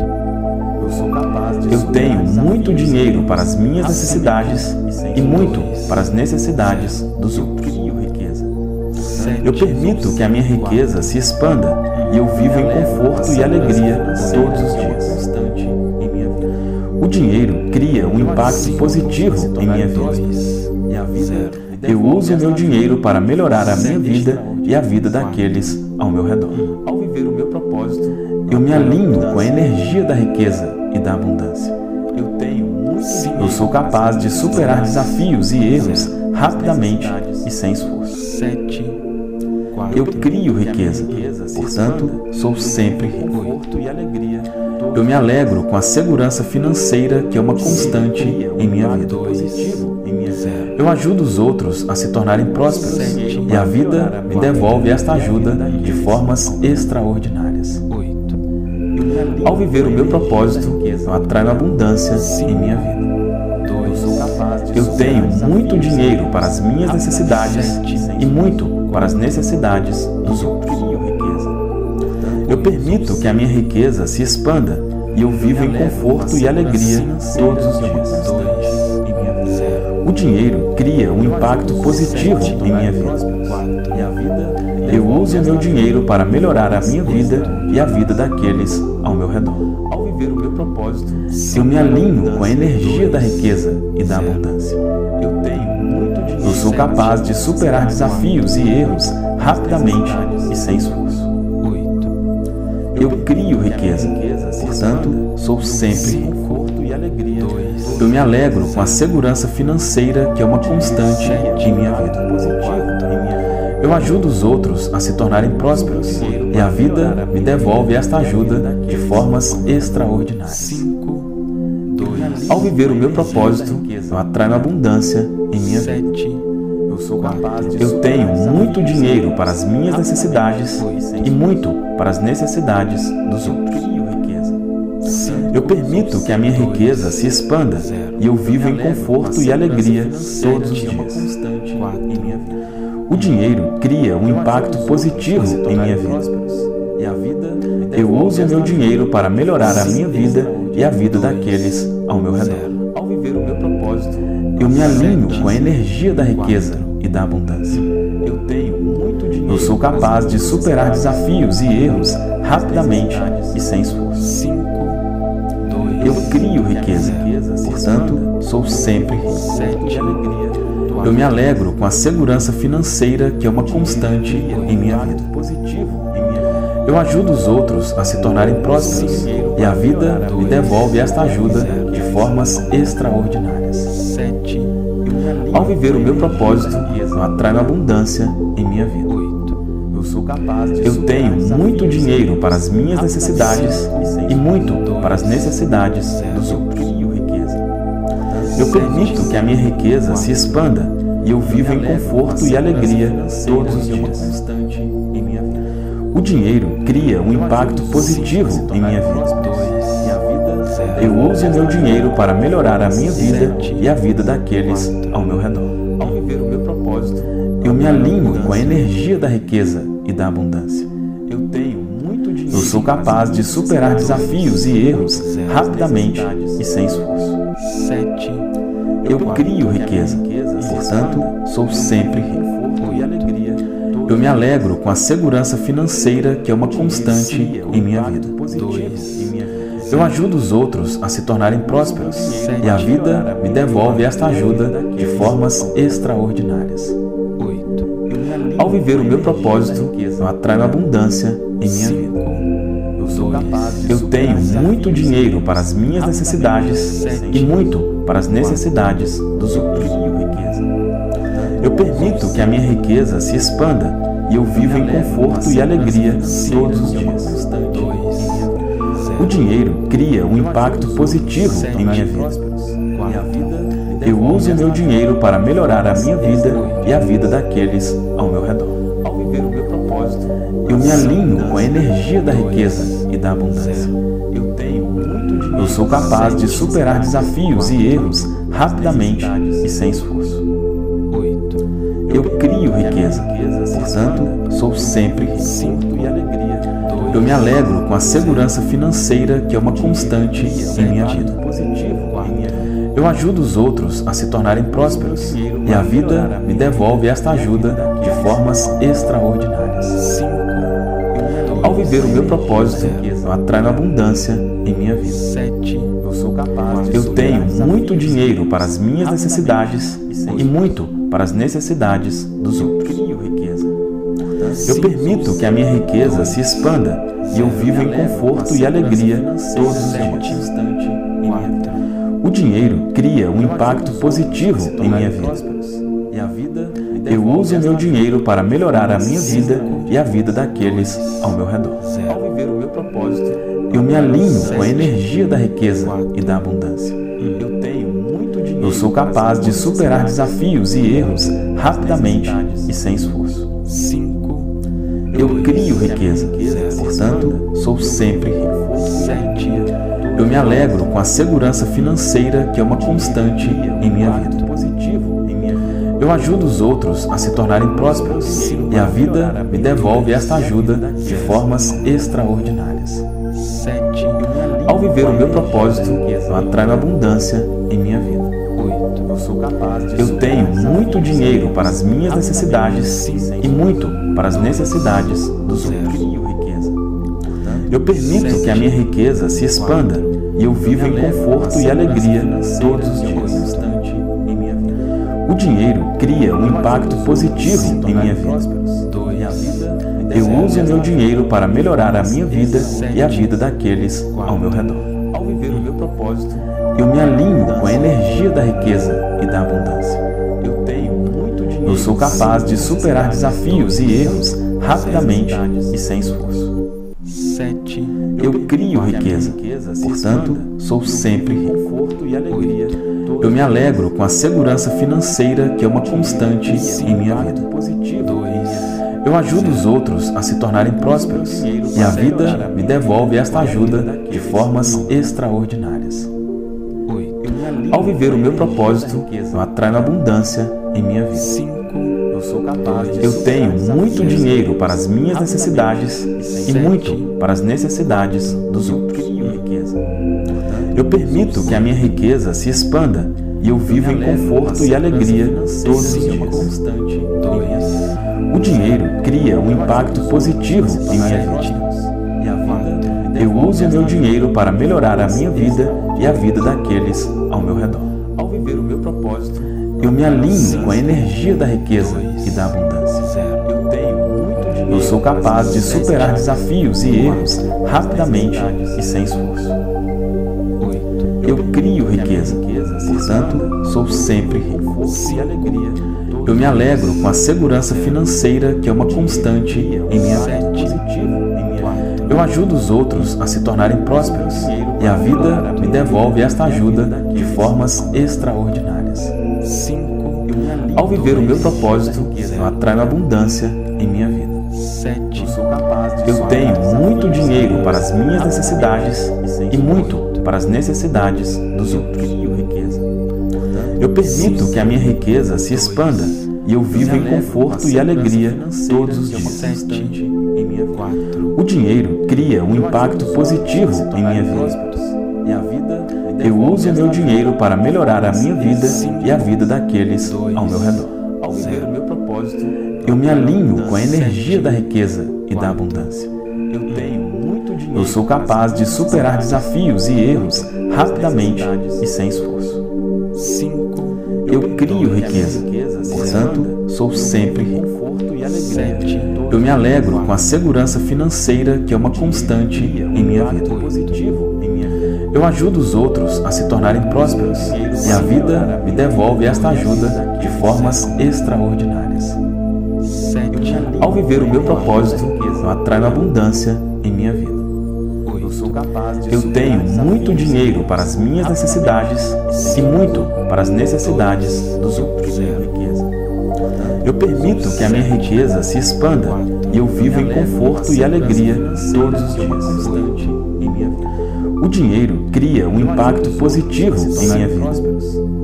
Eu tenho muito dinheiro para as minhas necessidades e muito para as necessidades dos outros. Eu permito que a minha riqueza se expanda e eu vivo em conforto e alegria todos os dias. O dinheiro cria um impacto positivo em minha vida. Eu uso o meu dinheiro para melhorar a minha vida e a vida daqueles ao meu redor. Eu me alinho com a energia da riqueza e da abundância. Eu sou capaz de superar desafios e erros rapidamente e sem esforço. Eu crio riqueza, portanto, sou sempre rico. Eu me alegro com a segurança financeira que é uma constante em minha vida. Eu ajudo os outros a se tornarem prósperos e a vida me devolve esta ajuda de formas extraordinárias. Ao viver o meu propósito, eu atraio abundância em minha vida. Eu tenho muito dinheiro para as minhas necessidades e muito para as necessidades dos outros. Eu permito que a minha riqueza se expanda e eu vivo em conforto e alegria todos os dias. O dinheiro cria um impacto positivo em minha vida. Eu uso o meu dinheiro para melhorar a minha vida e a vida daqueles ao meu redor. Ao viver o meu propósito, eu me alinho com a energia da riqueza e da abundância. Eu tenho muito dinheiro. Eu sou capaz de superar desafios e erros rapidamente e sem esforço. Eu crio riqueza, portanto, sou sempre rico. Eu me alegro com a segurança financeira que é uma constante em minha vida. Eu ajudo os outros a se tornarem prósperos e a vida me devolve esta ajuda de formas extraordinárias. Ao viver o meu propósito, eu atraio abundância em minha vida. Eu tenho muito dinheiro para as minhas necessidades e muito para as necessidades dos outros. Eu permito que a minha riqueza se expanda e eu vivo em conforto e alegria todos os dias. O dinheiro cria um impacto positivo em minha vida. Eu uso o meu dinheiro para melhorar a minha vida e a vida daqueles ao meu redor. Ao viver o meu propósito, eu me alinho com a energia da riqueza e da abundância. Eu tenho muito dinheiro. Eu sou capaz de superar desafios e erros rapidamente e sem esforço. Eu crio riqueza, portanto, sou sempre rico. Eu me alegro com a segurança financeira que é uma constante em minha vida. Eu ajudo os outros a se tornarem prósperos e a vida me devolve esta ajuda de formas extraordinárias. Ao viver o meu propósito, eu atraio abundância em minha vida. Eu tenho muito dinheiro para as minhas necessidades e muito para as necessidades dos outros. Eu permito que a minha riqueza se expanda e eu vivo em conforto e alegria todos os dias. O dinheiro cria um impacto positivo em minha vida. Eu uso o meu dinheiro para melhorar a minha vida e a vida daqueles ao meu redor. Ao viver o meu propósito, eu me alinho com a energia da riqueza e da abundância. Eu tenho muito dinheiro. Eu sou capaz de superar desafios e erros rapidamente e sem esforço. Eu crio riqueza, portanto, sou sempre rico. Eu me alegro com a segurança financeira que é uma constante em minha vida. Eu ajudo os outros a se tornarem prósperos e a vida me devolve esta ajuda de formas extraordinárias. Ao viver o meu propósito, eu atraio abundância em minha vida. Eu tenho muito dinheiro para as minhas necessidades e muito para as necessidades dos outros. Eu permito que a minha riqueza se expanda e eu vivo em conforto e alegria todos os dias. O dinheiro cria um impacto positivo em minha vida. Eu uso o meu dinheiro para melhorar a minha vida e a vida daqueles ao meu redor. Ao viver o meu propósito, eu me alinho com a energia da riqueza e da abundância. Eu tenho muito dinheiro. Eu sou capaz de superar desafios e erros rapidamente e sem esforço. Eu crio riqueza, portanto, sou sempre rico. Eu me alegro com a segurança financeira que é uma constante em minha vida. Eu ajudo os outros a se tornarem prósperos e a vida me devolve esta ajuda de formas extraordinárias. Ao viver o meu propósito, eu atraio abundância em minha vida. Eu tenho muito dinheiro para as minhas necessidades e muito para as necessidades dos outros. Eu permito que a minha riqueza se expanda e eu vivo em conforto e alegria todos os dias. O dinheiro cria um impacto positivo em minha vida. Eu uso o meu dinheiro para melhorar a minha vida e a vida daqueles ao meu redor. Ao viver o meu propósito, eu me alinho com a energia da riqueza e da abundância. Eu tenho muito dinheiro. Eu sou capaz de superar desafios e erros rapidamente e sem esforço. Eu crio riqueza, portanto, sou sempre rico. Eu me alegro com a segurança financeira que é uma constante em minha vida. Eu ajudo os outros a se tornarem prósperos e a vida me devolve esta ajuda de formas extraordinárias. Ao viver o meu propósito, eu atraio abundância em minha vida. Eu tenho muito dinheiro para as minhas necessidades e muito para as necessidades dos outros. Eu permito que a minha riqueza se expanda e eu vivo em conforto e alegria todos os dias. O dinheiro cria um impacto positivo em minha vida. Eu uso o meu dinheiro para melhorar a minha vida e a vida daqueles ao meu redor. Ao viver o meu propósito, eu me alinho com a energia da riqueza e da abundância. Eu tenho muito dinheiro. Eu sou capaz de superar desafios e erros rapidamente e sem esforço. Eu crio riqueza, portanto, sou sempre rico. Eu me alegro com a segurança financeira que é uma constante em minha vida. Eu ajudo os outros a se tornarem prósperos e a vida me devolve esta ajuda de formas extraordinárias. Ao viver o meu propósito, eu atraio abundância em minha vida. Eu tenho muito dinheiro para as minhas necessidades e muito para as necessidades dos outros. Eu permito que a minha riqueza se expanda e eu vivo em conforto e alegria todos os dias. O dinheiro cria um impacto positivo em minha vida. Eu uso o meu dinheiro para melhorar a minha vida e a vida daqueles ao meu redor. Ao viver o meu propósito, eu me alinho com a energia da riqueza e da abundância. Eu sou capaz de superar desafios e erros rapidamente e sem esforço. Eu crio riqueza, portanto, sou sempre rico. Eu me alegro com a segurança financeira que é uma constante em minha vida. Eu ajudo os outros a se tornarem prósperos e a vida me devolve esta ajuda de formas extraordinárias. Ao viver o meu propósito, eu atraio abundância em minha vida. Eu tenho muito dinheiro para as minhas necessidades e muito para as necessidades dos outros. Eu permito que a minha riqueza se expanda e eu vivo em conforto e alegria todos os dias. O dinheiro cria um impacto positivo em minha vida. Eu uso o meu dinheiro para melhorar a minha vida e a vida daqueles ao meu redor. Ao viver o meu propósito, eu me alinho com a energia da riqueza e da abundância. Eu sou capaz de superar desafios e erros rapidamente e sem esforço. Eu crio riqueza, portanto, sou sempre rico. Eu me alegro com a segurança financeira que é uma constante em minha vida. Eu ajudo os outros a se tornarem prósperos e a vida me devolve esta ajuda de formas extraordinárias. Ao viver o meu propósito, eu atraio abundância em minha vida. Eu tenho muito dinheiro para as minhas necessidades e muito para as necessidades dos outros. Eu permito que a minha riqueza se expanda e eu vivo em conforto e alegria todos os dias. O dinheiro cria um impacto positivo em minha vida.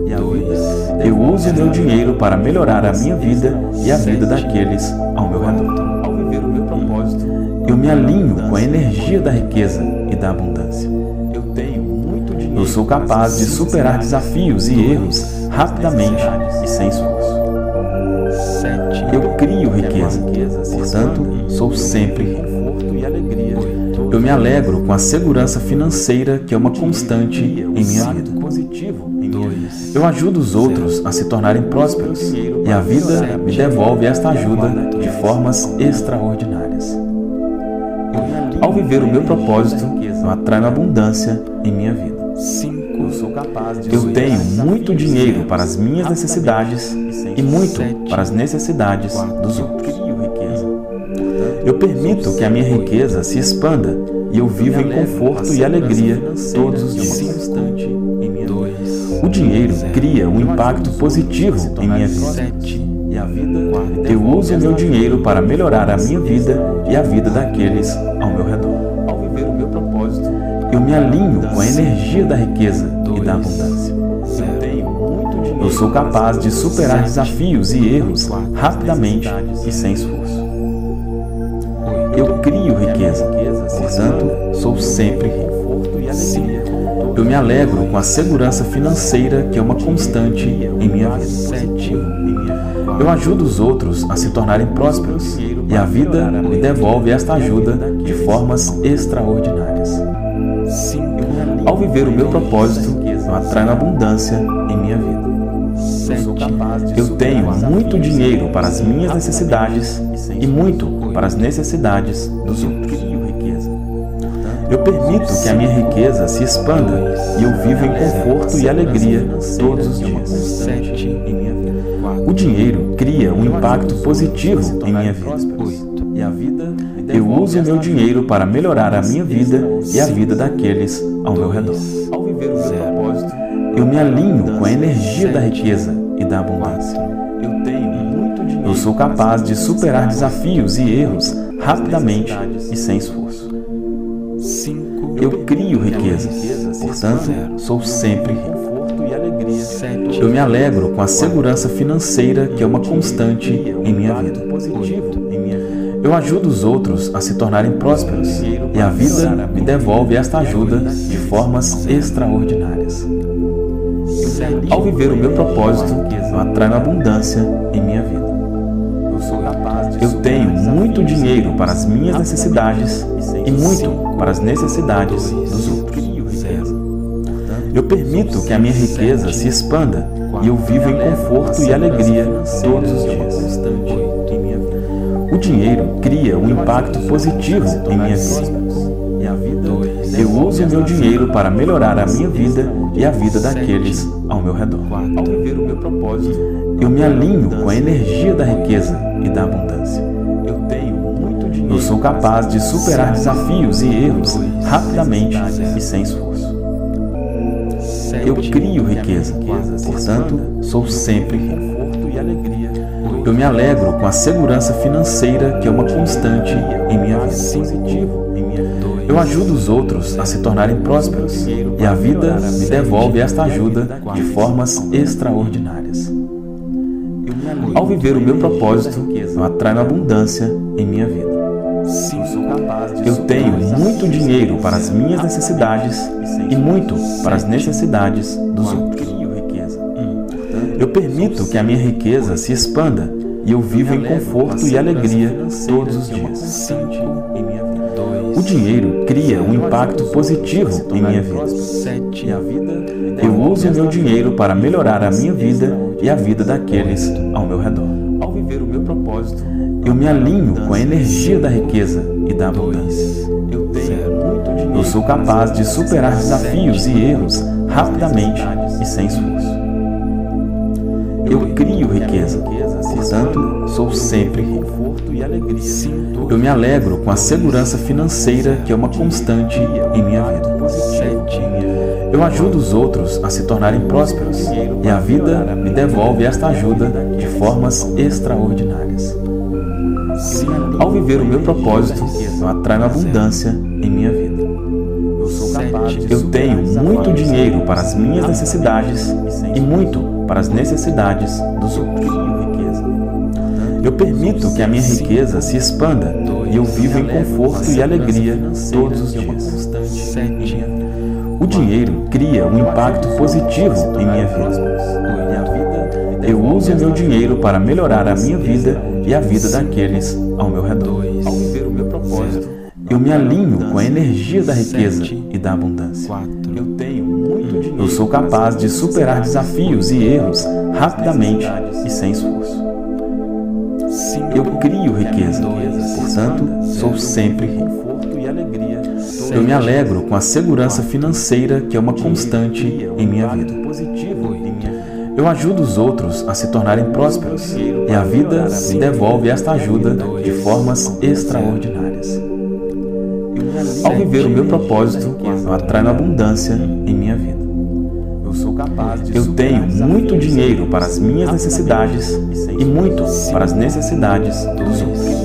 Eu uso o meu dinheiro para melhorar a minha vida e a vida daqueles ao meu redor. Eu me alinho com a energia da riqueza e da abundância. Eu sou capaz de superar desafios e erros rapidamente e sem esforço. Eu crio riqueza, portanto, sou sempre rico. Eu me alegro com a segurança financeira que é uma constante em minha vida. Eu ajudo os outros a se tornarem prósperos e a vida me devolve esta ajuda de formas extraordinárias. Ao viver o meu propósito, eu atraio abundância em minha vida. Eu tenho muito dinheiro para as minhas necessidades e muito para as necessidades dos outros. Eu permito que a minha riqueza se expanda e eu vivo em conforto e alegria todos os dias. O dinheiro cria um impacto positivo em minha vida. Eu uso o meu dinheiro para melhorar a minha vida e a vida daqueles ao meu redor. Eu me alinho com a energia da riqueza e da abundância. Eu sou capaz de superar desafios e erros rapidamente e sem esforço. Eu crio riqueza, portanto, sou sempre rico. me alegro com a segurança financeira que é uma constante em minha vida. Eu ajudo os outros a se tornarem prósperos e a vida me devolve esta ajuda de formas extraordinárias. Ao viver o meu propósito, eu atraio abundância em minha vida. Eu tenho muito dinheiro para as minhas necessidades e muito para as necessidades dos outros. Eu permito que a minha riqueza se expanda e eu vivo em conforto e alegria todos os dias. O dinheiro cria um impacto positivo em minha vida. Eu uso o meu dinheiro para melhorar a minha vida e a vida daqueles ao meu redor. Eu me alinho com a energia da riqueza e da abundância. Eu sou capaz de superar desafios e erros rapidamente e sem esforço. Eu crio riqueza, portanto, sou sempre rico. Eu me alegro com a segurança financeira que é uma constante em minha vida. Eu ajudo os outros a se tornarem prósperos e a vida me devolve esta ajuda de formas extraordinárias. Ao viver o meu propósito, eu atraio abundância em minha vida. Eu tenho muito dinheiro para as minhas necessidades e muito para as necessidades dos outros. Eu permito que a minha riqueza se expanda e eu vivo em conforto e alegria todos os dias. O dinheiro cria um impacto positivo em minha vida. Eu uso o meu dinheiro para melhorar a minha vida e a vida daqueles ao meu redor. Eu me alinho com a energia da riqueza e da abundância. Eu sou capaz de superar desafios e erros rapidamente e sem esforço. Eu crio riqueza, portanto, sou sempre rico. Eu me alegro com a segurança financeira que é uma constante em minha vida. Eu ajudo os outros a se tornarem prósperos e a vida me devolve esta ajuda de formas extraordinárias. Ao viver o meu propósito, eu atraio abundância em minha vida. Eu tenho muito dinheiro para as minhas necessidades e muito para as necessidades dos outros. Eu permito que a minha riqueza se expanda e eu vivo em conforto e alegria todos os dias. O dinheiro cria um impacto positivo em minha vida. Eu uso o meu dinheiro para melhorar a minha vida e a vida daqueles ao meu redor. Eu me alinho com a energia da riqueza e da abundância. Eu sou capaz de superar desafios e erros rapidamente e sem esforço. Eu crio riqueza, portanto, sou sempre rico. Eu me alegro com a segurança financeira que é uma constante em minha vida. Eu ajudo os outros a se tornarem prósperos e a vida me devolve esta ajuda de formas extraordinárias. Ao viver o meu propósito, eu atraio abundância em minha vida. Eu tenho muito dinheiro para as minhas necessidades e muito para as necessidades dos outros. Eu permito que a minha riqueza se expanda e eu vivo em conforto e alegria todos os dias. O dinheiro cria um impacto positivo em minha vida. Eu uso o meu dinheiro para melhorar a minha vida e a vida daqueles ao meu redor. Eu me alinho com a energia da riqueza e da abundância. Eu sou capaz de superar desafios e erros rapidamente e sem esforço. Eu crio riqueza, portanto, sou sempre rico. Eu me alegro com a segurança financeira que é uma constante em minha vida. Eu ajudo os outros a se tornarem prósperos e a vida me devolve esta ajuda de formas extraordinárias. Ao viver o meu propósito, eu atraio abundância em minha vida. Eu tenho muito dinheiro para as minhas necessidades e muito para as necessidades dos outros.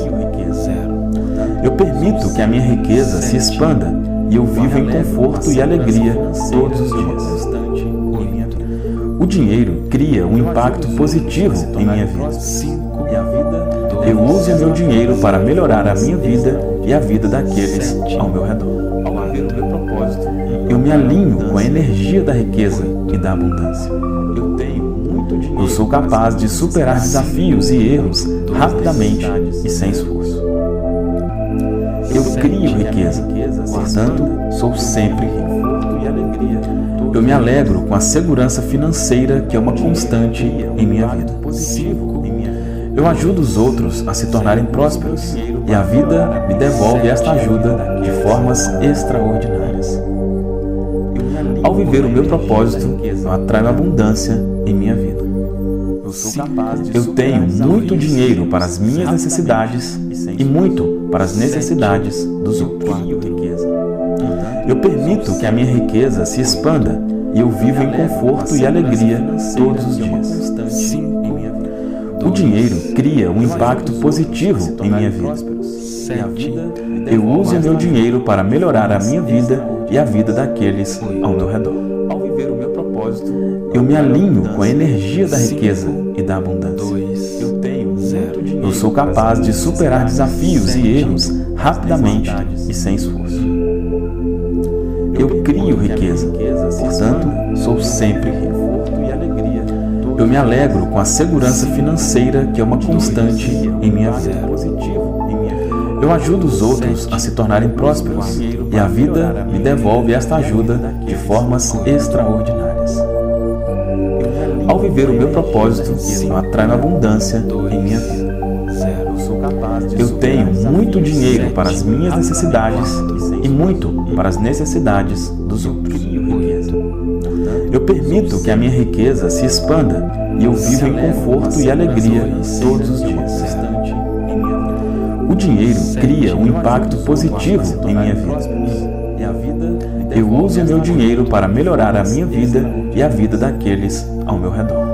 Eu permito que a minha riqueza se expanda e eu vivo em conforto e alegria todos os dias. O dinheiro cria um impacto positivo em minha vida. Eu uso o meu dinheiro para melhorar a minha vida e a vida daqueles ao meu redor. Eu me alinho com a energia da riqueza e da abundância. Eu tenho muito dinheiro. Eu sou capaz de superar desafios e erros rapidamente e sem esforço. Eu crio riqueza, portanto, sou sempre rico. Eu me alegro com a segurança financeira que é uma constante em minha vida. Eu ajudo os outros a se tornarem prósperos e a vida me devolve esta ajuda de formas extraordinárias. Ao viver o meu propósito, eu atraio abundância em minha vida. Eu tenho muito dinheiro para as minhas necessidades e muito para as necessidades dos outros. Eu permito que a minha riqueza se expanda e eu vivo em conforto e alegria todos os dias. O dinheiro cria um impacto positivo em minha vida. Eu uso o meu dinheiro para melhorar a minha vida e a vida daqueles ao meu redor. Eu me alinho com a energia da riqueza e da abundância. Eu sou capaz de superar desafios e erros rapidamente e sem esforço. Eu crio riqueza, portanto, sou sempre rico. Eu me alegro com a segurança financeira que é uma constante em minha vida. Eu ajudo os outros a se tornarem prósperos e a vida me devolve esta ajuda de formas extraordinárias. Ao viver o meu propósito, eu atraio abundância em minha vida. Eu tenho muito dinheiro para as minhas necessidades e muito para as necessidades dos outros. Eu permito que a minha riqueza se expanda e eu vivo em conforto e alegria todos os dias. O dinheiro cria um impacto positivo em minha vida. Eu uso o meu dinheiro para melhorar a minha vida e a vida daqueles ao meu redor.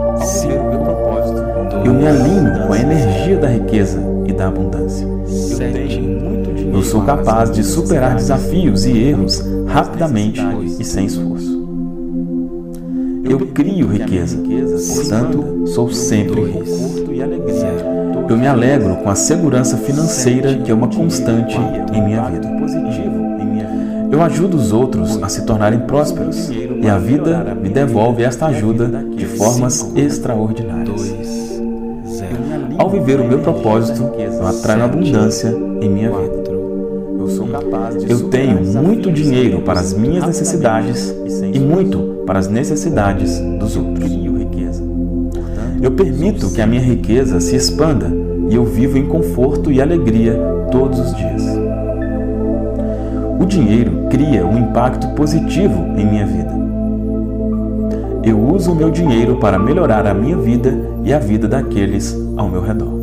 Eu me alinho com a energia da riqueza e da abundância. Eu sou capaz de superar desafios e erros rapidamente e sem esforço. Eu crio riqueza, portanto, sou sempre rico. Eu me alegro com a segurança financeira que é uma constante em minha vida. Eu ajudo os outros a se tornarem prósperos e a vida me devolve esta ajuda de formas extraordinárias. Ao viver o meu propósito, eu atraio abundância em minha vida. Eu tenho muito dinheiro para as minhas necessidades e muito para as necessidades dos outros. Eu permito que a minha riqueza se expanda e eu vivo em conforto e alegria todos os dias. O dinheiro cria um impacto positivo em minha vida. Eu uso o meu dinheiro para melhorar a minha vida e a vida daqueles ao meu redor.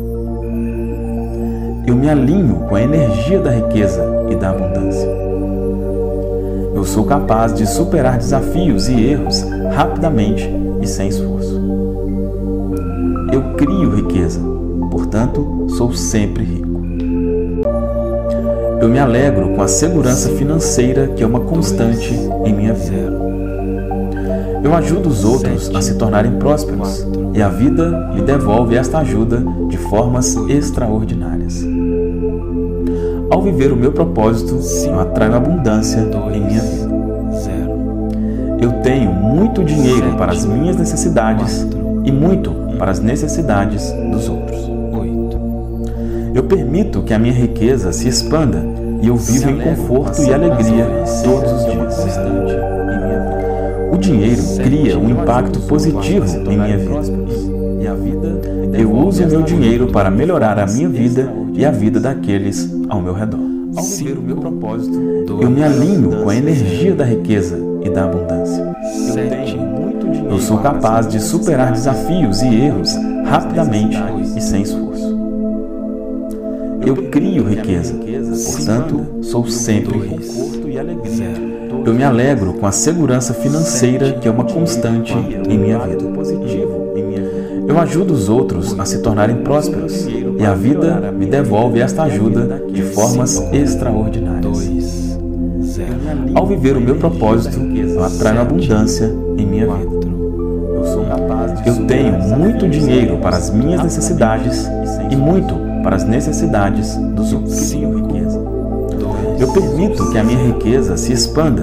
Eu me alinho com a energia da riqueza e da abundância. Eu sou capaz de superar desafios e erros rapidamente e sem esforço. Eu crio riqueza, portanto, sou sempre rico. Eu me alegro com a segurança financeira que é uma constante em minha vida. Eu ajudo os outros a se tornarem prósperos e a vida me devolve esta ajuda de formas extraordinárias. Ao viver o meu propósito, eu atraio abundância em minha vida. Eu tenho muito dinheiro para as minhas necessidades e muito para as necessidades dos outros. Eu permito que a minha riqueza se expanda e eu vivo em conforto e alegria todos os dias. O dinheiro cria um impacto positivo em minha vida. Eu uso o meu dinheiro para melhorar a minha vida e a vida daqueles ao meu redor. Ao viver o meu propósito, eu me alinho com a energia da riqueza e da abundância. Eu sou capaz de superar desafios e erros rapidamente e sem esforço. Eu crio riqueza, portanto, sou sempre rico. Eu me alegro com a segurança financeira que é uma constante em minha vida. Eu ajudo os outros a se tornarem prósperos e a vida me devolve esta ajuda de formas extraordinárias. Ao viver o meu propósito, eu atraio abundância em minha vida. Eu tenho muito dinheiro para as minhas necessidades e muito para as necessidades dos outros. Eu permito que a minha riqueza se expanda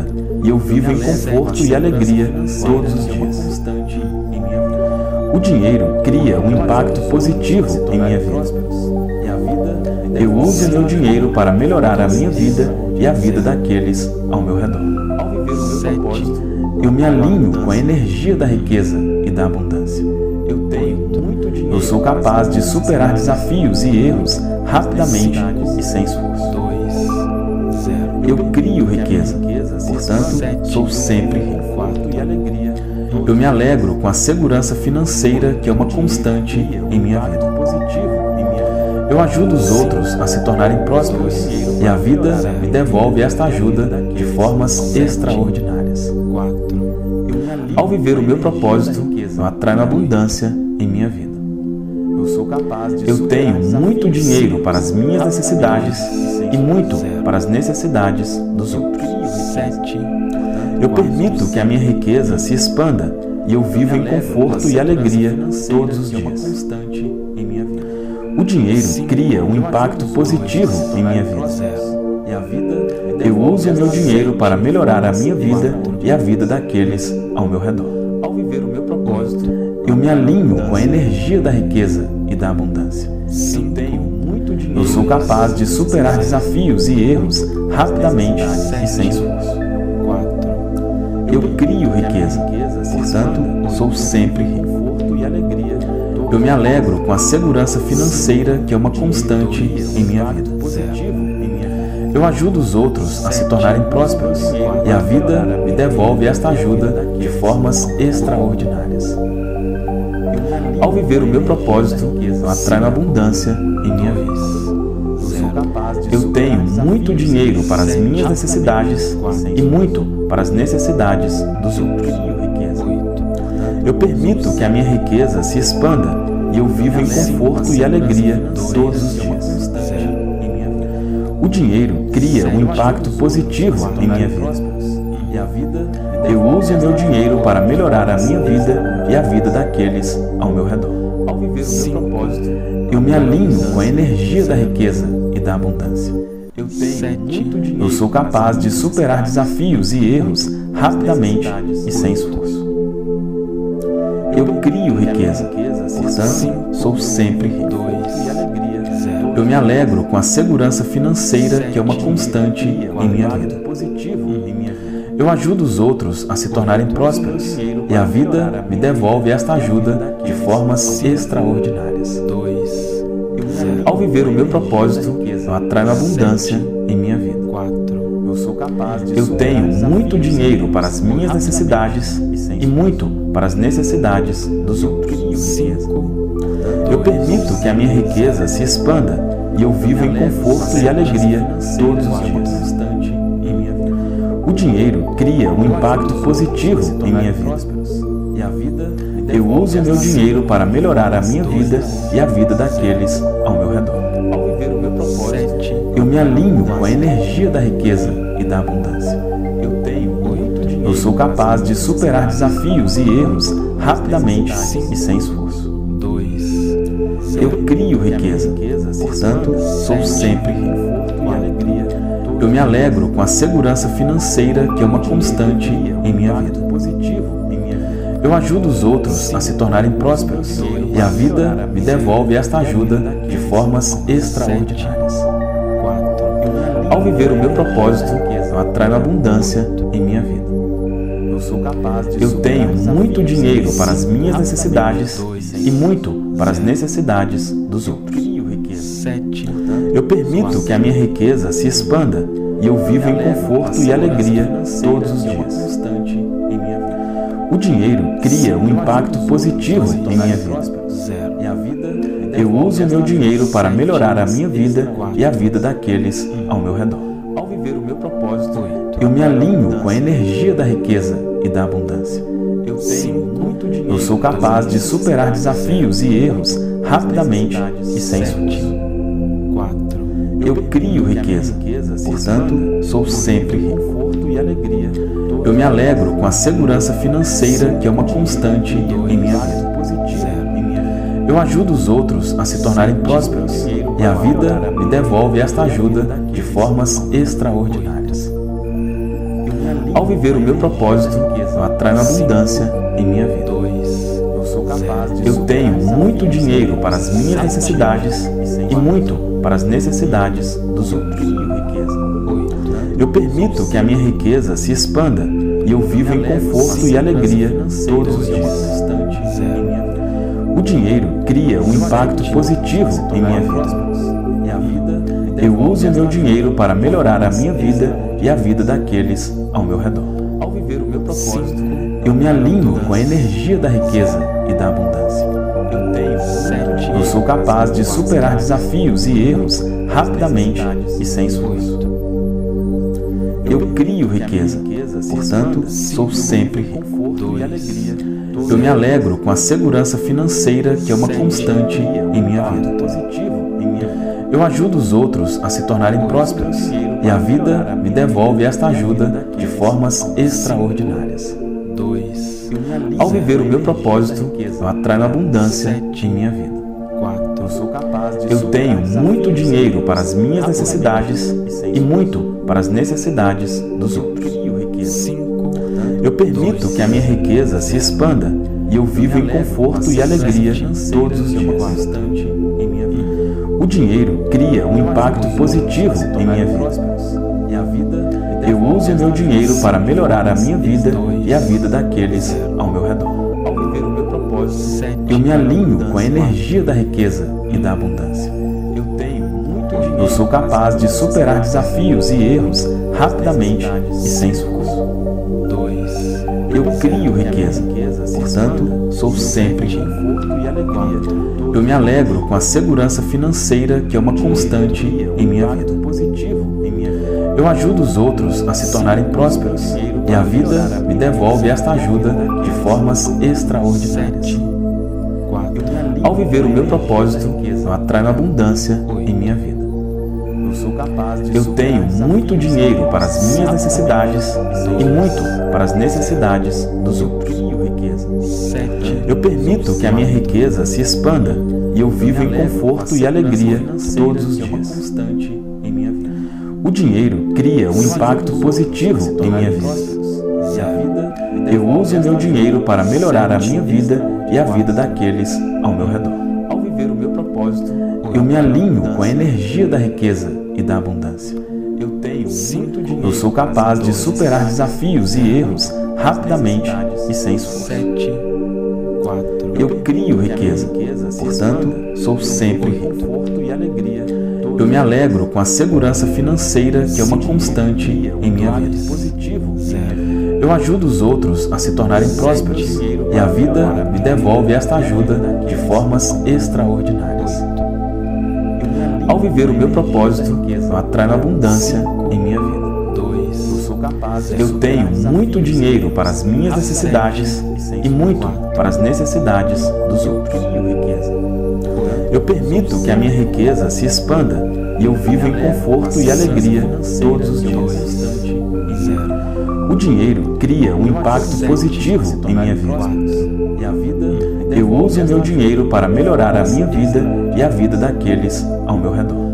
e eu vivo em conforto e alegria todos os dias. O dinheiro cria um impacto positivo em minha vida. Eu uso meu dinheiro para melhorar a minha vida e a vida daqueles ao meu redor. Eu me alinho com a energia da riqueza e da abundância. Eu sou capaz de superar desafios e erros rapidamente e sem esforço. Eu crio riqueza, portanto, sou sempre rico. Eu me alegro com a segurança financeira que é uma constante em minha vida. Eu ajudo os outros a se tornarem prósperos e a vida me devolve esta ajuda de formas extraordinárias. Ao viver o meu propósito, eu atraio abundância em minha vida. Eu tenho muito dinheiro para as minhas necessidades e muito para as necessidades dos outros. Eu permito que a minha riqueza se expanda e eu vivo em conforto e alegria todos os dias. O dinheiro cria um impacto positivo em minha vida. Eu uso o meu dinheiro para melhorar a minha vida e a vida daqueles ao meu redor. Eu me alinho com a energia da riqueza e da abundância. Eu sou capaz de superar desafios e erros rapidamente e sem esforço. Eu crio riqueza, portanto, sou sempre rico. Eu me alegro com a segurança financeira que é uma constante em minha vida. Eu ajudo os outros a se tornarem prósperos e a vida me devolve esta ajuda de formas extraordinárias. Ao viver o meu propósito, eu atraio abundância em minha vida. Eu tenho muito dinheiro para as minhas necessidades e muito para as necessidades dos outros. Eu permito que a minha riqueza se expanda e eu vivo em conforto e alegria todos os dias. O dinheiro cria um impacto positivo em minha vida. Eu uso o meu dinheiro para melhorar a minha vida e a vida daqueles ao meu redor. Eu me alinho com a energia da riqueza e da abundância. Eu sou capaz de superar desafios e erros rapidamente e sem esforço. Eu crio riqueza, portanto, sou sempre rico. Eu me alegro com a segurança financeira que é uma constante em minha vida. Eu ajudo os outros a se tornarem prósperos e a vida me devolve esta ajuda de formas extraordinárias. Ao viver o meu propósito, eu atraio abundância em minha vida. Eu tenho muito dinheiro para as minhas necessidades e muito para as necessidades dos outros. Eu permito que a minha riqueza se expanda e eu vivo em conforto e alegria todos os dias. O dinheiro cria um impacto positivo em minha vida. Eu uso o meu dinheiro para melhorar a minha vida e a vida daqueles ao meu redor. Eu me alinho com a energia da riqueza e da abundância. Eu sou capaz de superar desafios e erros rapidamente e sem esforço. Eu crio riqueza, portanto, sou sempre rico. Eu me alegro com a segurança financeira que é uma constante em minha vida. Eu ajudo os outros a se tornarem prósperos e a vida me devolve esta ajuda de formas extraordinárias. Ao viver o meu propósito, eu atraio abundância em minha vida. Eu tenho muito dinheiro para as minhas necessidades e muito para as necessidades dos outros. Eu permito que a minha riqueza se expanda e eu vivo em conforto e alegria todos os dias. O dinheiro cria um impacto positivo em minha vida. Eu uso o meu dinheiro para melhorar a minha vida e a vida daqueles ao meu redor. Eu me alinho com a energia da riqueza e da abundância. Eu sou capaz de superar desafios e erros rapidamente e sem esforço. Eu crio riqueza, portanto, sou sempre rico. Eu me alegro com a segurança financeira que é uma constante em minha vida. Eu ajudo os outros a se tornarem prósperos e a vida me devolve esta ajuda de formas extraordinárias. Ao viver o meu propósito, eu atraio abundância em minha vida. Eu tenho muito dinheiro para as minhas necessidades e muito para as necessidades dos outros. Eu permito que a minha riqueza se expanda e eu vivo em conforto e alegria todos os dias. O dinheiro cria um impacto positivo em minha vida. Eu uso o meu dinheiro para melhorar a minha vida e a vida daqueles ao meu redor. Eu me alinho com a energia da riqueza e da abundância. Eu sou capaz de superar desafios e erros rapidamente e sem esforço. Eu crio riqueza, portanto, sou sempre rico. Eu me alegro com a segurança financeira que é uma constante em minha vida. Eu ajudo os outros a se tornarem prósperos e a vida me devolve esta ajuda de formas extraordinárias. Ao viver o meu propósito, eu atraio abundância em minha vida. Eu tenho muito dinheiro para as minhas necessidades e muito para as necessidades dos outros. Eu permito que a minha riqueza se expanda e eu vivo em conforto e alegria todos os dias. O dinheiro cria um impacto positivo em minha vida. Eu uso o meu dinheiro para melhorar a minha vida e a vida daqueles ao meu redor. Eu me alinho com a energia da riqueza e da abundância. Eu sou capaz de superar desafios e erros rapidamente e sem esforço. Eu crio riqueza, portanto, sou sempre rico. Eu me alegro com a segurança financeira que é uma constante em minha vida. Eu ajudo os outros a se tornarem prósperos e a vida me devolve esta ajuda de formas extraordinárias. Ao viver o meu propósito, eu atraio abundância em minha vida. Eu tenho muito dinheiro para as minhas necessidades e muito para as necessidades dos outros. Eu permito que a minha riqueza se expanda e eu vivo em conforto e alegria todos os dias. O dinheiro cria um impacto positivo em minha vida. Eu uso o meu dinheiro para melhorar a minha vida e a vida daqueles ao meu redor. Eu me alinho com a energia da riqueza e da abundância. Eu sou capaz de superar desafios e erros rapidamente e sem esforço. Eu crio riqueza, portanto, sou sempre rico. Eu me alegro com a segurança financeira que é uma constante em minha vida. Eu ajudo os outros a se tornarem prósperos e a vida me devolve esta ajuda de formas extraordinárias. Ao viver o meu propósito, eu atraio abundância em minha vida. Eu tenho muito dinheiro para as minhas necessidades e muito para as necessidades dos outros. Eu permito que a minha riqueza se expanda e eu vivo em conforto e alegria todos os dias. O dinheiro cria um impacto positivo em minha vida. Eu uso o meu dinheiro para melhorar a minha vida e a vida daqueles ao meu redor.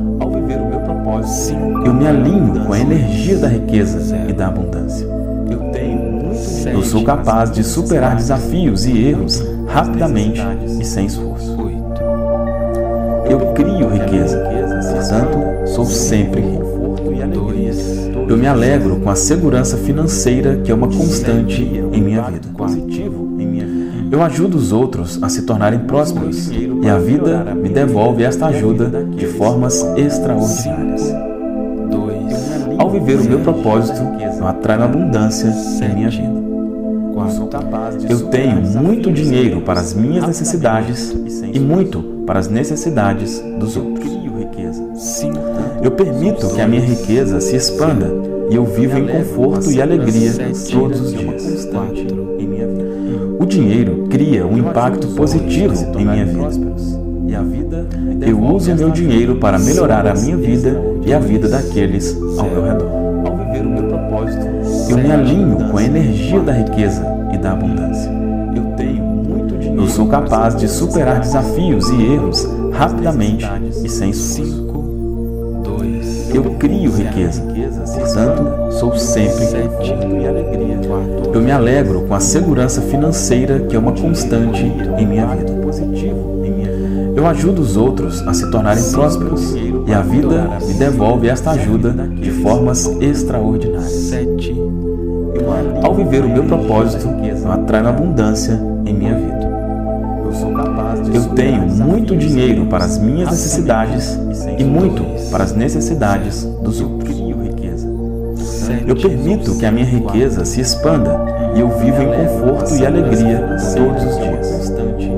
Eu me alinho com a energia da riqueza e da abundância. Eu sou capaz de superar desafios e erros rapidamente e sem esforço. Eu crio riqueza, portanto, sou sempre rico. Eu me alegro com a segurança financeira que é uma constante em minha vida. Eu ajudo os outros a se tornarem prósperos e a vida me devolve esta ajuda de formas extraordinárias. Ao viver o meu propósito, eu atraio abundância em minha vida. Eu tenho muito dinheiro para as minhas necessidades e muito para as necessidades dos outros. Eu permito que a minha riqueza se expanda e eu vivo em conforto e alegria todos os dias. O dinheiro cria um impacto positivo em minha vida. Eu uso o meu dinheiro para melhorar a minha vida e a vida daqueles ao meu redor. Eu me alinho com a energia da riqueza e da abundância. Eu sou capaz de superar desafios e erros rapidamente e sem esforço. Eu crio riqueza, portanto, sou sempre rico. Eu me alegro com a segurança financeira que é uma constante em minha vida. Eu ajudo os outros a se tornarem prósperos e a vida me devolve esta ajuda de formas extraordinárias. Ao viver o meu propósito, eu atraio abundância em minha vida. Eu tenho muito dinheiro para as minhas necessidades e muito para as necessidades dos outros. Eu permito que a minha riqueza se expanda e eu vivo em conforto e alegria todos os dias.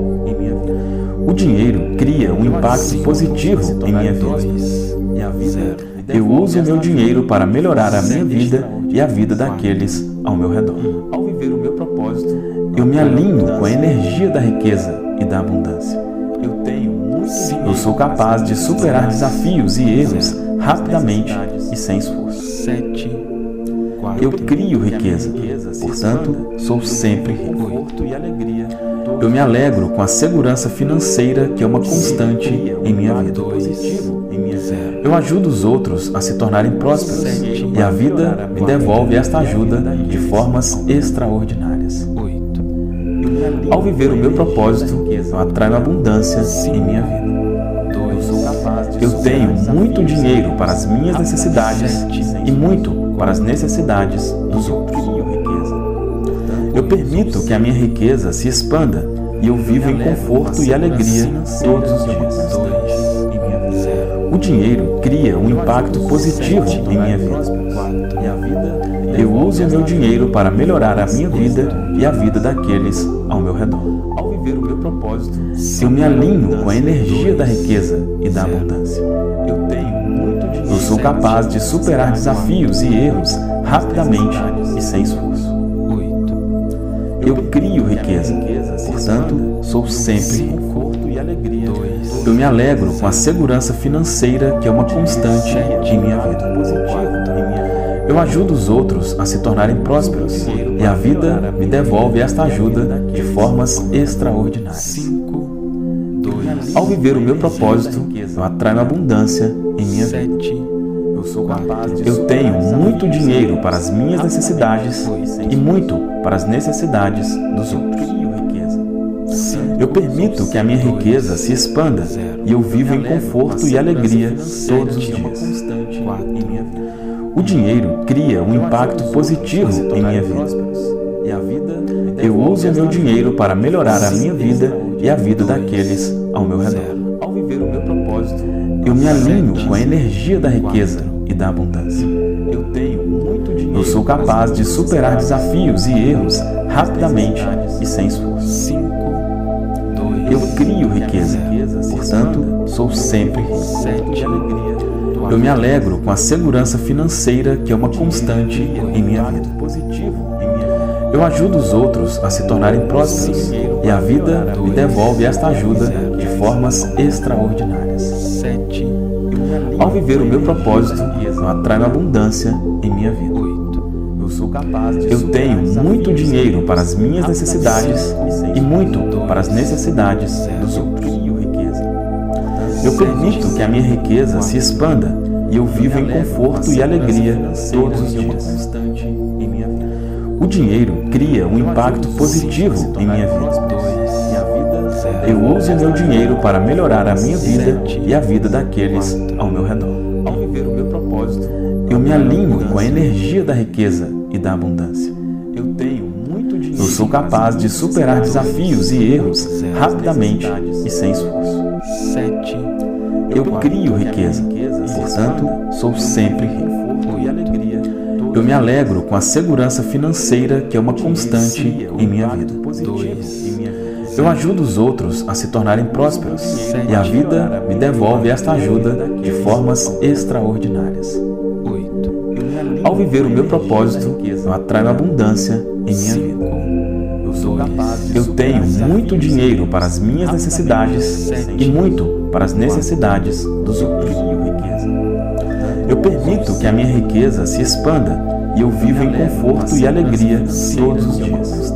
O dinheiro cria um impacto positivo em minha vida. Eu uso o meu dinheiro para melhorar a minha vida e a vida daqueles ao meu redor. Eu me alinho com a energia da riqueza e da abundância. Eu sou capaz de superar desafios e erros rapidamente e sem esforço. Eu crio riqueza, portanto, sou sempre rico. Eu me alegro com a segurança financeira que é uma constante em minha vida. Eu ajudo os outros a se tornarem prósperos e a vida me devolve esta ajuda de formas extraordinárias. Ao viver o meu propósito, eu atraio abundância em minha vida. Eu tenho muito dinheiro para as minhas necessidades e muito para as necessidades dos outros. Eu permito que a minha riqueza se expanda e eu vivo em conforto e alegria todos os dias. O dinheiro cria um impacto positivo em minha vida. Eu uso o meu dinheiro para melhorar a minha vida e a vida daqueles ao meu redor. Eu me alinho com a energia da riqueza e da abundância. Eu sou capaz de superar desafios e erros rapidamente e sem esforço. Eu crio riqueza, portanto, sou sempre rico. Eu me alegro com a segurança financeira que é uma constante em minha vida. Eu ajudo os outros a se tornarem prósperos e a vida me devolve esta ajuda de formas extraordinárias. Ao viver o meu propósito, eu atraio abundância em minha vida. Eu tenho muito dinheiro para as minhas necessidades e muito para as necessidades dos outros. Eu permito que a minha riqueza se expanda e eu vivo em conforto e alegria todos os dias. O dinheiro cria um impacto positivo em minha vida. Eu uso o meu dinheiro para melhorar a minha vida e a vida daqueles ao meu redor. Eu me alinho com a energia da riqueza e da abundância. Eu sou capaz de superar desafios e erros rapidamente e sem esforço. Eu crio riqueza, portanto, sou sempre rico. Eu me alegro com a segurança financeira que é uma constante em minha vida. Eu ajudo os outros a se tornarem prósperos e a vida me devolve esta ajuda de formas extraordinárias. Ao viver o meu propósito, eu atraio abundância em minha vida. Eu tenho muito dinheiro para as minhas necessidades e muito para as necessidades dos outros. Eu permito que a minha riqueza se expanda e eu vivo em conforto e alegria todos os dias. O dinheiro cria um impacto positivo em minha vida. Eu uso o meu dinheiro para melhorar a minha vida e a vida daqueles ao meu redor. Eu me alinho com a energia da riqueza e da abundância. Eu sou capaz de superar desafios e erros rapidamente e sem esforço. Eu crio riqueza, portanto, sou sempre rico. Eu me alegro com a segurança financeira que é uma constante em minha vida. Eu ajudo os outros a se tornarem prósperos e a vida me devolve esta ajuda de formas extraordinárias. Ao viver o meu propósito, eu atraio abundância em minha vida. Eu tenho muito dinheiro para as minhas necessidades e muito para as necessidades dos outros. Eu permito que a minha riqueza se expanda e eu vivo em conforto e alegria todos os dias.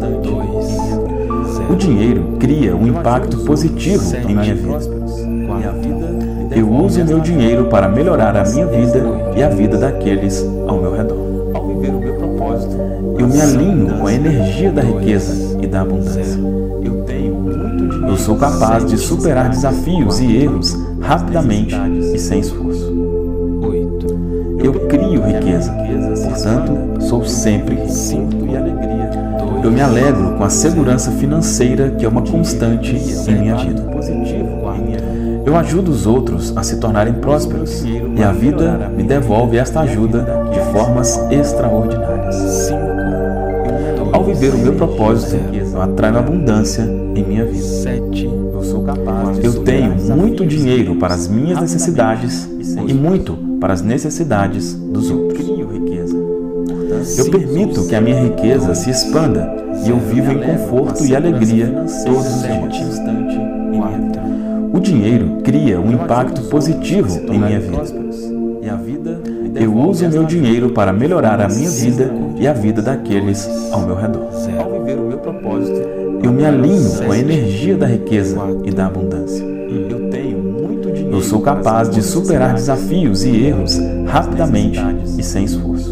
O dinheiro cria um impacto positivo em minha vida. Eu uso o meu dinheiro para melhorar a minha vida e a vida daqueles ao meu redor. Ao viver o meu propósito, eu me alinho com a energia da riqueza e da abundância. Eu tenho muito dinheiro. Eu sou capaz de superar desafios e erros rapidamente e sem esforço. Eu crio riqueza, portanto, sou sempre rico. Eu me alegro com a segurança financeira que é uma constante em minha vida. Eu ajudo os outros a se tornarem prósperos e a vida me devolve esta ajuda de formas extraordinárias. Ao viver o meu propósito, eu atraio abundância em minha vida. Eu tenho muito dinheiro para as minhas necessidades e muito para as necessidades dos outros. Eu permito que a minha riqueza se expanda e eu vivo em conforto e alegria todos os dias. O dinheiro cria um impacto positivo em minha vida. Eu uso o meu dinheiro para melhorar a minha vida e a vida daqueles ao meu redor. Eu me alinho com a energia da riqueza e da abundância. Eu sou capaz de superar desafios e erros rapidamente e sem esforço.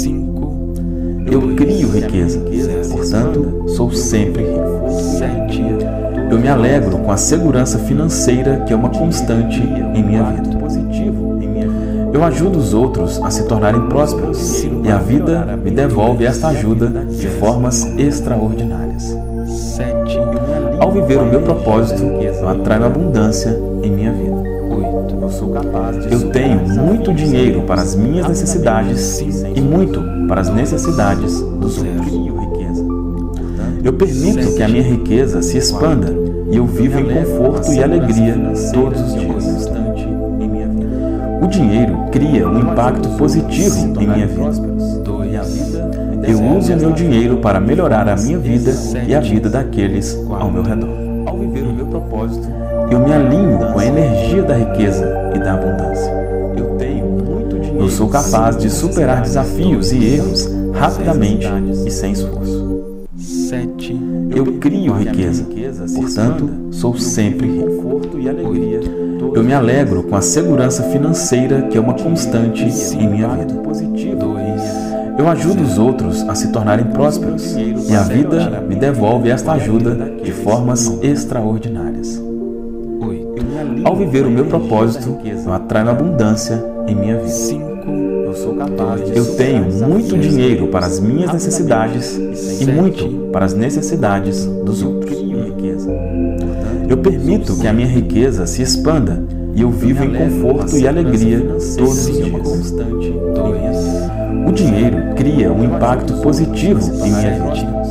Eu crio riqueza, portanto, sou sempre rico. Eu me alegro com a segurança financeira que é uma constante em minha vida. Eu ajudo os outros a se tornarem prósperos e a vida me devolve esta ajuda de formas extraordinárias. Ao viver o meu propósito, eu atraio abundância em minha vida. Eu tenho muito dinheiro para as minhas necessidades e muito para as necessidades dos outros. Eu permito que a minha riqueza se expanda e eu vivo em conforto e alegria todos os dias. O dinheiro cria um impacto positivo em minha vida. Eu uso o meu dinheiro para melhorar a minha vida e a vida daqueles ao meu redor. Eu me alinho com a energia da riqueza e da abundância. Eu sou capaz de superar desafios e erros rapidamente e sem esforço. Eu crio riqueza, portanto, sou sempre rico. Eu me alegro com a segurança financeira que é uma constante em minha vida. Eu ajudo os outros a se tornarem prósperos e a vida me devolve esta ajuda de formas extraordinárias. Ao viver o meu propósito, eu atraio abundância em minha vida. Eu tenho muito dinheiro para as minhas necessidades e muito para as necessidades dos outros. Eu permito que a minha riqueza se expanda e eu vivo em conforto e alegria todos os dias. O dinheiro cria um impacto positivo em minha vida.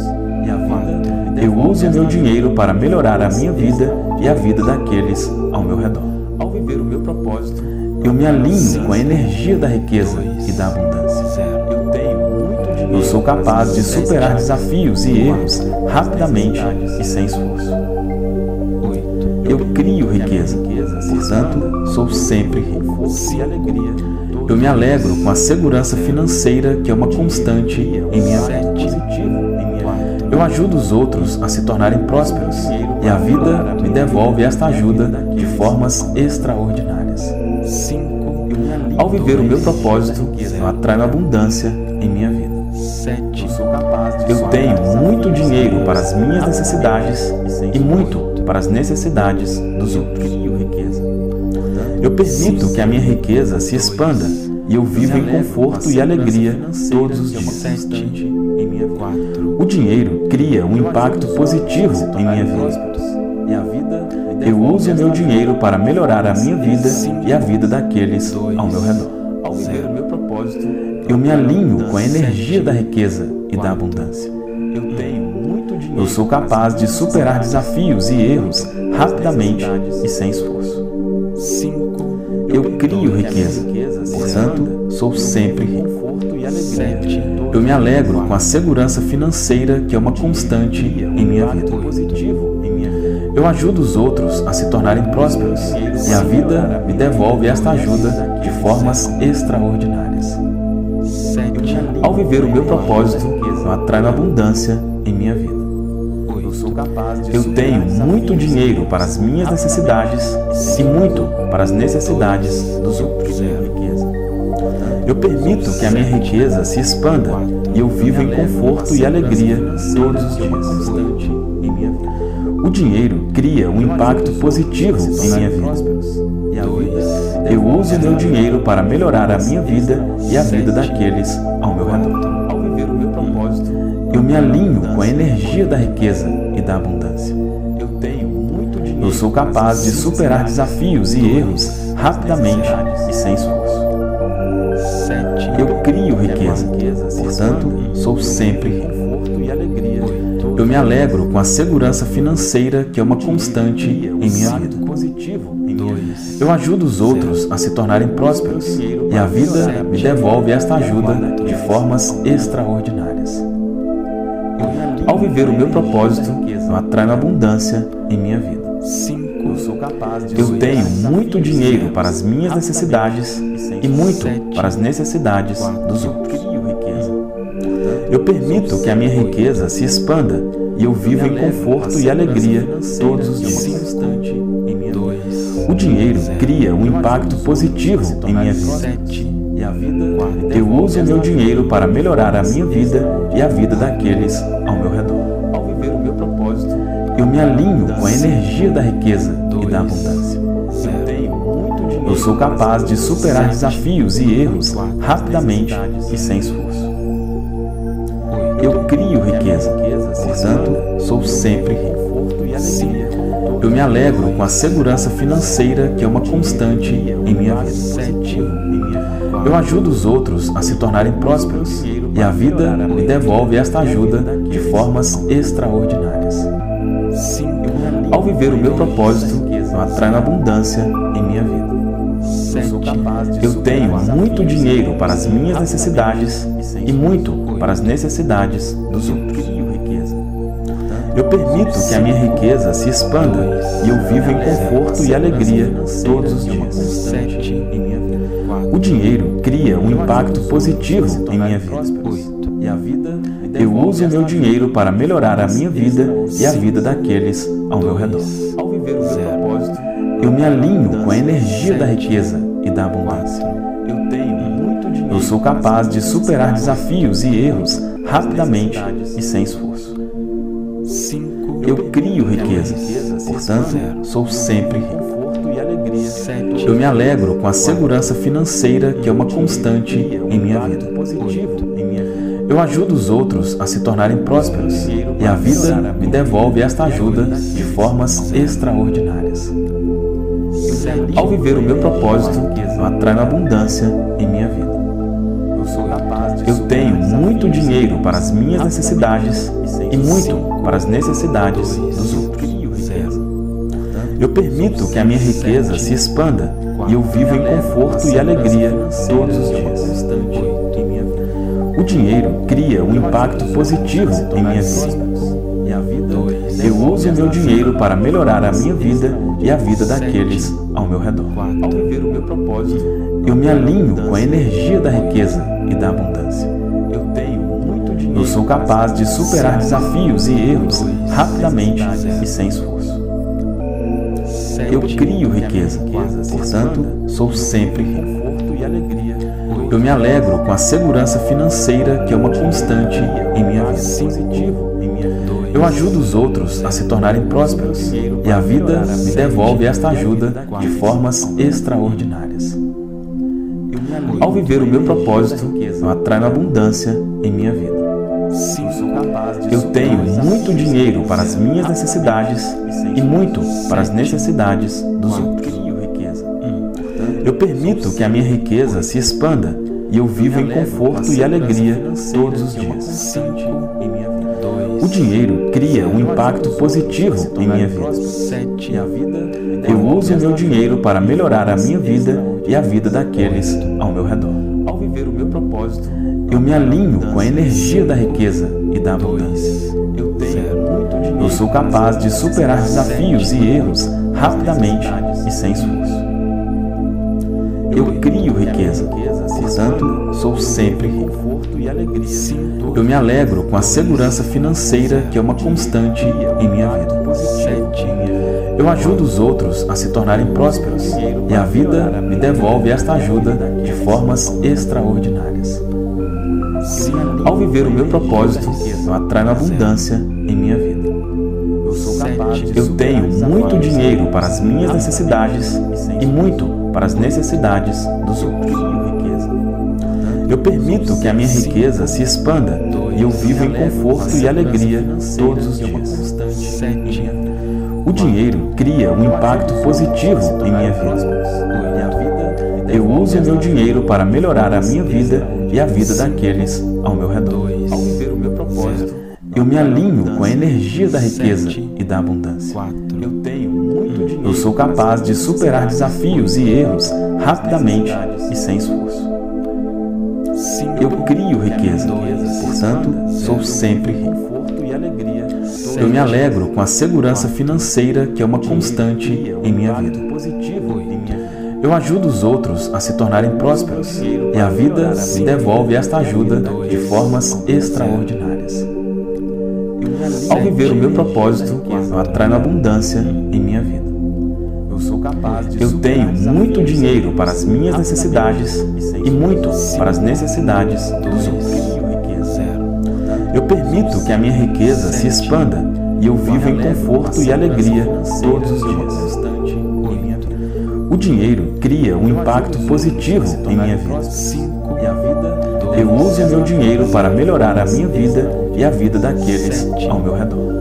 Eu uso o meu dinheiro para melhorar a minha vida e a vida daqueles ao meu redor. Eu me alinho com a energia da riqueza e da abundância. Eu sou capaz de superar desafios e erros rapidamente e sem esforço. Eu crio riqueza, portanto, sou sempre rico. Eu me alegro com a segurança financeira que é uma constante em minha vida. Eu ajudo os outros a se tornarem prósperos e a vida me devolve esta ajuda de formas extraordinárias. Ao viver o meu propósito, eu atraio abundância em minha vida. Eu tenho muito dinheiro para as minhas necessidades e muito para as necessidades dos outros. Eu permito que a minha riqueza se expanda e eu vivo em conforto e alegria todos os dias. O dinheiro cria um impacto positivo em minha vida. Eu uso o meu dinheiro para melhorar a minha vida e a vida daqueles ao meu redor. Eu me alinho com a energia da riqueza e da abundância. Eu sou capaz de superar desafios e erros rapidamente e sem esforço. Eu crio riqueza, portanto, sou sempre rico. Eu me alegro com a segurança financeira que é uma constante em minha vida. Eu ajudo os outros a se tornarem prósperos e a vida me devolve esta ajuda de formas extraordinárias. Ao viver o meu propósito, eu atraio abundância em minha vida. Eu tenho muito dinheiro para as minhas necessidades e muito para as necessidades dos outros. Eu permito que a minha riqueza se expanda e eu vivo em conforto e alegria todos os dias. O dinheiro cria um impacto positivo em minha vida. Eu uso meu dinheiro para melhorar a minha vida e a vida daqueles ao meu redor. Eu me alinho com a energia da riqueza e da abundância. Eu sou capaz de superar desafios e erros rapidamente e sem esforço. Eu crio riqueza, portanto, sou sempre rico. Eu me alegro com a segurança financeira que é uma constante em minha vida. Eu ajudo os outros a se tornarem prósperos e a vida me devolve esta ajuda de formas extraordinárias. Ao viver o meu propósito, eu atraio abundância em minha vida. Eu tenho muito dinheiro para as minhas necessidades e muito para as necessidades dos outros. Eu permito que a minha riqueza se expanda e eu vivo em conforto e alegria todos os dias. O dinheiro cria um impacto positivo em minha vida. Eu uso meu dinheiro para melhorar a minha vida e a vida daqueles ao meu redor. Eu me alinho com a energia da riqueza e da abundância. Eu sou capaz de superar desafios e erros rapidamente e sem esforço. Eu crio riqueza, portanto, sou sempre rico. Eu me alegro com a segurança financeira que é uma constante em minha vida. Eu ajudo os outros a se tornarem prósperos e a vida me devolve esta ajuda de formas extraordinárias. Ao viver o meu propósito, eu atraio abundância em minha vida. Eu tenho muito dinheiro para as minhas necessidades e muito para as necessidades dos outros. Eu permito que a minha riqueza se expanda e eu vivo em conforto e alegria todos os dias. O dinheiro cria um impacto positivo em minha vida. Eu uso meu dinheiro para melhorar a minha vida e a vida daqueles ao meu redor. Eu me alinho com a energia da riqueza e da abundância. Eu sou capaz de superar desafios e erros rapidamente e sem esforço. Eu crio riqueza, portanto, sou sempre rico. Eu me alegro com a segurança financeira que é uma constante em minha vida. Eu ajudo os outros a se tornarem prósperos e a vida me devolve esta ajuda de formas extraordinárias. Ao viver o meu propósito, eu atraio abundância em minha vida. Eu tenho muito dinheiro para as minhas necessidades e muito para as necessidades dos outros. Eu permito que a minha riqueza se expanda e eu vivo em conforto e alegria todos os dias. O dinheiro cria um impacto positivo em minha vida. Eu uso meu dinheiro para melhorar a minha vida e a vida daqueles ao meu redor. Eu me alinho com a energia da riqueza e da abundância. Eu sou capaz de superar desafios e erros rapidamente e sem esforço. Eu crio riqueza, portanto, sou sempre rico. Eu me alegro com a segurança financeira que é uma constante em minha vida. Eu ajudo os outros a se tornarem prósperos e a vida me devolve esta ajuda de formas extraordinárias. Ao viver o meu propósito, eu atraio abundância em minha vida. Eu tenho muito dinheiro para as minhas necessidades e muito para as necessidades dos outros. Eu permito que a minha riqueza se expanda e eu vivo em conforto e alegria todos os dias. O dinheiro cria um impacto positivo em minha vida. Eu uso meu dinheiro para melhorar a minha vida e a vida daqueles ao meu redor. Eu me alinho com a energia da riqueza e da abundância. Eu sou capaz de superar desafios e erros rapidamente e sem esforço. Eu crio riqueza. riqueza, portanto, sou sempre rico. Eu me alegro com a segurança financeira que é uma constante em minha vida. Eu ajudo os outros a se tornarem prósperos e a vida me devolve esta ajuda de formas extraordinárias. Ao viver o meu propósito, eu atraio abundância em minha vida. Eu tenho muito dinheiro para as minhas necessidades e muito para as necessidades dos outros. Eu permito que a minha riqueza se expanda e eu vivo em conforto e alegria todos os dias. O dinheiro cria um impacto positivo em minha vida. Eu uso o meu dinheiro para melhorar a minha vida e a vida daqueles ao meu redor. Ao viver o meu propósito, eu me alinho com a energia da riqueza e da abundância. Eu sou capaz de superar desafios e erros rapidamente e sem esforço. Eu crio riqueza, portanto, sou sempre rico. Eu me alegro com a segurança financeira que é uma constante em minha vida. Eu ajudo os outros a se tornarem prósperos e a vida me devolve esta ajuda de formas extraordinárias. Ao viver o meu propósito, eu atraio abundância em minha vida. Eu tenho muito dinheiro para as minhas necessidades e muito para as necessidades dos outros. Eu permito que a minha riqueza se expanda e eu vivo em conforto e alegria todos os dias. O dinheiro cria um impacto positivo em minha vida. Eu uso o meu dinheiro para melhorar a minha vida e a vida daqueles ao meu redor.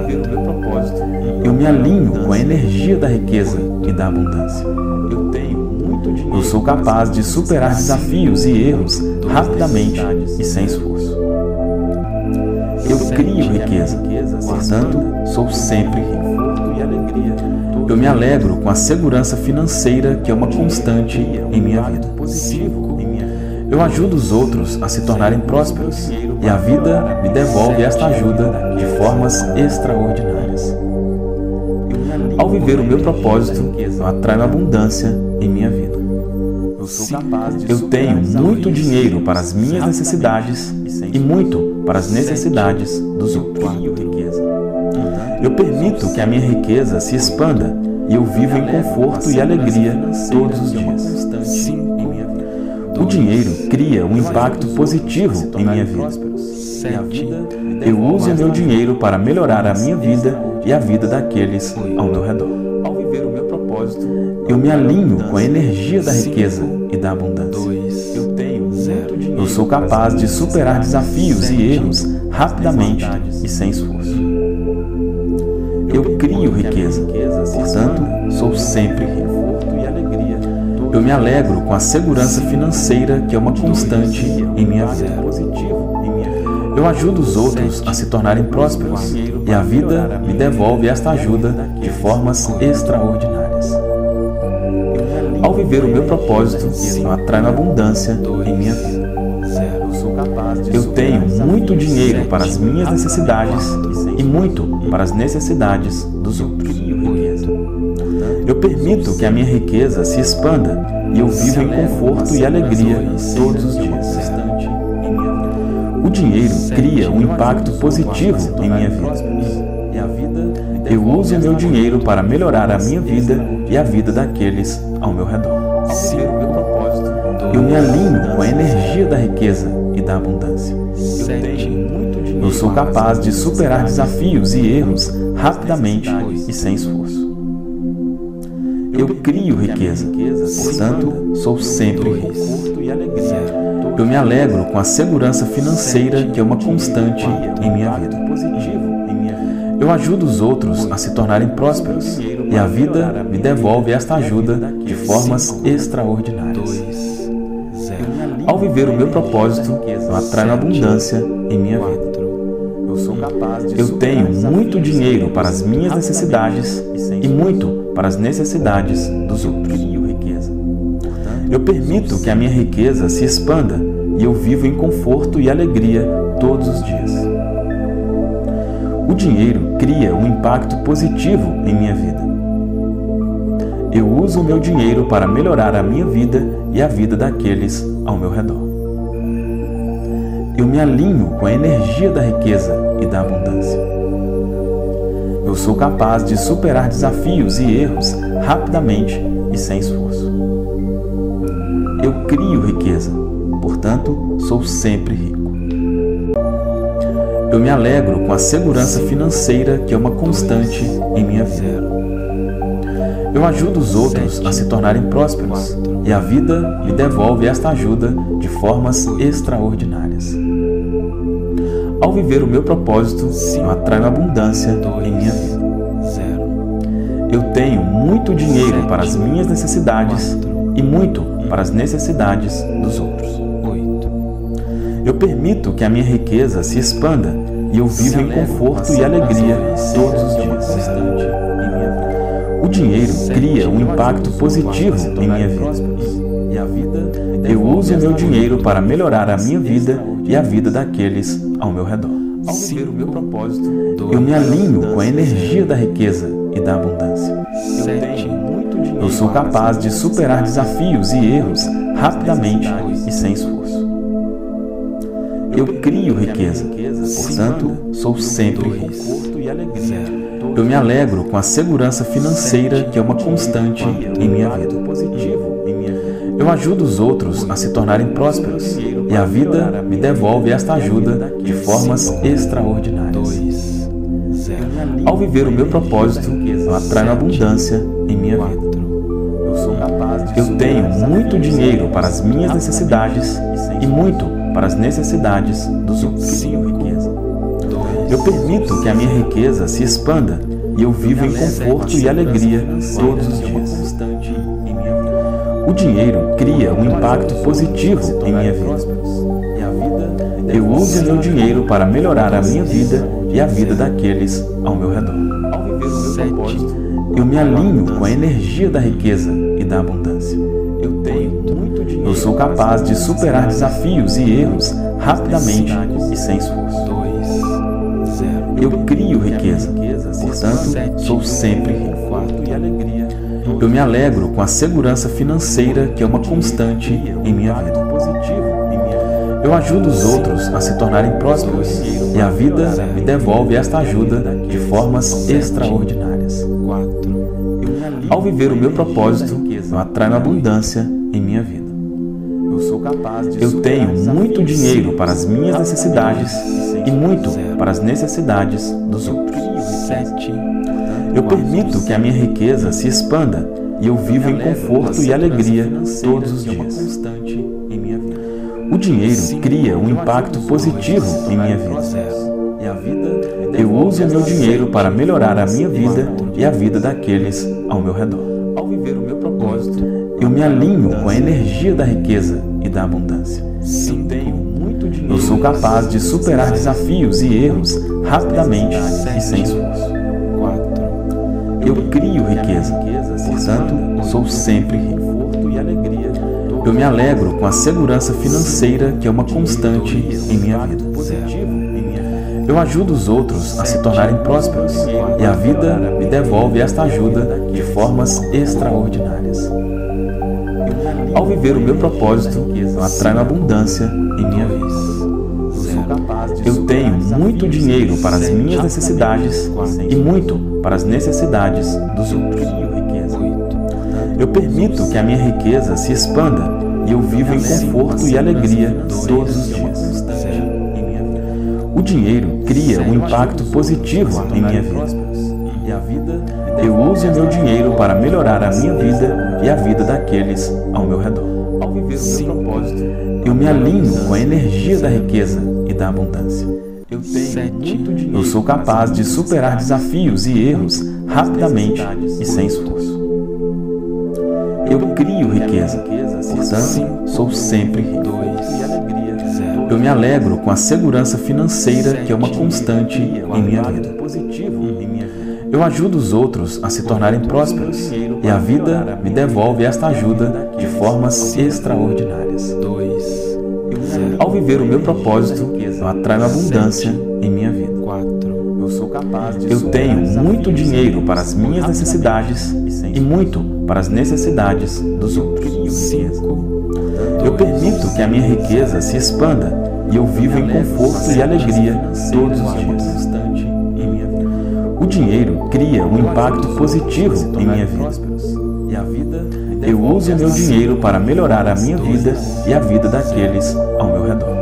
Eu me alinho com a energia da riqueza e da abundância. Eu sou capaz de superar desafios e erros rapidamente e sem esforço. Eu crio riqueza, portanto, sou sempre rico. Eu me alegro com a segurança financeira que é uma constante em minha vida. Eu ajudo os outros a se tornarem prósperos e a vida me devolve esta ajuda de formas extraordinárias. Ao viver o meu propósito, eu atraio abundância em minha vida. Eu tenho muito dinheiro para as minhas necessidades e muito para as necessidades dos outros. Eu permito que a minha riqueza se expanda e eu vivo em conforto e alegria todos os dias. O dinheiro cria um impacto positivo em minha vida. Eu uso o meu dinheiro para melhorar a minha vida e a vida daqueles ao meu redor. Eu me alinho com a energia da riqueza e da abundância. Eu sou capaz de superar desafios e erros rapidamente e sem esforço. Eu crio riqueza, portanto, sou sempre rico. Eu me alegro com a segurança financeira que é uma constante em minha vida. Eu ajudo os outros a se tornarem prósperos e a vida me devolve esta ajuda de formas extraordinárias. Ao viver o meu propósito, eu atraio abundância em minha vida. Eu tenho muito dinheiro para as minhas necessidades e muito para as necessidades dos outros. Eu permito que a minha riqueza se expanda e eu vivo em conforto e alegria todos os dias. O dinheiro cria um impacto positivo em minha vida. Eu uso o meu dinheiro para melhorar a minha vida e a vida daqueles ao meu redor. Eu me alinho com a energia da riqueza e da abundância. Eu sou capaz de superar desafios e erros rapidamente e sem esforço. Eu crio riqueza, portanto, sou sempre rico. Eu me alegro com a segurança financeira que é uma constante em minha vida. Eu ajudo os outros a se tornarem prósperos e a vida me devolve esta ajuda de formas extraordinárias. Ao viver o meu propósito, eu atraio abundância em minha vida. Eu tenho muito dinheiro para as minhas necessidades e muito para as necessidades dos outros. Eu permito que a minha riqueza se expanda e eu vivo em conforto e alegria todos os dias. O dinheiro cria um impacto positivo em minha vida. Eu uso o meu dinheiro para melhorar a minha vida e a vida daqueles ao meu redor. Eu me alinho com a energia da riqueza e da abundância. Eu sou capaz de superar desafios e erros rapidamente e sem esforço. Eu crio riqueza, portanto, sou sempre rico. Eu me alegro com a segurança financeira que é uma constante em minha vida. Eu ajudo os outros a se tornarem prósperos e a vida me devolve esta ajuda de formas extraordinárias. Ao viver o meu propósito, eu atraio abundância em minha vida. Eu tenho muito dinheiro para as minhas necessidades e muito para as necessidades dos outros. Eu permito que a minha riqueza se expanda e eu vivo em conforto e alegria todos os dias. O dinheiro cria um impacto positivo em minha vida. Eu uso o meu dinheiro para melhorar a minha vida e a vida daqueles ao meu redor. Ao viver o meu propósito, eu me alinho com a energia da riqueza e da abundância. Eu sou capaz de superar desafios e erros rapidamente e sem esforço. Eu crio riqueza, portanto, sou sempre rico. Eu me alegro com a segurança financeira que é uma constante em minha vida. Eu ajudo os outros a se tornarem prósperos e a vida me devolve esta ajuda de formas extraordinárias. Ao viver o meu propósito, eu atraio abundância em minha vida. Eu tenho muito dinheiro para as minhas necessidades e muito para as necessidades dos outros. Eu permito que a minha riqueza se expanda e eu vivo em conforto e alegria todos os dias. O dinheiro cria um impacto positivo em minha vida. Eu uso o meu dinheiro para melhorar a minha vida e a vida daqueles ao meu redor. Eu me alinho com a energia da riqueza e da abundância. Eu sou capaz de superar desafios e erros rapidamente e sem esforço. Eu crio riqueza, portanto, sou sempre rico. Eu me alegro com a segurança financeira que é uma constante em minha vida. Eu ajudo os outros a se tornarem prósperos e a vida me devolve esta ajuda de formas extraordinárias. Ao viver o meu propósito, eu atraio abundância em minha vida. Eu tenho muito dinheiro para as minhas necessidades e muito para as necessidades dos outros. Eu permito que a minha riqueza se expanda e eu vivo em conforto e alegria todos os dias. O dinheiro cria um impacto positivo em minha vida. Eu uso o meu dinheiro para melhorar a minha vida e a vida daqueles ao meu redor. Ao viver o meu propósito, eu me alinho com a energia da riqueza e da abundância. Eu sou capaz de superar desafios e erros rapidamente e sem esforço. Eu crio riqueza, portanto, sou sempre rico. Eu me alegro com a segurança financeira que é uma constante em minha vida. Eu ajudo os outros a se tornarem prósperos e a vida me devolve esta ajuda de formas extraordinárias. Ao viver o meu propósito, eu atraio abundância em minha vida. Eu tenho muito dinheiro para as minhas necessidades e muito para as necessidades dos outros. Eu permito que a minha riqueza se expanda e eu vivo em conforto e alegria todos os dias. O dinheiro cria um impacto positivo em minha vida. Eu uso o meu dinheiro para melhorar a minha vida e a vida daqueles ao meu redor. Ao viver o meu propósito, eu me alinho com a energia da riqueza e da abundância. Eu tenho muito dinheiro. Eu sou capaz de superar desafios e erros rapidamente e sem esforço. Eu crio riqueza, portanto, sou sempre rico. Eu me alegro com a segurança financeira que é uma constante em minha vida. Eu ajudo os outros a se tornarem prósperos e a vida me devolve esta ajuda de formas extraordinárias. Ao viver o meu propósito, eu atraio abundância em minha vida. Eu tenho muito dinheiro para as minhas necessidades e muito para as necessidades dos outros. Eu permito que a minha riqueza se expanda e eu vivo em conforto e alegria todos os dias. O dinheiro cria um impacto positivo em minha vida. Eu uso o meu dinheiro para melhorar a minha vida e a vida daqueles ao meu redor.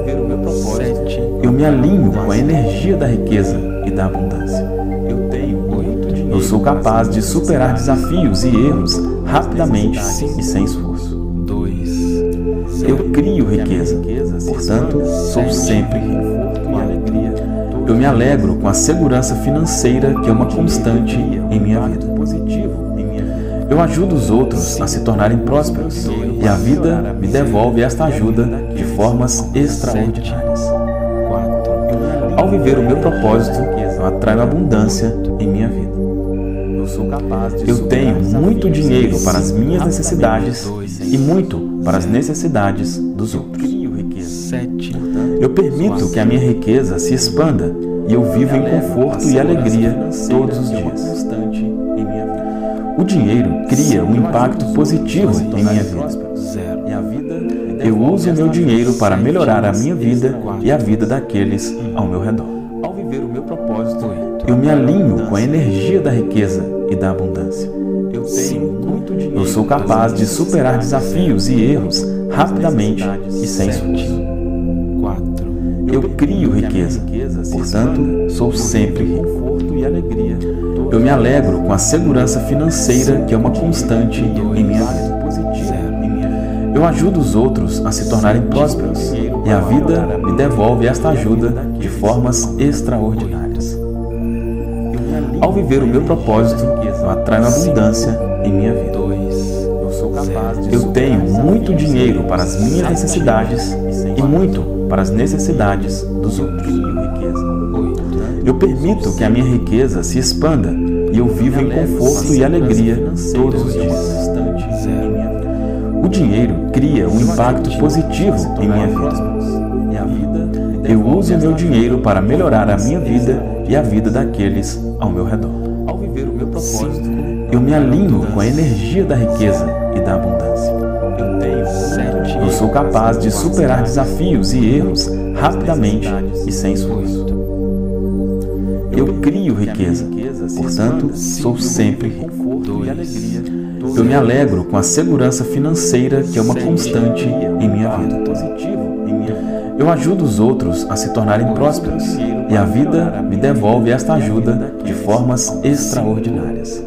Eu me alinho com a energia da riqueza e da abundância. Eu sou capaz de superar desafios e erros rapidamente e sem esforço. Eu crio riqueza, portanto, sou sempre rico. Eu me alegro com a segurança financeira que é uma constante em minha vida. Eu ajudo os outros a se tornarem prósperos e a vida me devolve esta ajuda de formas extraordinárias. Ao viver o meu propósito, eu atraio abundância em minha vida. Eu tenho muito dinheiro para as minhas necessidades e muito para as necessidades dos outros. Eu permito que a minha riqueza se expanda e eu vivo em conforto e alegria todos os dias. O dinheiro cria um impacto positivo em minha vida. Eu uso o meu dinheiro para melhorar a minha vida e a vida daqueles ao meu redor. Eu me alinho com a energia da riqueza e da abundância. Eu sou capaz de superar desafios e erros rapidamente e sem esforço. Eu crio riqueza, portanto, sou sempre rico. Eu me alegro com a segurança financeira que é uma constante em minha vida. Eu ajudo os outros a se tornarem prósperos e a vida me devolve esta ajuda de formas extraordinárias. Ao viver o meu propósito, eu atraio abundância em minha vida. Eu tenho muito dinheiro para as minhas necessidades e muito para as necessidades dos outros. Eu permito que a minha riqueza se expanda e eu vivo em conforto e alegria todos os dias. O dinheiro cria um impacto positivo em minha vida. Eu uso o meu dinheiro para melhorar a minha vida e a vida daqueles ao meu redor. Eu me alinho com a energia da riqueza e da abundância. Eu sou capaz de superar desafios e erros rapidamente e sem esforço. Eu crio riqueza, portanto, sou sempre rico. Eu me alegro com a segurança financeira que é uma constante em minha vida. Eu ajudo os outros a se tornarem prósperos e a vida me devolve esta ajuda de formas extraordinárias.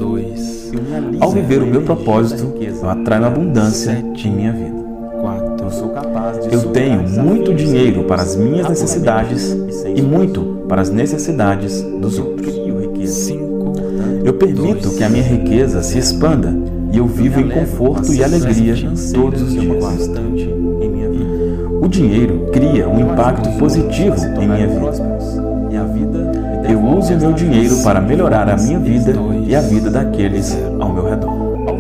Ao viver o meu propósito, eu atraio abundância em minha vida. Eu tenho muito dinheiro para as minhas necessidades e muito para as necessidades dos outros. Eu permito que a minha riqueza se expanda e eu vivo em conforto e alegria todos os dias. O dinheiro cria um impacto positivo em minha vida. Eu uso o meu dinheiro para melhorar a minha vida e a vida daqueles ao meu redor.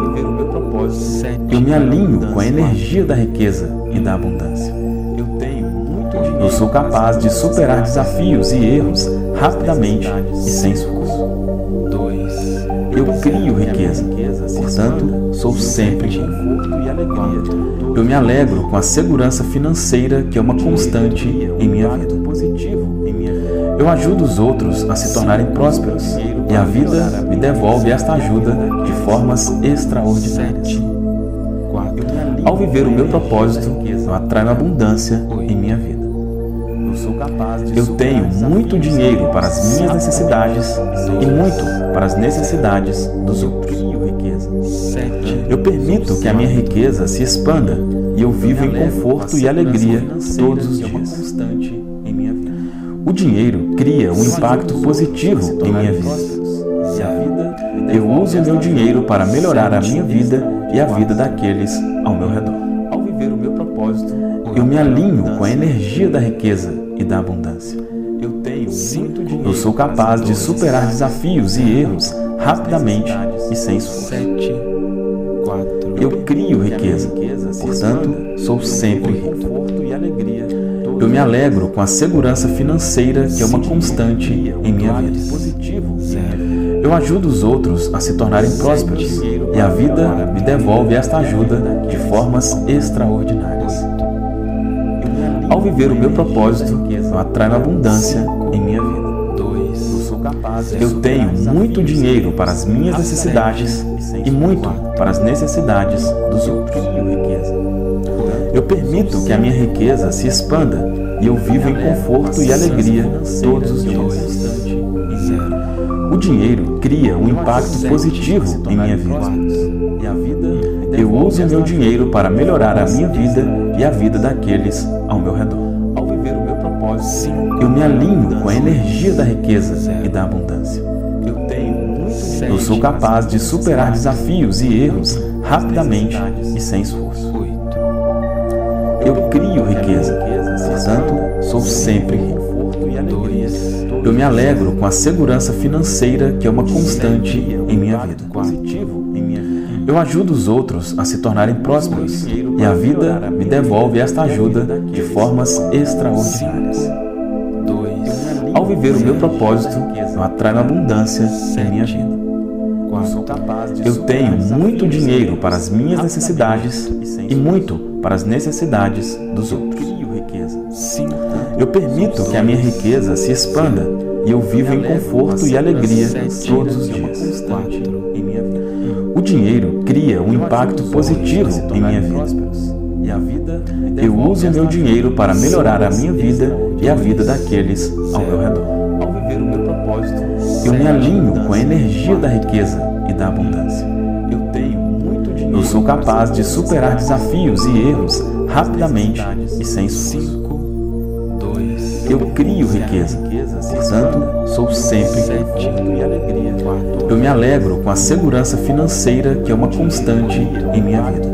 Eu me alinho com a energia da riqueza e da abundância. Eu sou capaz de superar desafios e erros rapidamente e sem esforço. Eu crio riqueza, portanto, sou sempre rico. Eu me alegro com a segurança financeira que é uma constante em minha vida. Eu ajudo os outros a se tornarem prósperos e a vida me devolve esta ajuda de formas extraordinárias. Ao viver o meu propósito, eu atraio abundância em minha vida. Eu tenho muito dinheiro para as minhas necessidades e muito para as necessidades dos outros. Eu permito que a minha riqueza se expanda e eu vivo em conforto e alegria todos os dias. O dinheiro cria um impacto positivo em minha vida. Eu uso o meu dinheiro para melhorar a minha vida e a vida daqueles ao meu redor. Eu me alinho com a energia da riqueza e da abundância. Eu sou capaz de superar desafios e erros rapidamente e sem esforço. Eu crio riqueza, portanto, sou sempre rico. Eu me alegro com a segurança financeira que é uma constante em minha vida. Eu ajudo os outros a se tornarem prósperos e a vida me devolve esta ajuda de formas extraordinárias. Ao viver o meu propósito, eu atraio abundância em minha vida. Eu tenho muito dinheiro para as minhas necessidades e muito para as necessidades dos outros. Eu permito que a minha riqueza se expanda e eu vivo em conforto e alegria todos os dias. O dinheiro cria um impacto positivo em minha vida. Eu uso meu dinheiro para melhorar a minha vida e a vida daqueles ao meu redor. Eu me alinho com a energia da riqueza e da abundância. Eu sou capaz de superar desafios e erros rapidamente e sem esforço. Eu crio riqueza, portanto, sou sempre rico. Eu me alegro com a segurança financeira que é uma constante em minha vida. Eu ajudo os outros a se tornarem prósperos e a vida me devolve esta ajuda de formas extraordinárias. Ao viver o meu propósito, eu atraio abundância em minha vida. Eu tenho muito dinheiro para as minhas necessidades e muito para as necessidades dos outros. Eu permito que a minha riqueza se expanda e eu vivo em conforto e alegria todos os dias. O dinheiro cria um impacto positivo em minha vida. Eu uso meu dinheiro para melhorar a minha vida e a vida daqueles ao meu redor. Eu me alinho com a energia da riqueza e da abundância. Eu sou capaz de superar desafios e erros rapidamente e sem esforço. Eu crio riqueza, portanto, sou sempre rico. Eu me alegro com a segurança financeira que é uma constante em minha vida.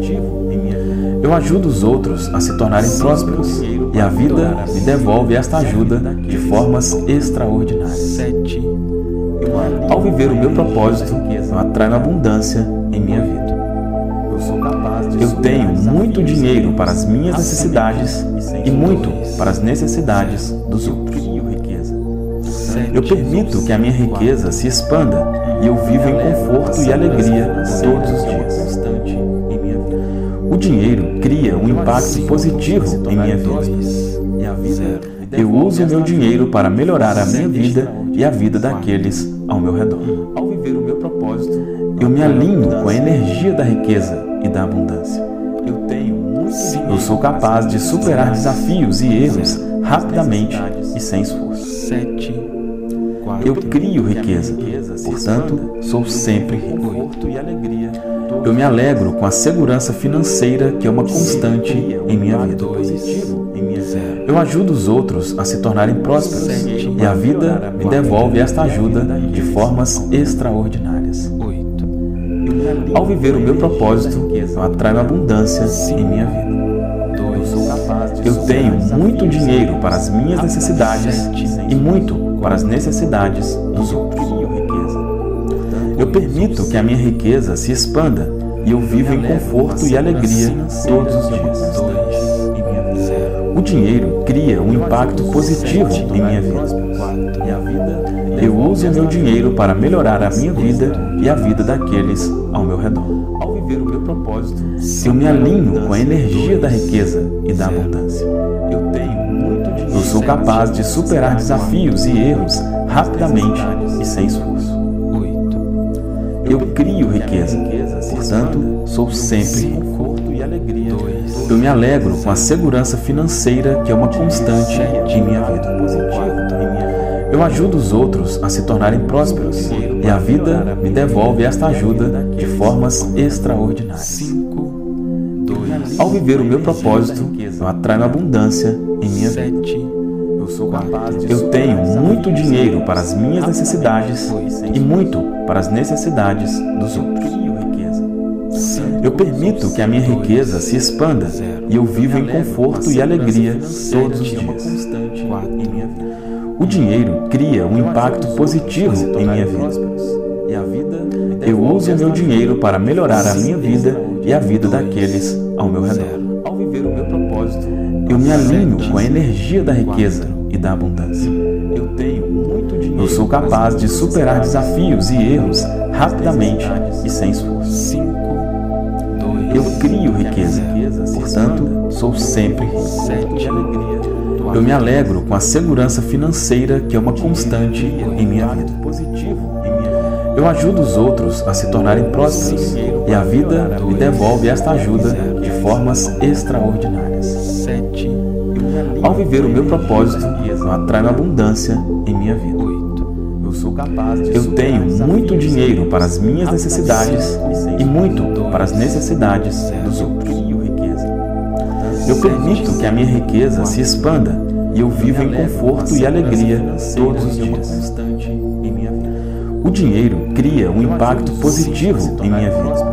Eu ajudo os outros a se tornarem prósperos e a vida me devolve esta ajuda de formas extraordinárias. Ao viver o meu propósito, eu atraio abundância em minha vida. Eu tenho muito dinheiro para as minhas necessidades e muito para as necessidades dos outros. Eu permito que a minha riqueza se expanda e eu vivo em conforto e alegria todos os dias. O dinheiro cria um impacto positivo em minha vida. Eu uso meu dinheiro para melhorar a minha vida e a vida daqueles ao meu redor. Eu me alinho com a energia da riqueza e da abundância. Eu sou capaz de superar desafios e erros rapidamente e sem esforço. Eu crio riqueza, portanto, sou sempre rico. Eu me alegro com a segurança financeira que é uma constante em minha vida. Eu ajudo os outros a se tornarem prósperos e a vida me devolve esta ajuda de formas extraordinárias. Ao viver o meu propósito, eu atraio abundância em minha vida. Eu tenho muito dinheiro para as minhas necessidades e muito para as necessidades dos outros. Eu permito que a minha riqueza se expanda e eu vivo em conforto e alegria todos os dias. O dinheiro cria um impacto positivo em minha vida. Eu uso meu dinheiro para melhorar a minha vida e a vida daqueles ao meu redor. Eu me alinho com a energia da riqueza e da abundância. Eu sou capaz de superar desafios e erros rapidamente e sem esforço. Eu crio riqueza, portanto, sou sempre rico. Eu me alegro com a segurança financeira que é uma constante em minha vida. Eu ajudo os outros a se tornarem prósperos e a vida me devolve esta ajuda de formas extraordinárias. Ao viver o meu propósito, eu atraio abundância em minha vida. Eu tenho muito dinheiro para as minhas necessidades e muito para as necessidades dos outros. Eu permito que a minha riqueza se expanda e eu vivo em conforto e alegria todos os dias. O dinheiro cria um impacto positivo em minha vida. Eu uso meu dinheiro para melhorar a minha vida e a vida daqueles ao meu redor. Eu me alinho com a energia da riqueza e da abundância. Eu tenho muito dinheiro. Eu sou capaz de superar desafios e erros rapidamente e sem esforço. Eu crio riqueza, portanto, sou sempre rico. Eu me alegro com a segurança financeira que é uma constante em minha vida. Eu ajudo os outros a se tornarem prósperos e a vida me devolve esta ajuda de formas extraordinárias. Ao viver o meu propósito, eu atraio abundância em minha vida. Eu tenho muito dinheiro para as minhas necessidades e muito para as necessidades dos outros. Eu permito que a minha riqueza se expanda e eu vivo em conforto e alegria todos os dias. O dinheiro cria um impacto positivo em minha vida.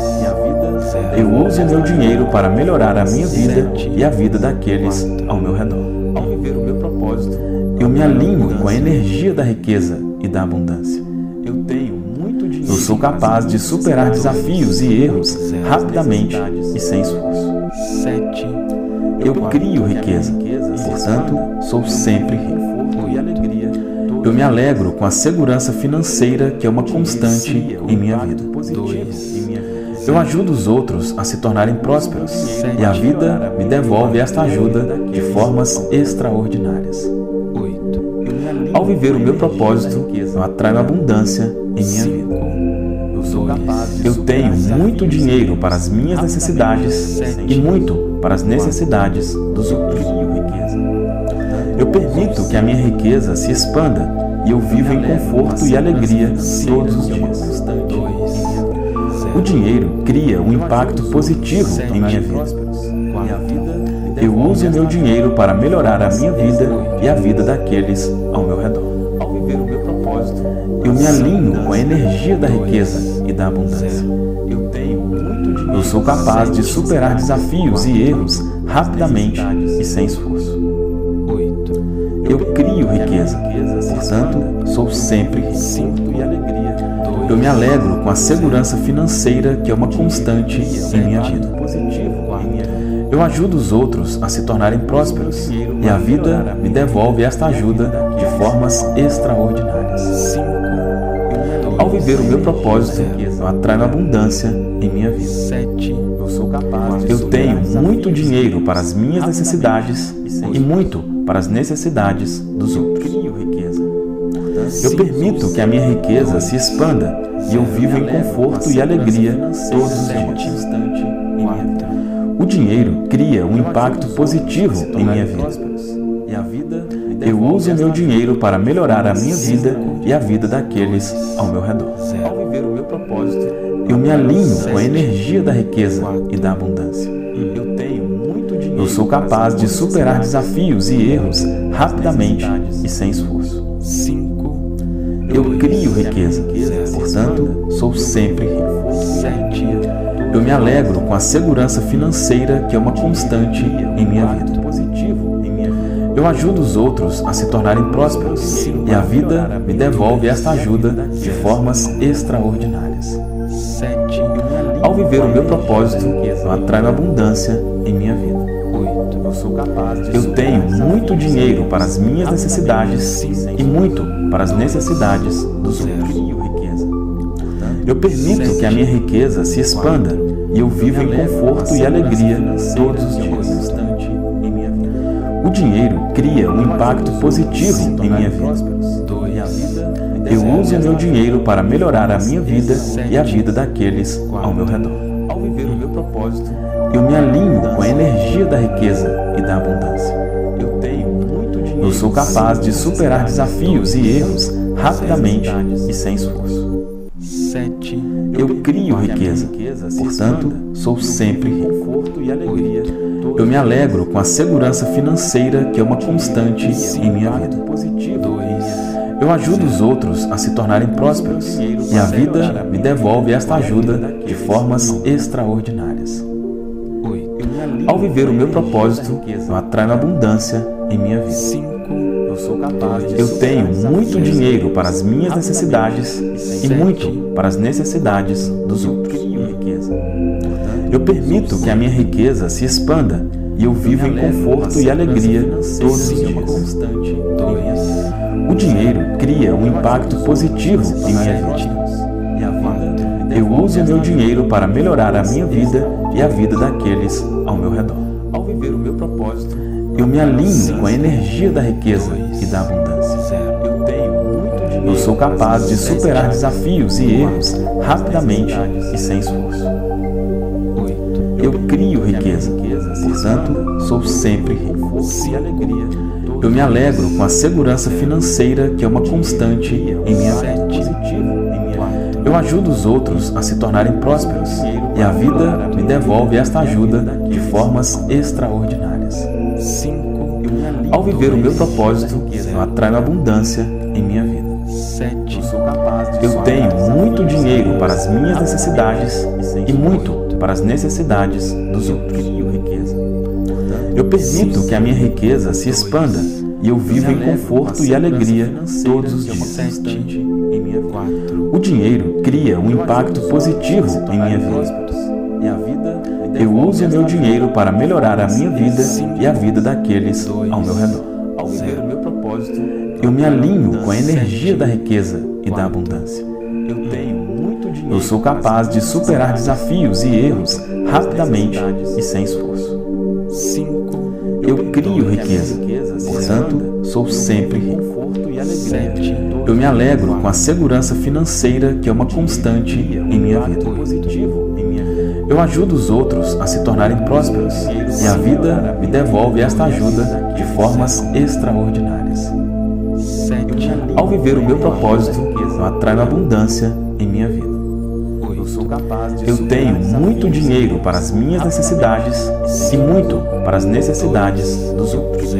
Eu uso o meu dinheiro para melhorar a minha vida e a vida daqueles ao meu redor. Ao viver o meu propósito, eu me alinho com a energia da riqueza e da abundância. Eu tenho muito dinheiro. Eu sou capaz de superar desafios e erros rapidamente e sem esforço. Eu crio riqueza, portanto, sou sempre rico. Eu me alegro com a segurança financeira que é uma constante em minha vida. Eu ajudo os outros a se tornarem prósperos e a vida me devolve esta ajuda de formas extraordinárias. Ao viver o meu propósito, eu atraio abundância em minha vida. Eu tenho muito dinheiro para as minhas necessidades e muito para as necessidades dos outros. Eu permito que a minha riqueza se expanda e eu vivo em conforto e alegria todos os dias. O dinheiro cria um impacto positivo em minha vida. Eu uso o meu dinheiro para melhorar a minha vida e a vida daqueles ao meu redor. Ao viver o meu propósito, eu me alinho com a energia da riqueza e da abundância. Eu tenho muito dinheiro. Eu sou capaz de superar desafios e erros rapidamente e sem esforço. Eu crio riqueza, portanto, sou sempre rico. Eu me alegro com a segurança financeira que é uma constante em minha vida. Eu ajudo os outros a se tornarem prósperos e a vida me devolve esta ajuda de formas extraordinárias. Ao viver o meu propósito, eu atraio abundância em minha vida. Eu tenho muito dinheiro para as minhas necessidades e muito para as necessidades dos outros. Eu permito que a minha riqueza se expanda e eu vivo em conforto e alegria todos os dias. O dinheiro cria um impacto positivo em minha vida. Eu uso o meu dinheiro para melhorar a minha vida e a vida daqueles ao meu redor. Ao viver o meu propósito, eu me alinho com a energia da riqueza e da abundância. Eu tenho muito dinheiro. Eu sou capaz de superar desafios e erros rapidamente e sem esforço. Eu crio riqueza, portanto, sou sempre rico. Eu me alegro com a segurança financeira que é uma constante em minha vida. Eu ajudo os outros a se tornarem prósperos e a vida me devolve esta ajuda de formas extraordinárias. Ao viver o meu propósito, eu atraio abundância em minha vida. Eu tenho muito dinheiro para as minhas necessidades e muito para as necessidades dos outros. Eu permito que a minha riqueza se expanda e eu vivo em conforto e alegria todos os dias. O dinheiro cria um impacto positivo em minha vida. Eu uso o meu dinheiro para melhorar a minha vida e a vida daqueles ao meu redor. Ao viver o meu propósito, eu me alinho com a energia da riqueza e da abundância. Eu tenho muito dinheiro. Eu sou capaz de superar desafios e erros rapidamente e sem esforço. Eu crio riqueza, portanto, sou sempre rico. Eu me alegro com a segurança financeira que é uma constante em minha vida. Eu ajudo os outros a se tornarem prósperos e a vida me devolve esta ajuda de formas extraordinárias. Ao viver o meu propósito, eu atraio abundância em minha vida. Eu tenho muito dinheiro para as minhas necessidades e muito para as necessidades dos outros. Eu permito que a minha riqueza se expanda e eu vivo em conforto e alegria todos os dias. O dinheiro cria um impacto positivo em minha vida. Eu uso o meu dinheiro para melhorar a minha vida e a vida daqueles ao meu redor. Ao viver o meu propósito, eu me alinho com a energia da riqueza e da abundância. Eu tenho muito dinheiro. Eu sou capaz de superar desafios e erros rapidamente e sem esforço. Eu crio riqueza, portanto, sou sempre rico. Eu me alegro com a segurança financeira que é uma constante em minha vida. Eu ajudo os outros a se tornarem prósperos e a vida me devolve esta ajuda de formas extraordinárias. Ao viver o meu propósito, eu atraio abundância em minha vida. Eu tenho muito dinheiro para as minhas necessidades e muito para as necessidades dos outros. Eu permito que a minha riqueza se expanda e eu vivo em conforto e alegria todos os dias. O dinheiro cria um impacto positivo em minha vida. Eu uso o meu dinheiro para melhorar a minha vida e a vida daqueles ao meu redor. Eu me alinho com a energia da riqueza e da abundância. Eu sou capaz de superar desafios e erros rapidamente e sem esforço. Eu crio riqueza, portanto, sou sempre rico. Eu me alegro com a segurança financeira que é uma constante em minha vida. Eu ajudo os outros a se tornarem prósperos e a vida me devolve esta ajuda de formas extraordinárias. Ao viver o meu propósito, eu atraio abundância em minha vida. Eu tenho muito dinheiro para as minhas necessidades e muito para as necessidades dos outros.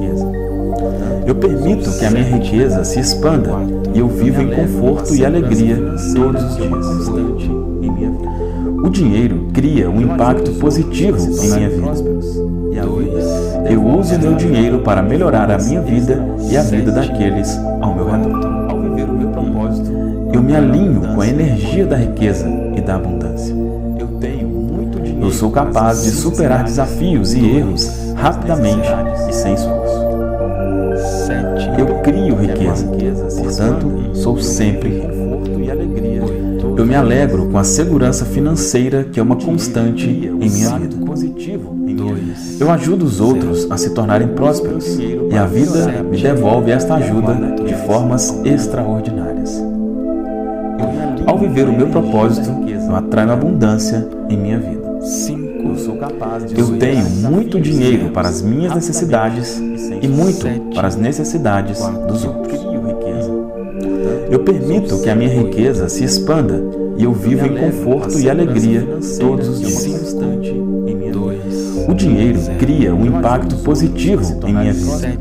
Eu permito que a minha riqueza se expanda e eu vivo em conforto e alegria todos os dias. O dinheiro cria um impacto positivo em minha vida. Eu uso o meu dinheiro para melhorar a minha vida e a vida daqueles ao meu redor. Eu me alinho com a energia da riqueza e da abundância. Eu sou capaz de superar desafios e erros rapidamente e sem esforço. Eu crio riqueza, portanto, sou sempre rico. Eu me alegro com a segurança financeira que é uma constante em minha vida. Eu ajudo os outros a se tornarem prósperos e a vida me devolve esta ajuda de formas extraordinárias. Ao viver o meu propósito, eu atraio abundância em minha vida. Eu tenho muito dinheiro para as minhas necessidades e muito para as necessidades dos outros. Eu permito que a minha riqueza se expanda e eu vivo em conforto e alegria todos os dias. O dinheiro cria um impacto positivo em minha vida.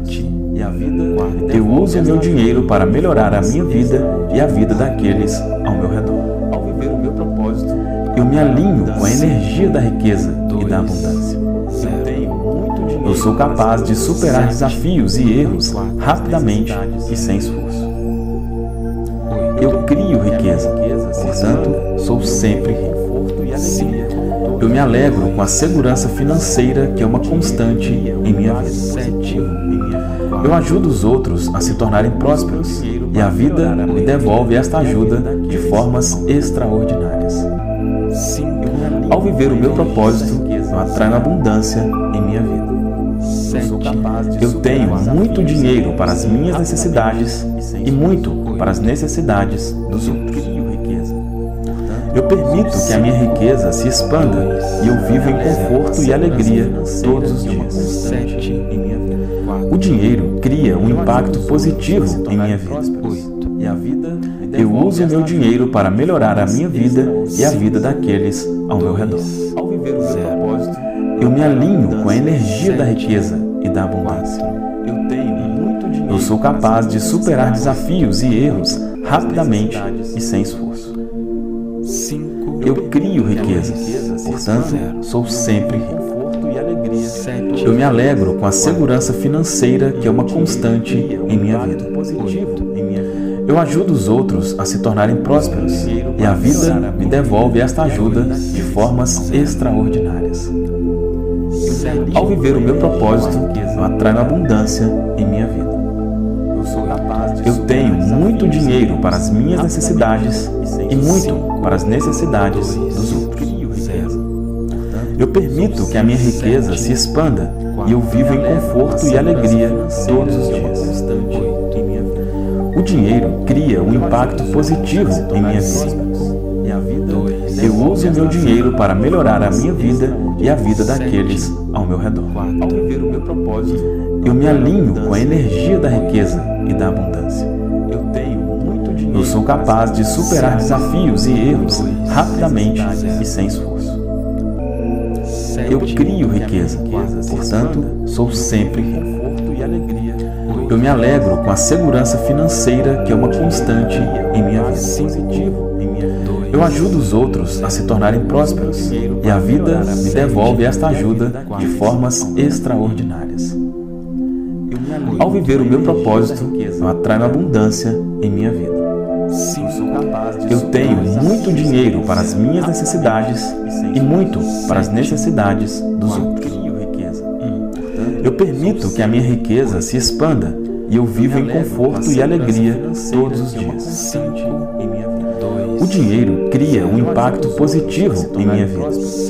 Eu uso o meu dinheiro para melhorar a minha vida e a vida daqueles ao meu redor. Eu me alinho com a energia da riqueza e da abundância. Eu sou capaz de superar desafios e erros rapidamente e sem esforço. Eu crio riqueza, portanto, sou sempre rico. Eu me alegro com a segurança financeira que é uma constante em minha vida. Eu ajudo os outros a se tornarem prósperos e a vida me devolve esta ajuda de formas extraordinárias. Ao viver o meu propósito, eu atraio abundância em minha vida. Eu tenho muito dinheiro para as minhas necessidades e muito para as necessidades dos outros. Eu permito que a minha riqueza se expanda e eu vivo em conforto e alegria todos os dias. O dinheiro cria um impacto positivo em minha vida. Eu uso o meu dinheiro para melhorar a minha vida e a vida daqueles ao meu redor. Eu me alinho com a energia da riqueza e da abundância. Eu sou capaz de superar desafios e erros rapidamente e sem esforço. Eu crio riqueza, portanto, sou sempre rico. Eu me alegro com a segurança financeira que é uma constante em minha vida. Eu ajudo os outros a se tornarem prósperos e a vida me devolve esta ajuda de formas extraordinárias. Ao viver o meu propósito, eu atraio abundância em minha vida. Eu tenho muito dinheiro para as minhas necessidades e muito para as necessidades dos outros. Eu permito que a minha riqueza se expanda e eu vivo em conforto e alegria todos os dias. O dinheiro cria um impacto positivo em minha vida. Eu uso o meu dinheiro para melhorar a minha vida e a vida daqueles ao meu redor. Eu me alinho com a energia da riqueza e da abundância. Eu sou capaz de superar desafios e erros rapidamente e sem esforço. Eu crio riqueza, portanto, sou sempre rico. Eu me alegro com a segurança financeira que é uma constante em minha vida. Eu ajudo os outros a se tornarem prósperos e a vida me devolve esta ajuda de formas extraordinárias. Ao viver o meu propósito, eu atraio abundância em minha vida. Eu tenho muito dinheiro para as minhas necessidades e muito para as necessidades dos outros. Eu permito que a minha riqueza se expanda e eu vivo em conforto e alegria todos os dias. O dinheiro cria um impacto positivo em minha vida.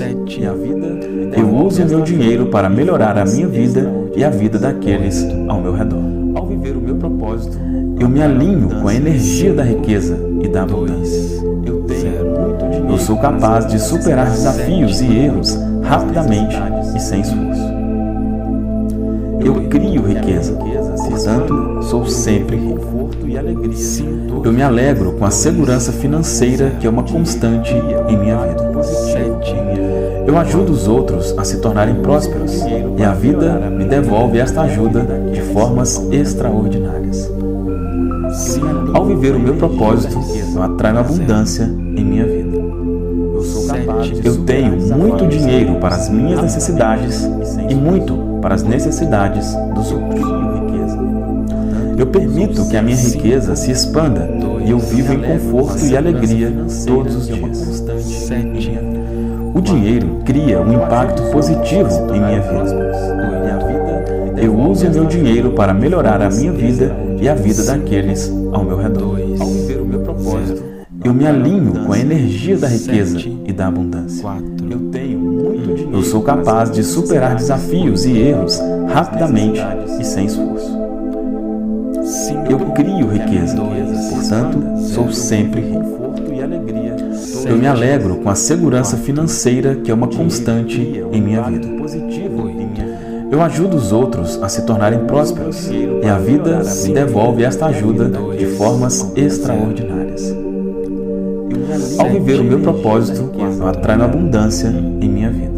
Eu uso o meu dinheiro para melhorar a minha vida e a vida daqueles ao meu redor. Eu me alinho com a energia da riqueza e da abundância. Eu sou capaz de superar desafios e erros rapidamente e sem esforço. Eu crio riqueza, portanto, sou sempre rico. Eu me alegro com a segurança financeira que é uma constante em minha vida. Eu ajudo os outros a se tornarem prósperos e a vida me devolve esta ajuda de formas extraordinárias. Ao viver o meu propósito, eu atraio abundância em minha vida. Eu tenho muito dinheiro para as minhas necessidades e muito para as necessidades dos outros. Eu permito que a minha riqueza se expanda e eu vivo em conforto e alegria todos os dias. O dinheiro cria um impacto positivo em minha vida. Eu uso o meu dinheiro para melhorar a minha vida e a vida daqueles ao meu redor. Eu me alinho com a energia da riqueza e da abundância. Eu sou capaz de superar desafios e erros rapidamente e sem esforço. Eu crio riqueza, portanto, sou sempre rico. Eu me alegro com a segurança financeira que é uma constante em minha vida. Eu ajudo os outros a se tornarem prósperos e a vida me devolve esta ajuda de formas extraordinárias. Ao viver o meu propósito, eu atraio abundância em minha vida.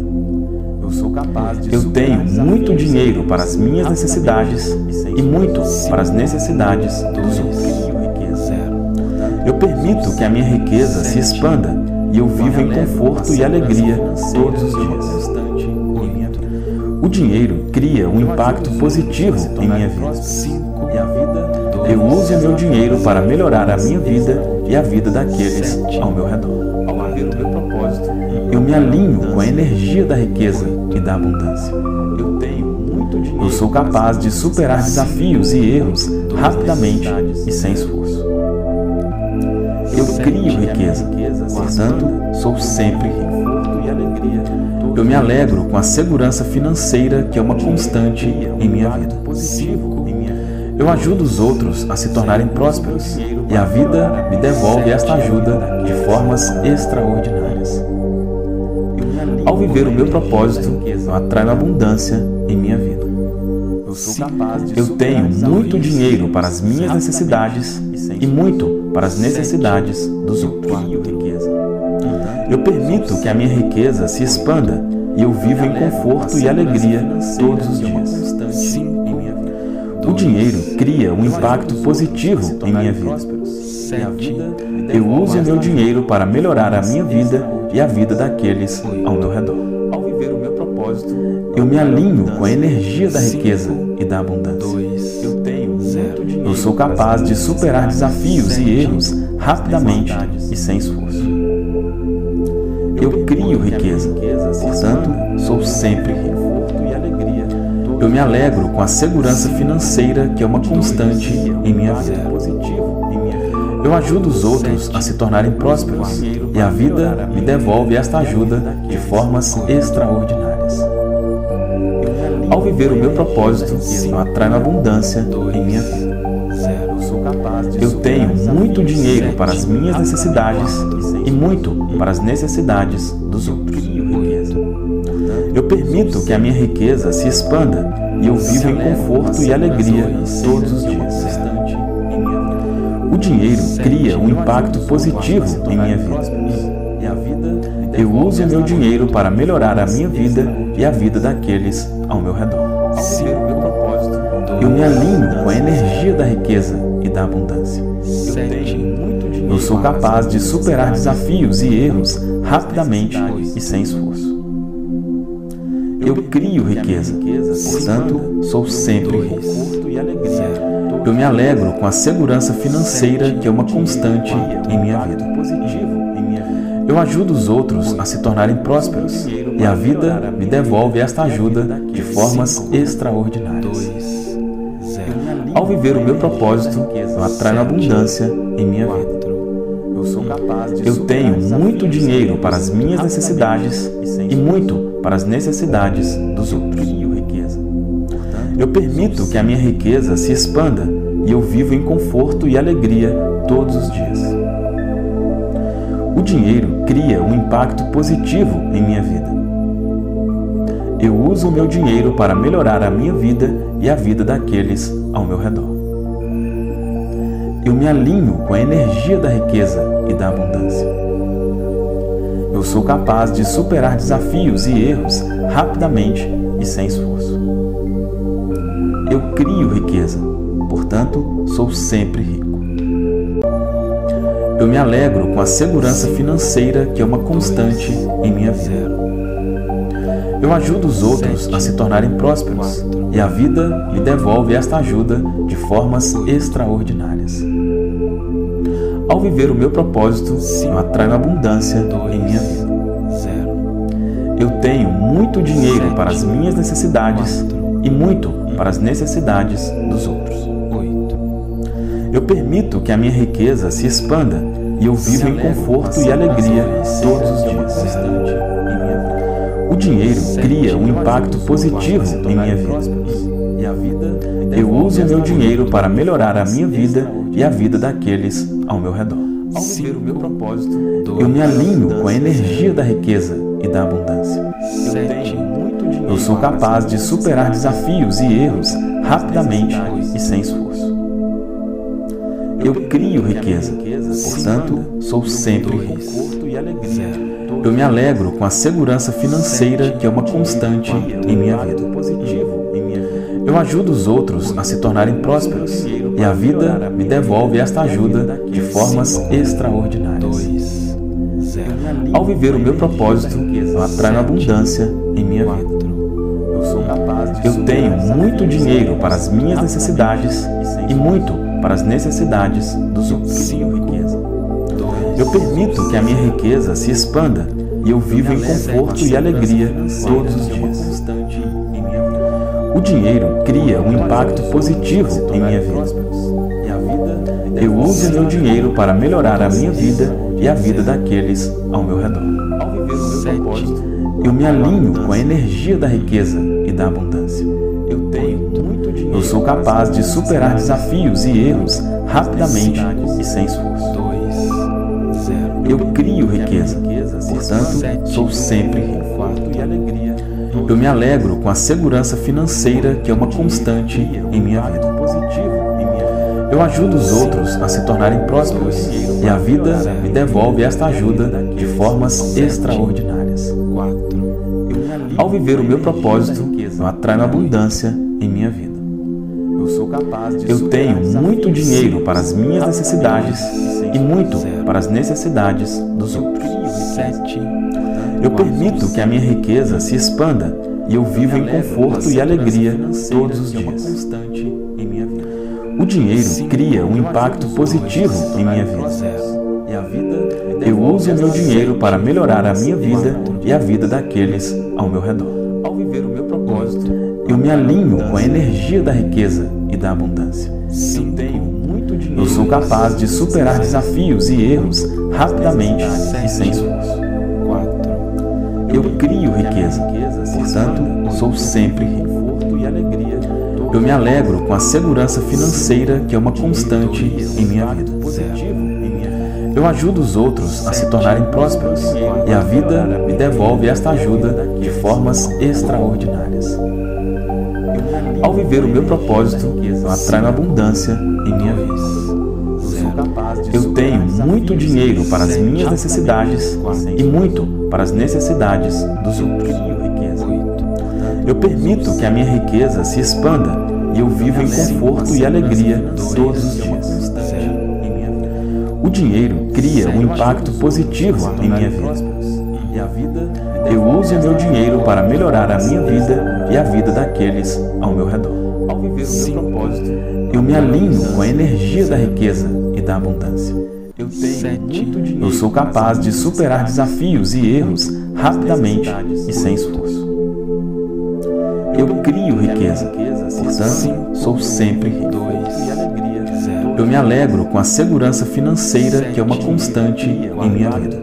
Eu tenho muito dinheiro para as minhas necessidades e muito para as necessidades dos outros. Eu permito que a minha riqueza se expanda e eu vivo em conforto e alegria todos os dias. O dinheiro cria um impacto positivo em minha vida. Eu uso o meu dinheiro para melhorar a minha vida e a vida daqueles ao meu redor. Eu me alinho com a energia da riqueza e da abundância. Eu sou capaz de superar desafios e erros rapidamente e sem esforço. Eu crio riqueza, portanto, sou sempre rico. Eu me alegro com a segurança financeira que é uma constante em minha vida. Eu ajudo os outros a se tornarem prósperos e a vida me devolve esta ajuda de formas extraordinárias. Ao viver o meu propósito, eu atraio abundância em minha vida. Eu tenho muito dinheiro para as minhas necessidades e muito para as necessidades dos outros. Eu permito que a minha riqueza se expanda e eu vivo em conforto e alegria todos os dias. O dinheiro cria um impacto positivo em minha vida. Eu uso o meu dinheiro para melhorar a minha vida e a vida daqueles ao meu redor. Eu me alinho com a energia da riqueza e da abundância. Eu sou capaz de superar desafios e erros rapidamente e sem esforço. Eu crio riqueza, portanto, sou sempre rico. Eu me alegro com a segurança financeira que é uma constante em minha vida. Eu ajudo os outros a se tornarem prósperos e a vida me devolve esta ajuda de formas extraordinárias. Ao viver o meu propósito, eu atraio abundância em minha vida. Eu tenho muito dinheiro para as minhas necessidades e muito para as necessidades dos outros. Eu permito que a minha riqueza se expanda e eu vivo em conforto e alegria todos os dias. O dinheiro cria um impacto positivo em minha vida. Eu uso o meu dinheiro para melhorar a minha vida e a vida daqueles ao meu redor. Eu me alinho com a energia da riqueza e da abundância. Eu sou capaz de superar desafios e erros rapidamente e sem esforço. Eu crio riqueza, portanto, sou sempre rico. Eu me alegro com a segurança financeira que é uma constante em minha vida. Eu ajudo os outros a se tornarem prósperos e a vida me devolve esta ajuda de formas extraordinárias. Ao viver o meu propósito, eu atraio abundância em minha vida. Eu tenho muito dinheiro para as minhas necessidades e muito para as necessidades dos outros. Eu permito que a minha riqueza se expanda e eu vivo em conforto e alegria todos os dias. O dinheiro cria um impacto positivo em minha vida. Eu uso o meu dinheiro para melhorar a minha vida e a vida daqueles ao meu redor. Eu me alinho com a energia da riqueza e da abundância. Eu sou capaz de superar desafios e erros rapidamente e sem esforço. Eu crio riqueza, portanto, sou sempre rico. Eu me alegro com a segurança financeira que é uma constante em minha vida. Eu ajudo os outros a se tornarem prósperos e a vida me devolve esta ajuda de formas extraordinárias. Ao viver o meu propósito, eu atraio abundância em minha vida. Eu tenho muito dinheiro para as minhas necessidades e muito para as necessidades dos outros. Eu permito que a minha riqueza se expanda e eu vivo em conforto e alegria todos os dias. O dinheiro cria um impacto positivo em minha vida. Eu uso o meu dinheiro para melhorar a minha vida e a vida daqueles ao meu redor. Ao viver o meu propósito, eu me alinho com a energia da riqueza e da abundância. Eu sou capaz de superar desafios e erros rapidamente e sem esforço. Eu crio riqueza, portanto, sou sempre rico. Eu me alegro com a segurança financeira que é uma constante em minha vida. Eu ajudo os outros a se tornarem prósperos e a vida me devolve esta ajuda de formas extraordinárias. Ao viver o meu propósito, eu atraio abundância em minha vida. Eu tenho muito dinheiro para as minhas necessidades e muito para as necessidades dos outros. Eu permito que a minha riqueza se expanda e eu vivo em conforto e alegria todos os dias. O dinheiro cria um impacto positivo em minha vida. Eu uso o meu dinheiro para melhorar a minha vida e a vida daqueles ao meu redor. Eu me alinho com a energia da riqueza e da abundância. Eu sou capaz de superar desafios e erros rapidamente e sem esforço. Eu crio riqueza, portanto, sou sempre rico. Eu me alegro com a segurança financeira que é uma constante em minha vida. Eu ajudo os outros a se tornarem prósperos e a vida me devolve esta ajuda de formas extraordinárias. Ao viver o meu propósito, eu atraio abundância em minha vida. Eu tenho muito dinheiro para as minhas necessidades e muito para as necessidades dos outros. Eu permito que a minha riqueza se expanda e eu vivo em conforto e alegria todos os dias. O dinheiro cria um impacto positivo em minha vida. Eu uso o meu dinheiro para melhorar a minha vida e a vida daqueles ao meu redor. Eu me me alinho com a energia da riqueza e da abundância. Eu sou capaz de superar desafios e erros rapidamente e sem esforço. Eu crio riqueza, portanto, sou sempre rico. Eu me alegro com a segurança financeira que é uma constante em minha vida. Eu ajudo os outros a se tornarem prósperos e a vida me devolve esta ajuda de formas extraordinárias. Ao viver o meu propósito, eu atraio abundância em minha vida. Eu tenho muito dinheiro para as minhas necessidades e muito para as necessidades dos outros. Eu permito que a minha riqueza se expanda e eu vivo em conforto e alegria todos os dias. O dinheiro cria um impacto positivo em minha vida. Eu uso o meu dinheiro para melhorar a minha vida e a vida daqueles ao meu redor. Eu me alinho com a energia da riqueza e da abundância. Eu sou capaz de superar desafios e erros rapidamente e sem esforço. Eu crio riqueza, portanto, sou sempre rico. Eu me alegro com a segurança financeira que é uma constante em minha vida.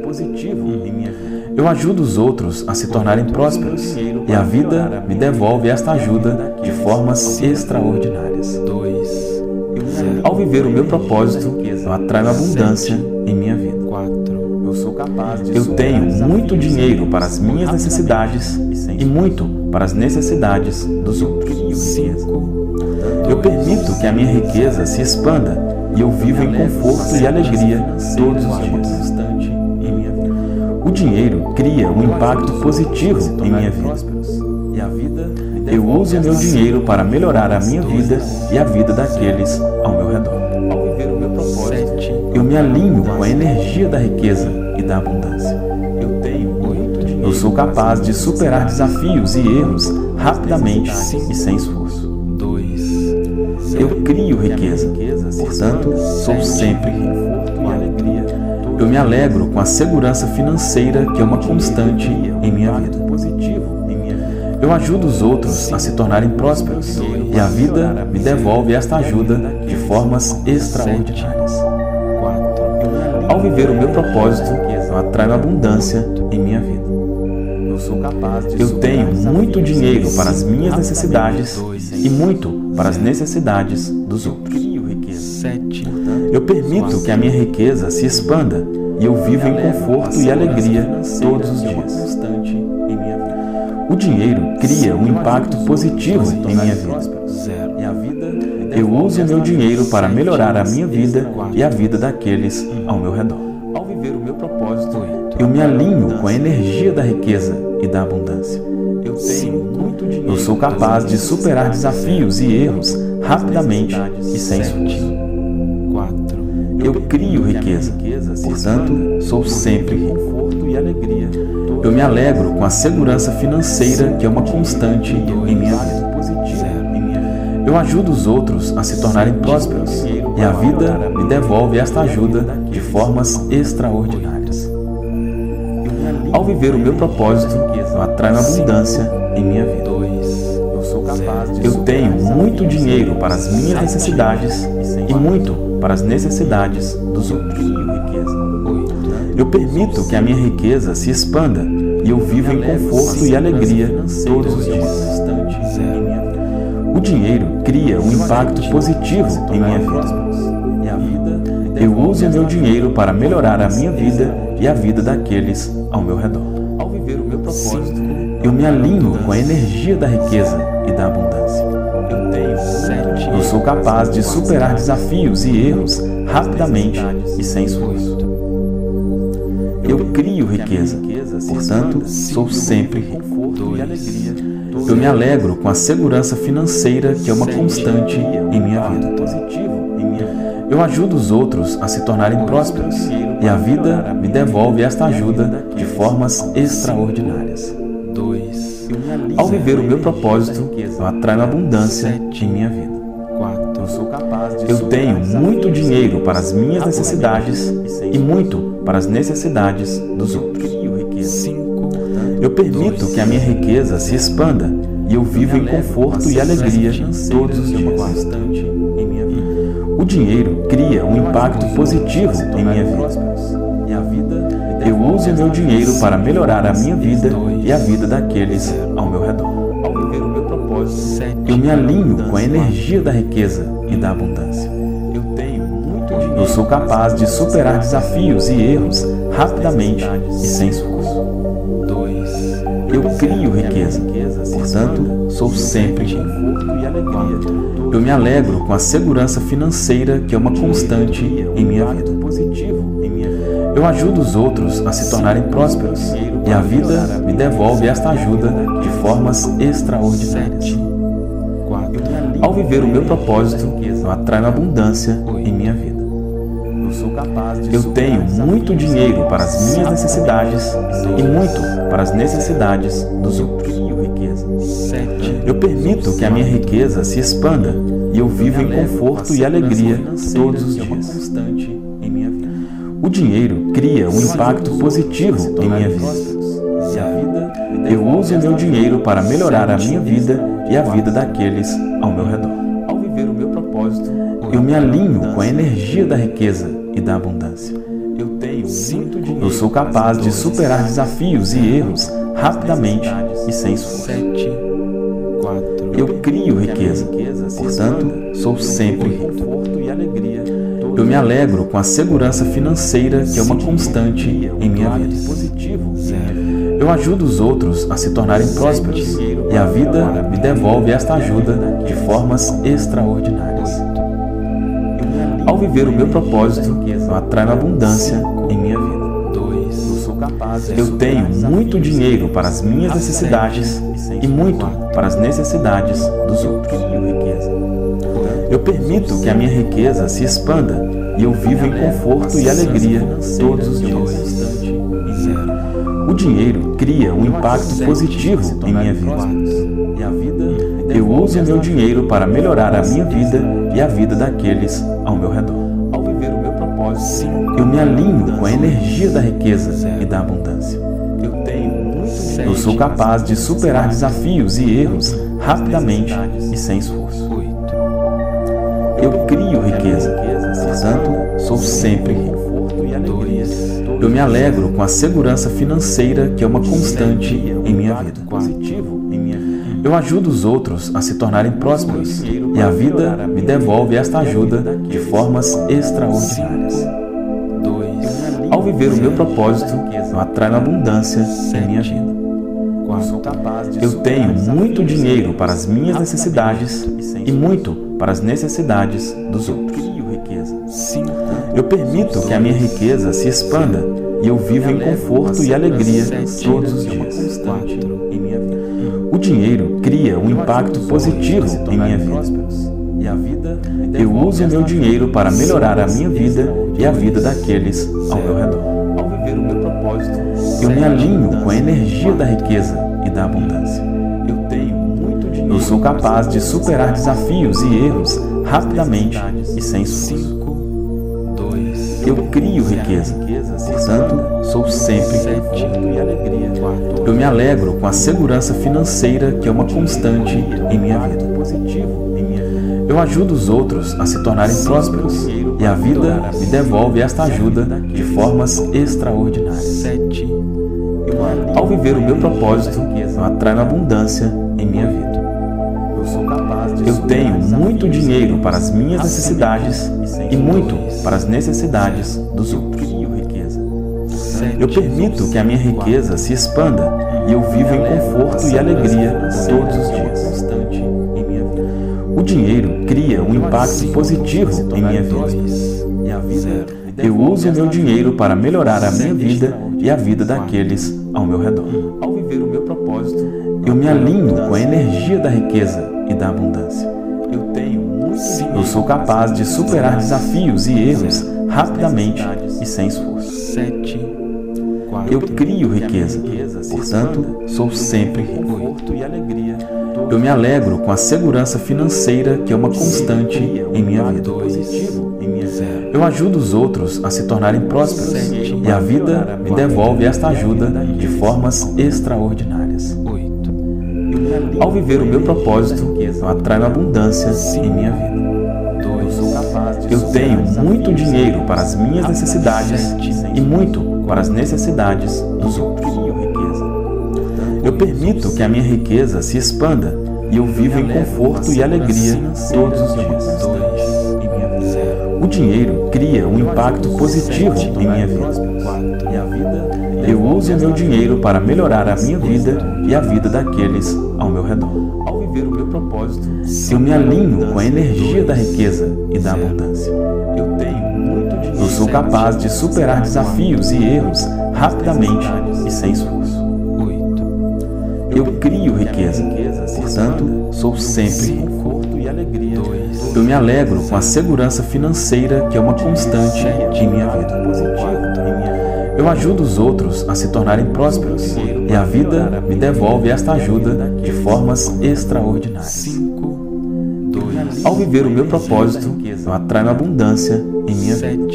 Eu ajudo os outros a se tornarem prósperos e a vida me devolve esta ajuda de formas extraordinárias. Ao viver o meu propósito, eu atraio abundância em minha vida. Eu tenho muito dinheiro para as minhas necessidades e muito para as necessidades dos outros. Eu permito que a minha riqueza se expanda e eu vivo em conforto e alegria todos os dias. O dinheiro cria um impacto positivo em minha vida. Eu uso o meu dinheiro para melhorar a minha vida e a vida daqueles ao meu redor. Eu me alinho com a energia da riqueza e da abundância. Eu sou capaz de superar desafios e erros rapidamente e sem esforço. Eu crio riqueza, portanto, sou sempre rico. Eu me alegro com a segurança financeira que é uma constante em minha vida. Eu ajudo os outros a se tornarem prósperos e a vida me devolve esta ajuda de formas extraordinárias. Ao viver o meu propósito, eu atraio abundância em minha vida. Eu tenho muito dinheiro para as minhas necessidades e muito para as necessidades dos outros. Eu permito que a minha riqueza se expanda e eu vivo em conforto e alegria todos os dias. O dinheiro cria um impacto positivo em minha vida. Eu uso o meu dinheiro para melhorar a minha vida e a vida daqueles ao meu redor. Eu me alinho com a energia da riqueza e da abundância. Eu sou capaz de superar desafios e erros rapidamente e sem esforço. Eu crio riqueza, portanto, sou sempre rico. Eu me alegro com a segurança financeira que é uma constante em minha vida. Eu ajudo os outros a se tornarem prósperos e a vida me devolve esta ajuda de formas extraordinárias. Ao viver o meu propósito, eu atraio abundância em minha vida. Eu tenho muito dinheiro para as minhas necessidades e muito para as necessidades dos outros. Eu permito que a minha riqueza se expanda e eu vivo em conforto e alegria todos os dias. O dinheiro cria um impacto positivo em minha vida. Eu uso o meu dinheiro para melhorar a minha vida e a vida daqueles ao meu redor. Eu me alinho com a energia da riqueza e da abundância. Eu sou capaz de superar desafios e erros rapidamente e sem esforço. Eu crio riqueza, portanto, sou sempre rico. Eu me alegro com a segurança financeira que é uma constante em minha vida. Eu ajudo os outros a se tornarem prósperos e a vida me devolve esta ajuda de formas extraordinárias. Ao viver o meu propósito, eu atraio abundância em minha vida. Eu tenho muito dinheiro para as minhas necessidades e muito para as necessidades dos outros. Eu permito que a minha riqueza se expanda e eu vivo em conforto e alegria todos os dias. O dinheiro cria um impacto positivo em minha vida. Eu uso meu dinheiro para melhorar a minha vida e a vida daqueles ao meu redor. Eu me alinho com a energia da riqueza e da abundância. Eu sou capaz de superar desafios e erros rapidamente e sem esforço. Eu crio riqueza, portanto, sou sempre rico. Eu me alegro com a segurança financeira que é uma constante em minha vida. Eu ajudo os outros a se tornarem prósperos e a vida me devolve esta ajuda de formas extraordinárias. Ao viver o meu propósito, eu atraio abundância em minha vida. Eu tenho muito dinheiro para as minhas necessidades e muito para as necessidades dos outros. Eu permito que a minha riqueza se expanda e eu vivo em conforto e alegria todos os dias. O dinheiro cria um impacto positivo em minha vida. Eu uso meu dinheiro para melhorar a minha vida e a vida daqueles ao meu redor. Eu me alinho com a energia da riqueza e da abundância. Eu sou capaz de superar desafios e erros rapidamente e sem esforço. Eu crio riqueza, portanto, sou sempre rico. Eu me alegro com a segurança financeira que é uma constante em minha vida. Eu ajudo os outros a se tornarem prósperos e a vida me devolve esta ajuda de formas extraordinárias. Ao viver o meu propósito, eu atraio abundância em minha vida. Eu tenho muito dinheiro para as minhas necessidades e muito para as necessidades dos outros. Eu permito que a minha riqueza se expanda e eu vivo em conforto e alegria todos os dias. O dinheiro cria um impacto positivo em minha vida. Eu uso meu dinheiro para melhorar a minha vida e a vida daqueles ao meu redor. Eu me alinho com a energia da riqueza e da abundância. Eu sou capaz de superar desafios e erros rapidamente e sem esforço. Eu crio riqueza, portanto, sou sempre rico. Eu me alegro com a segurança financeira que é uma constante em minha vida. Eu ajudo os outros a se tornarem prósperos e a vida me devolve esta ajuda de formas extraordinárias. Ao viver o meu propósito, eu atraio abundância em minha vida. Eu tenho muito dinheiro para as minhas necessidades e muito para as necessidades dos outros. Eu permito que a minha riqueza se expanda e eu vivo em conforto e alegria todos os dias. O dinheiro cria um impacto positivo em minha vida. Eu uso meu dinheiro para melhorar a minha vida e a vida daqueles ao meu redor. Eu me alinho com a energia da riqueza e da abundância. Eu sou capaz de superar desafios e erros rapidamente e sem esforço. Eu crio riqueza, portanto, sou sempre rico. Eu me alegro com a segurança financeira que é uma constante em minha vida. Eu ajudo os outros a se tornarem prósperos e a vida me devolve esta ajuda de formas extraordinárias. Ao viver o meu propósito, eu atraio abundância em minha vida. Eu tenho muito dinheiro para as minhas necessidades e muito para as necessidades dos outros. Eu permito que a minha riqueza se expanda e eu vivo em conforto e alegria todos os dias. O dinheiro cria um impacto positivo em minha vida. Eu uso meu dinheiro para melhorar a minha vida e a vida daqueles ao meu redor. Eu me alinho com a energia da riqueza e da abundância. Eu sou capaz de superar desafios e erros rapidamente e sem esforço. Eu crio riqueza, portanto, sou sempre rico. Eu me alegro com a segurança financeira que é uma constante em minha vida. Eu ajudo os outros a se tornarem prósperos e a vida me devolve esta ajuda de formas extraordinárias. Ao viver o meu propósito, eu atraio abundância em minha vida. Eu tenho muito dinheiro para as minhas necessidades e muito para as necessidades dos outros. Eu permito que a minha riqueza se expanda e eu vivo em conforto e alegria todos os dias. O dinheiro cria um impacto positivo em minha vida. Eu uso o meu dinheiro para melhorar a minha vida e a vida daqueles ao meu redor. Ao viver o meu propósito, eu me alinho com a energia da riqueza e da abundância. Eu tenho muito dinheiro. Eu sou capaz de superar desafios e erros rapidamente e sem esforço. Eu crio riqueza, portanto, sou sempre rico. Eu me alegro com a segurança financeira que é uma constante em minha vida. Eu ajudo os outros a se tornarem prósperos e a vida me devolve esta ajuda de formas extraordinárias. Ao viver o meu propósito, eu atraio abundância em minha vida.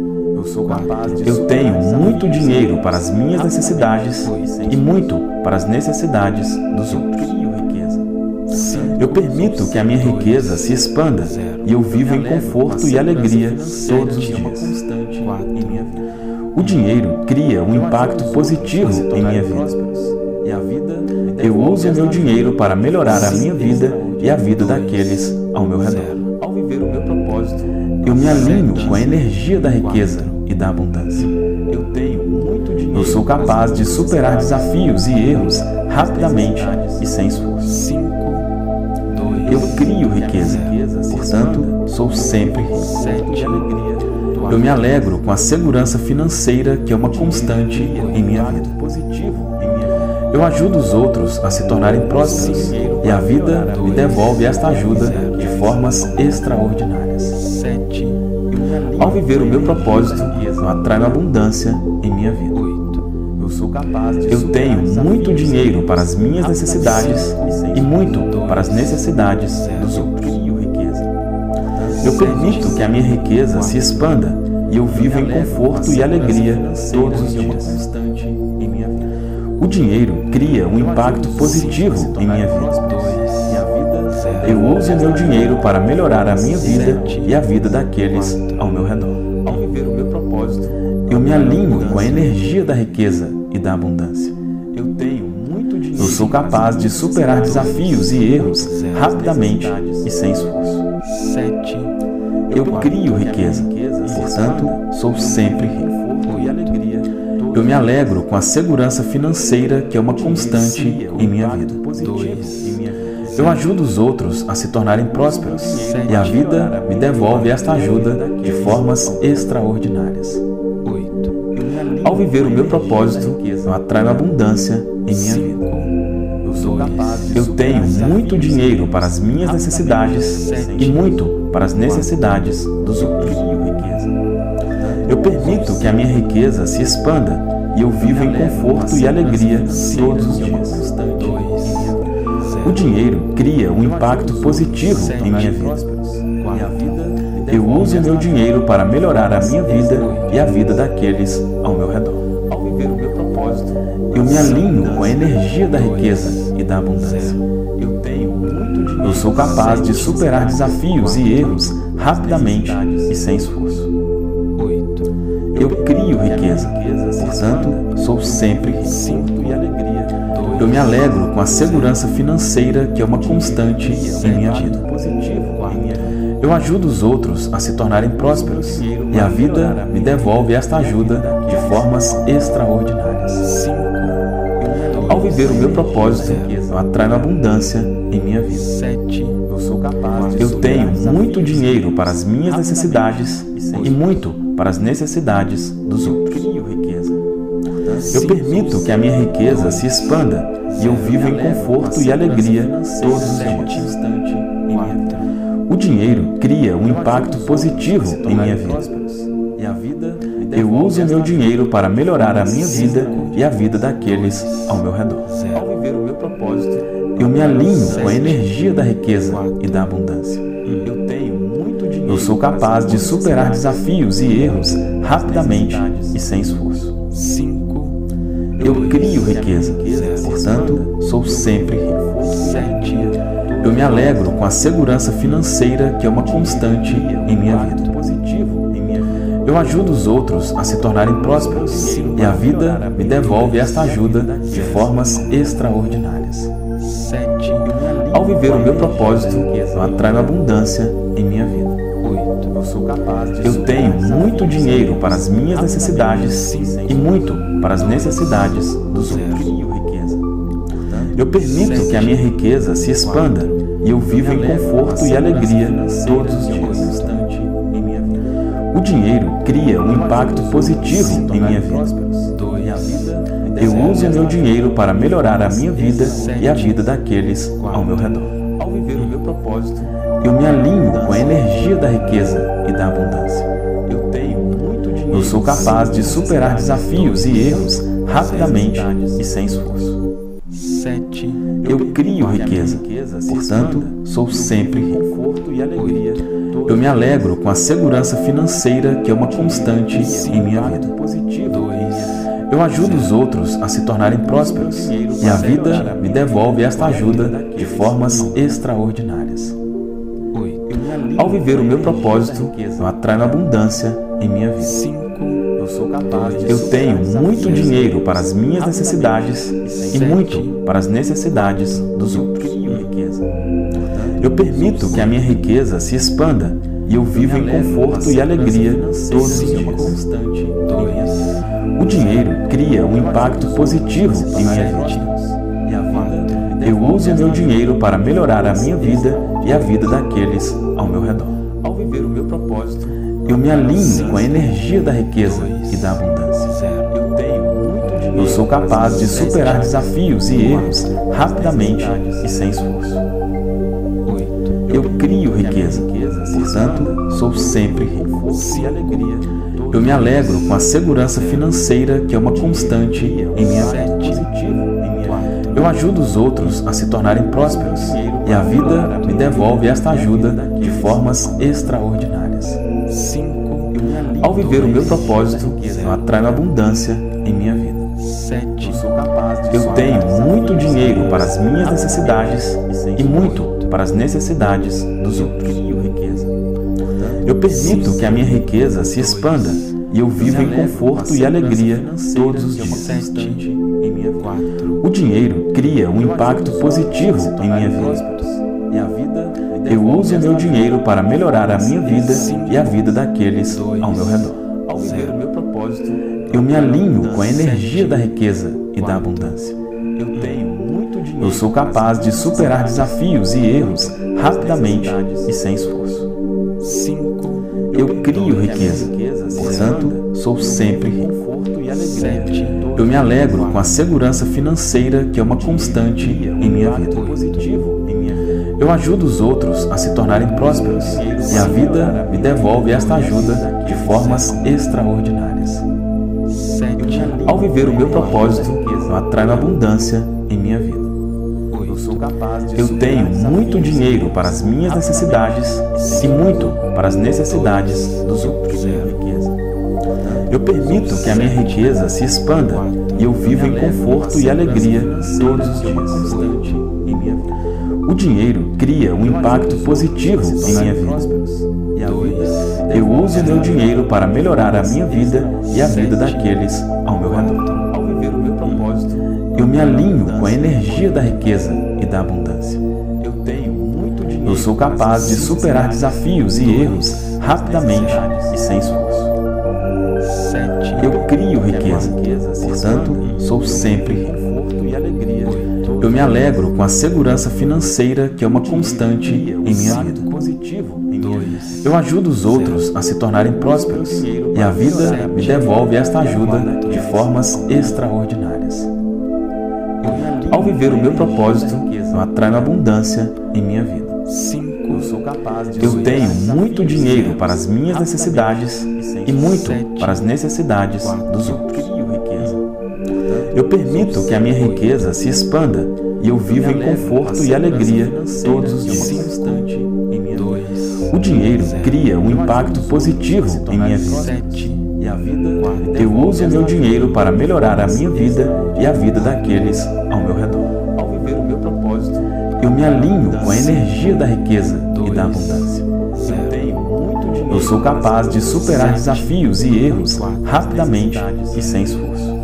Eu tenho muito dinheiro para as minhas necessidades e muito para as necessidades dos outros. Eu permito que a minha riqueza se expanda e eu vivo em conforto e alegria todos os dias. O dinheiro cria um impacto positivo em minha vida. Eu uso o meu dinheiro para melhorar a minha vida e a vida daqueles ao meu redor. Ao viver o meu propósito, eu me alinho com a energia da riqueza e da abundância. Eu tenho muito dinheiro. Eu sou capaz de superar desafios e erros rapidamente e sem esforço. Eu crio riqueza, portanto, sou sempre rico. Eu me alegro com a segurança financeira que é uma constante em minha vida. Eu ajudo os outros a se tornarem prósperos e a vida me devolve esta ajuda de formas extraordinárias. Ao viver o meu propósito, eu atraio abundância em minha vida. Eu tenho muito dinheiro para as minhas necessidades e muito para as necessidades dos outros. Eu permito que a minha riqueza se expanda e eu vivo em conforto e alegria todos os dias. O dinheiro cria um impacto positivo em minha vida. Eu uso o meu dinheiro para melhorar a minha vida e a vida daqueles ao meu redor. Ao viver o meu propósito, eu me alinho com a energia da riqueza e da abundância. Eu tenho muito dinheiro. Eu sou capaz de superar desafios e erros rapidamente e sem esforço. Eu crio riqueza, portanto, sou sempre rico. Eu me alegro com a segurança financeira que é uma constante em minha vida. Eu ajudo os outros a se tornarem prósperos e a vida me devolve esta ajuda de formas extraordinárias. Ao viver o meu propósito, eu atraio abundância em minha vida. Eu tenho muito dinheiro para as minhas necessidades e muito para as necessidades dos outros. Eu permito que a minha riqueza se expanda e eu vivo em conforto e alegria todos os dias. O dinheiro cria um impacto positivo em minha vida. Eu uso o meu dinheiro para melhorar a minha vida e a vida daqueles ao meu redor. Ao viver o meu propósito, eu me alinho com a energia da riqueza e da abundância. Eu tenho muito dinheiro. Eu sou capaz de superar desafios e erros rapidamente e sem esforço. Eu crio riqueza, portanto, sou sempre rico. Eu me alegro com a segurança financeira que é uma constante em minha vida. Eu ajudo os outros a se tornarem prósperos e a vida me devolve esta ajuda de formas extraordinárias. Ao viver o meu propósito, eu atraio abundância em minha vida. Eu tenho muito dinheiro para as minhas necessidades e muito para as necessidades dos outros. Eu permito que a minha riqueza se expanda e eu vivo em conforto e alegria todos os dias. O dinheiro cria um impacto positivo em minha vida. Eu uso o meu dinheiro para melhorar a minha vida e a vida daqueles ao meu redor. Ao viver o meu propósito, eu me alinho com a energia da riqueza e da abundância. Eu tenho muito dinheiro. Eu sou capaz de superar desafios e erros rapidamente e sem esforço. Eu crio riqueza, portanto, sou sempre rico. Eu me alegro com a segurança financeira que é uma constante em minha vida. Eu ajudo os outros a se tornarem prósperos e a vida me devolve esta ajuda de formas extraordinárias. Ao viver o meu propósito, eu atraio abundância em minha vida. Eu tenho muito dinheiro para as minhas necessidades e muito para as necessidades dos outros. Eu permito que a minha riqueza se expanda e eu vivo em conforto e alegria todos os dias. O dinheiro cria um impacto positivo em minha vida. Eu uso o meu dinheiro para melhorar a minha vida e a vida daqueles ao meu redor. Eu me alinho com a energia da riqueza e da abundância. Eu sou capaz de superar desafios e erros rapidamente e sem esforço. Eu crio riqueza, portanto, sou sempre rico. Eu me alegro com a segurança financeira que é uma constante em minha vida. Eu ajudo os outros a se tornarem prósperos e a vida me devolve esta ajuda de formas extraordinárias. Ao viver o meu propósito, eu atraio abundância em minha vida. Eu tenho muito dinheiro para as minhas necessidades e muito para as necessidades dos outros. Eu permito que a minha riqueza se expanda e eu vivo em conforto e alegria todos os dias. O dinheiro cria um impacto positivo em minha vida. Eu uso o meu dinheiro para melhorar a minha vida e a vida daqueles ao meu redor. Eu me alinho com a energia da riqueza e da abundância. Eu sou capaz de superar desafios e erros rapidamente e sem esforço. Eu crio riqueza, portanto, sou sempre rico. Eu me alegro com a segurança financeira que é uma constante em minha vida. Eu ajudo os outros a se tornarem prósperos e a vida me devolve esta ajuda de formas extraordinárias. Ao viver o meu propósito, eu atraio abundância em minha vida. Eu tenho muito dinheiro para as minhas necessidades e muito para as necessidades dos outros. Eu permito que a minha riqueza se expanda e eu vivo em conforto e alegria todos os dias. O dinheiro cria um impacto positivo em minha vida. Eu uso o meu dinheiro para melhorar a minha vida e a vida daqueles ao meu redor. Eu me alinho com a energia da riqueza e da abundância. Eu sou capaz de superar desafios e erros rapidamente e sem esforço. Eu crio riqueza, portanto, sou sempre rico. Eu me alegro com a segurança financeira que é uma constante em minha vida. Eu ajudo os outros a se tornarem prósperos e a vida me devolve esta ajuda de formas extraordinárias. Ao viver o meu propósito, eu atraio abundância em minha vida. Eu tenho muito dinheiro para as minhas necessidades e muito para as necessidades dos outros. Eu permito que a minha riqueza se expanda e eu vivo em conforto e alegria todos os dias. O dinheiro cria um impacto positivo em minha vida. Eu uso o meu dinheiro para melhorar a minha vida e a vida daqueles ao meu redor. Eu me alinho com a energia da riqueza e da abundância. Eu sou capaz de superar desafios e erros rapidamente e sem esforço. Eu crio riqueza, portanto, sou sempre rico. Eu me alegro com a segurança financeira que é uma constante em minha vida. Eu ajudo os outros a se tornarem prósperos e a vida me devolve esta ajuda de formas extraordinárias. Ao viver o meu propósito, eu atraio abundância em minha vida. Eu tenho muito dinheiro para as minhas necessidades e muito para as necessidades dos outros. Eu permito que a minha riqueza se expanda e eu vivo em conforto e alegria todos os dias. O dinheiro cria um impacto positivo em minha vida. Eu uso o meu dinheiro para melhorar a minha vida e a vida daqueles ao meu redor. eu me alinho com a energia da riqueza e da abundância. Eu sou capaz de superar desafios e erros rapidamente e sem esforço.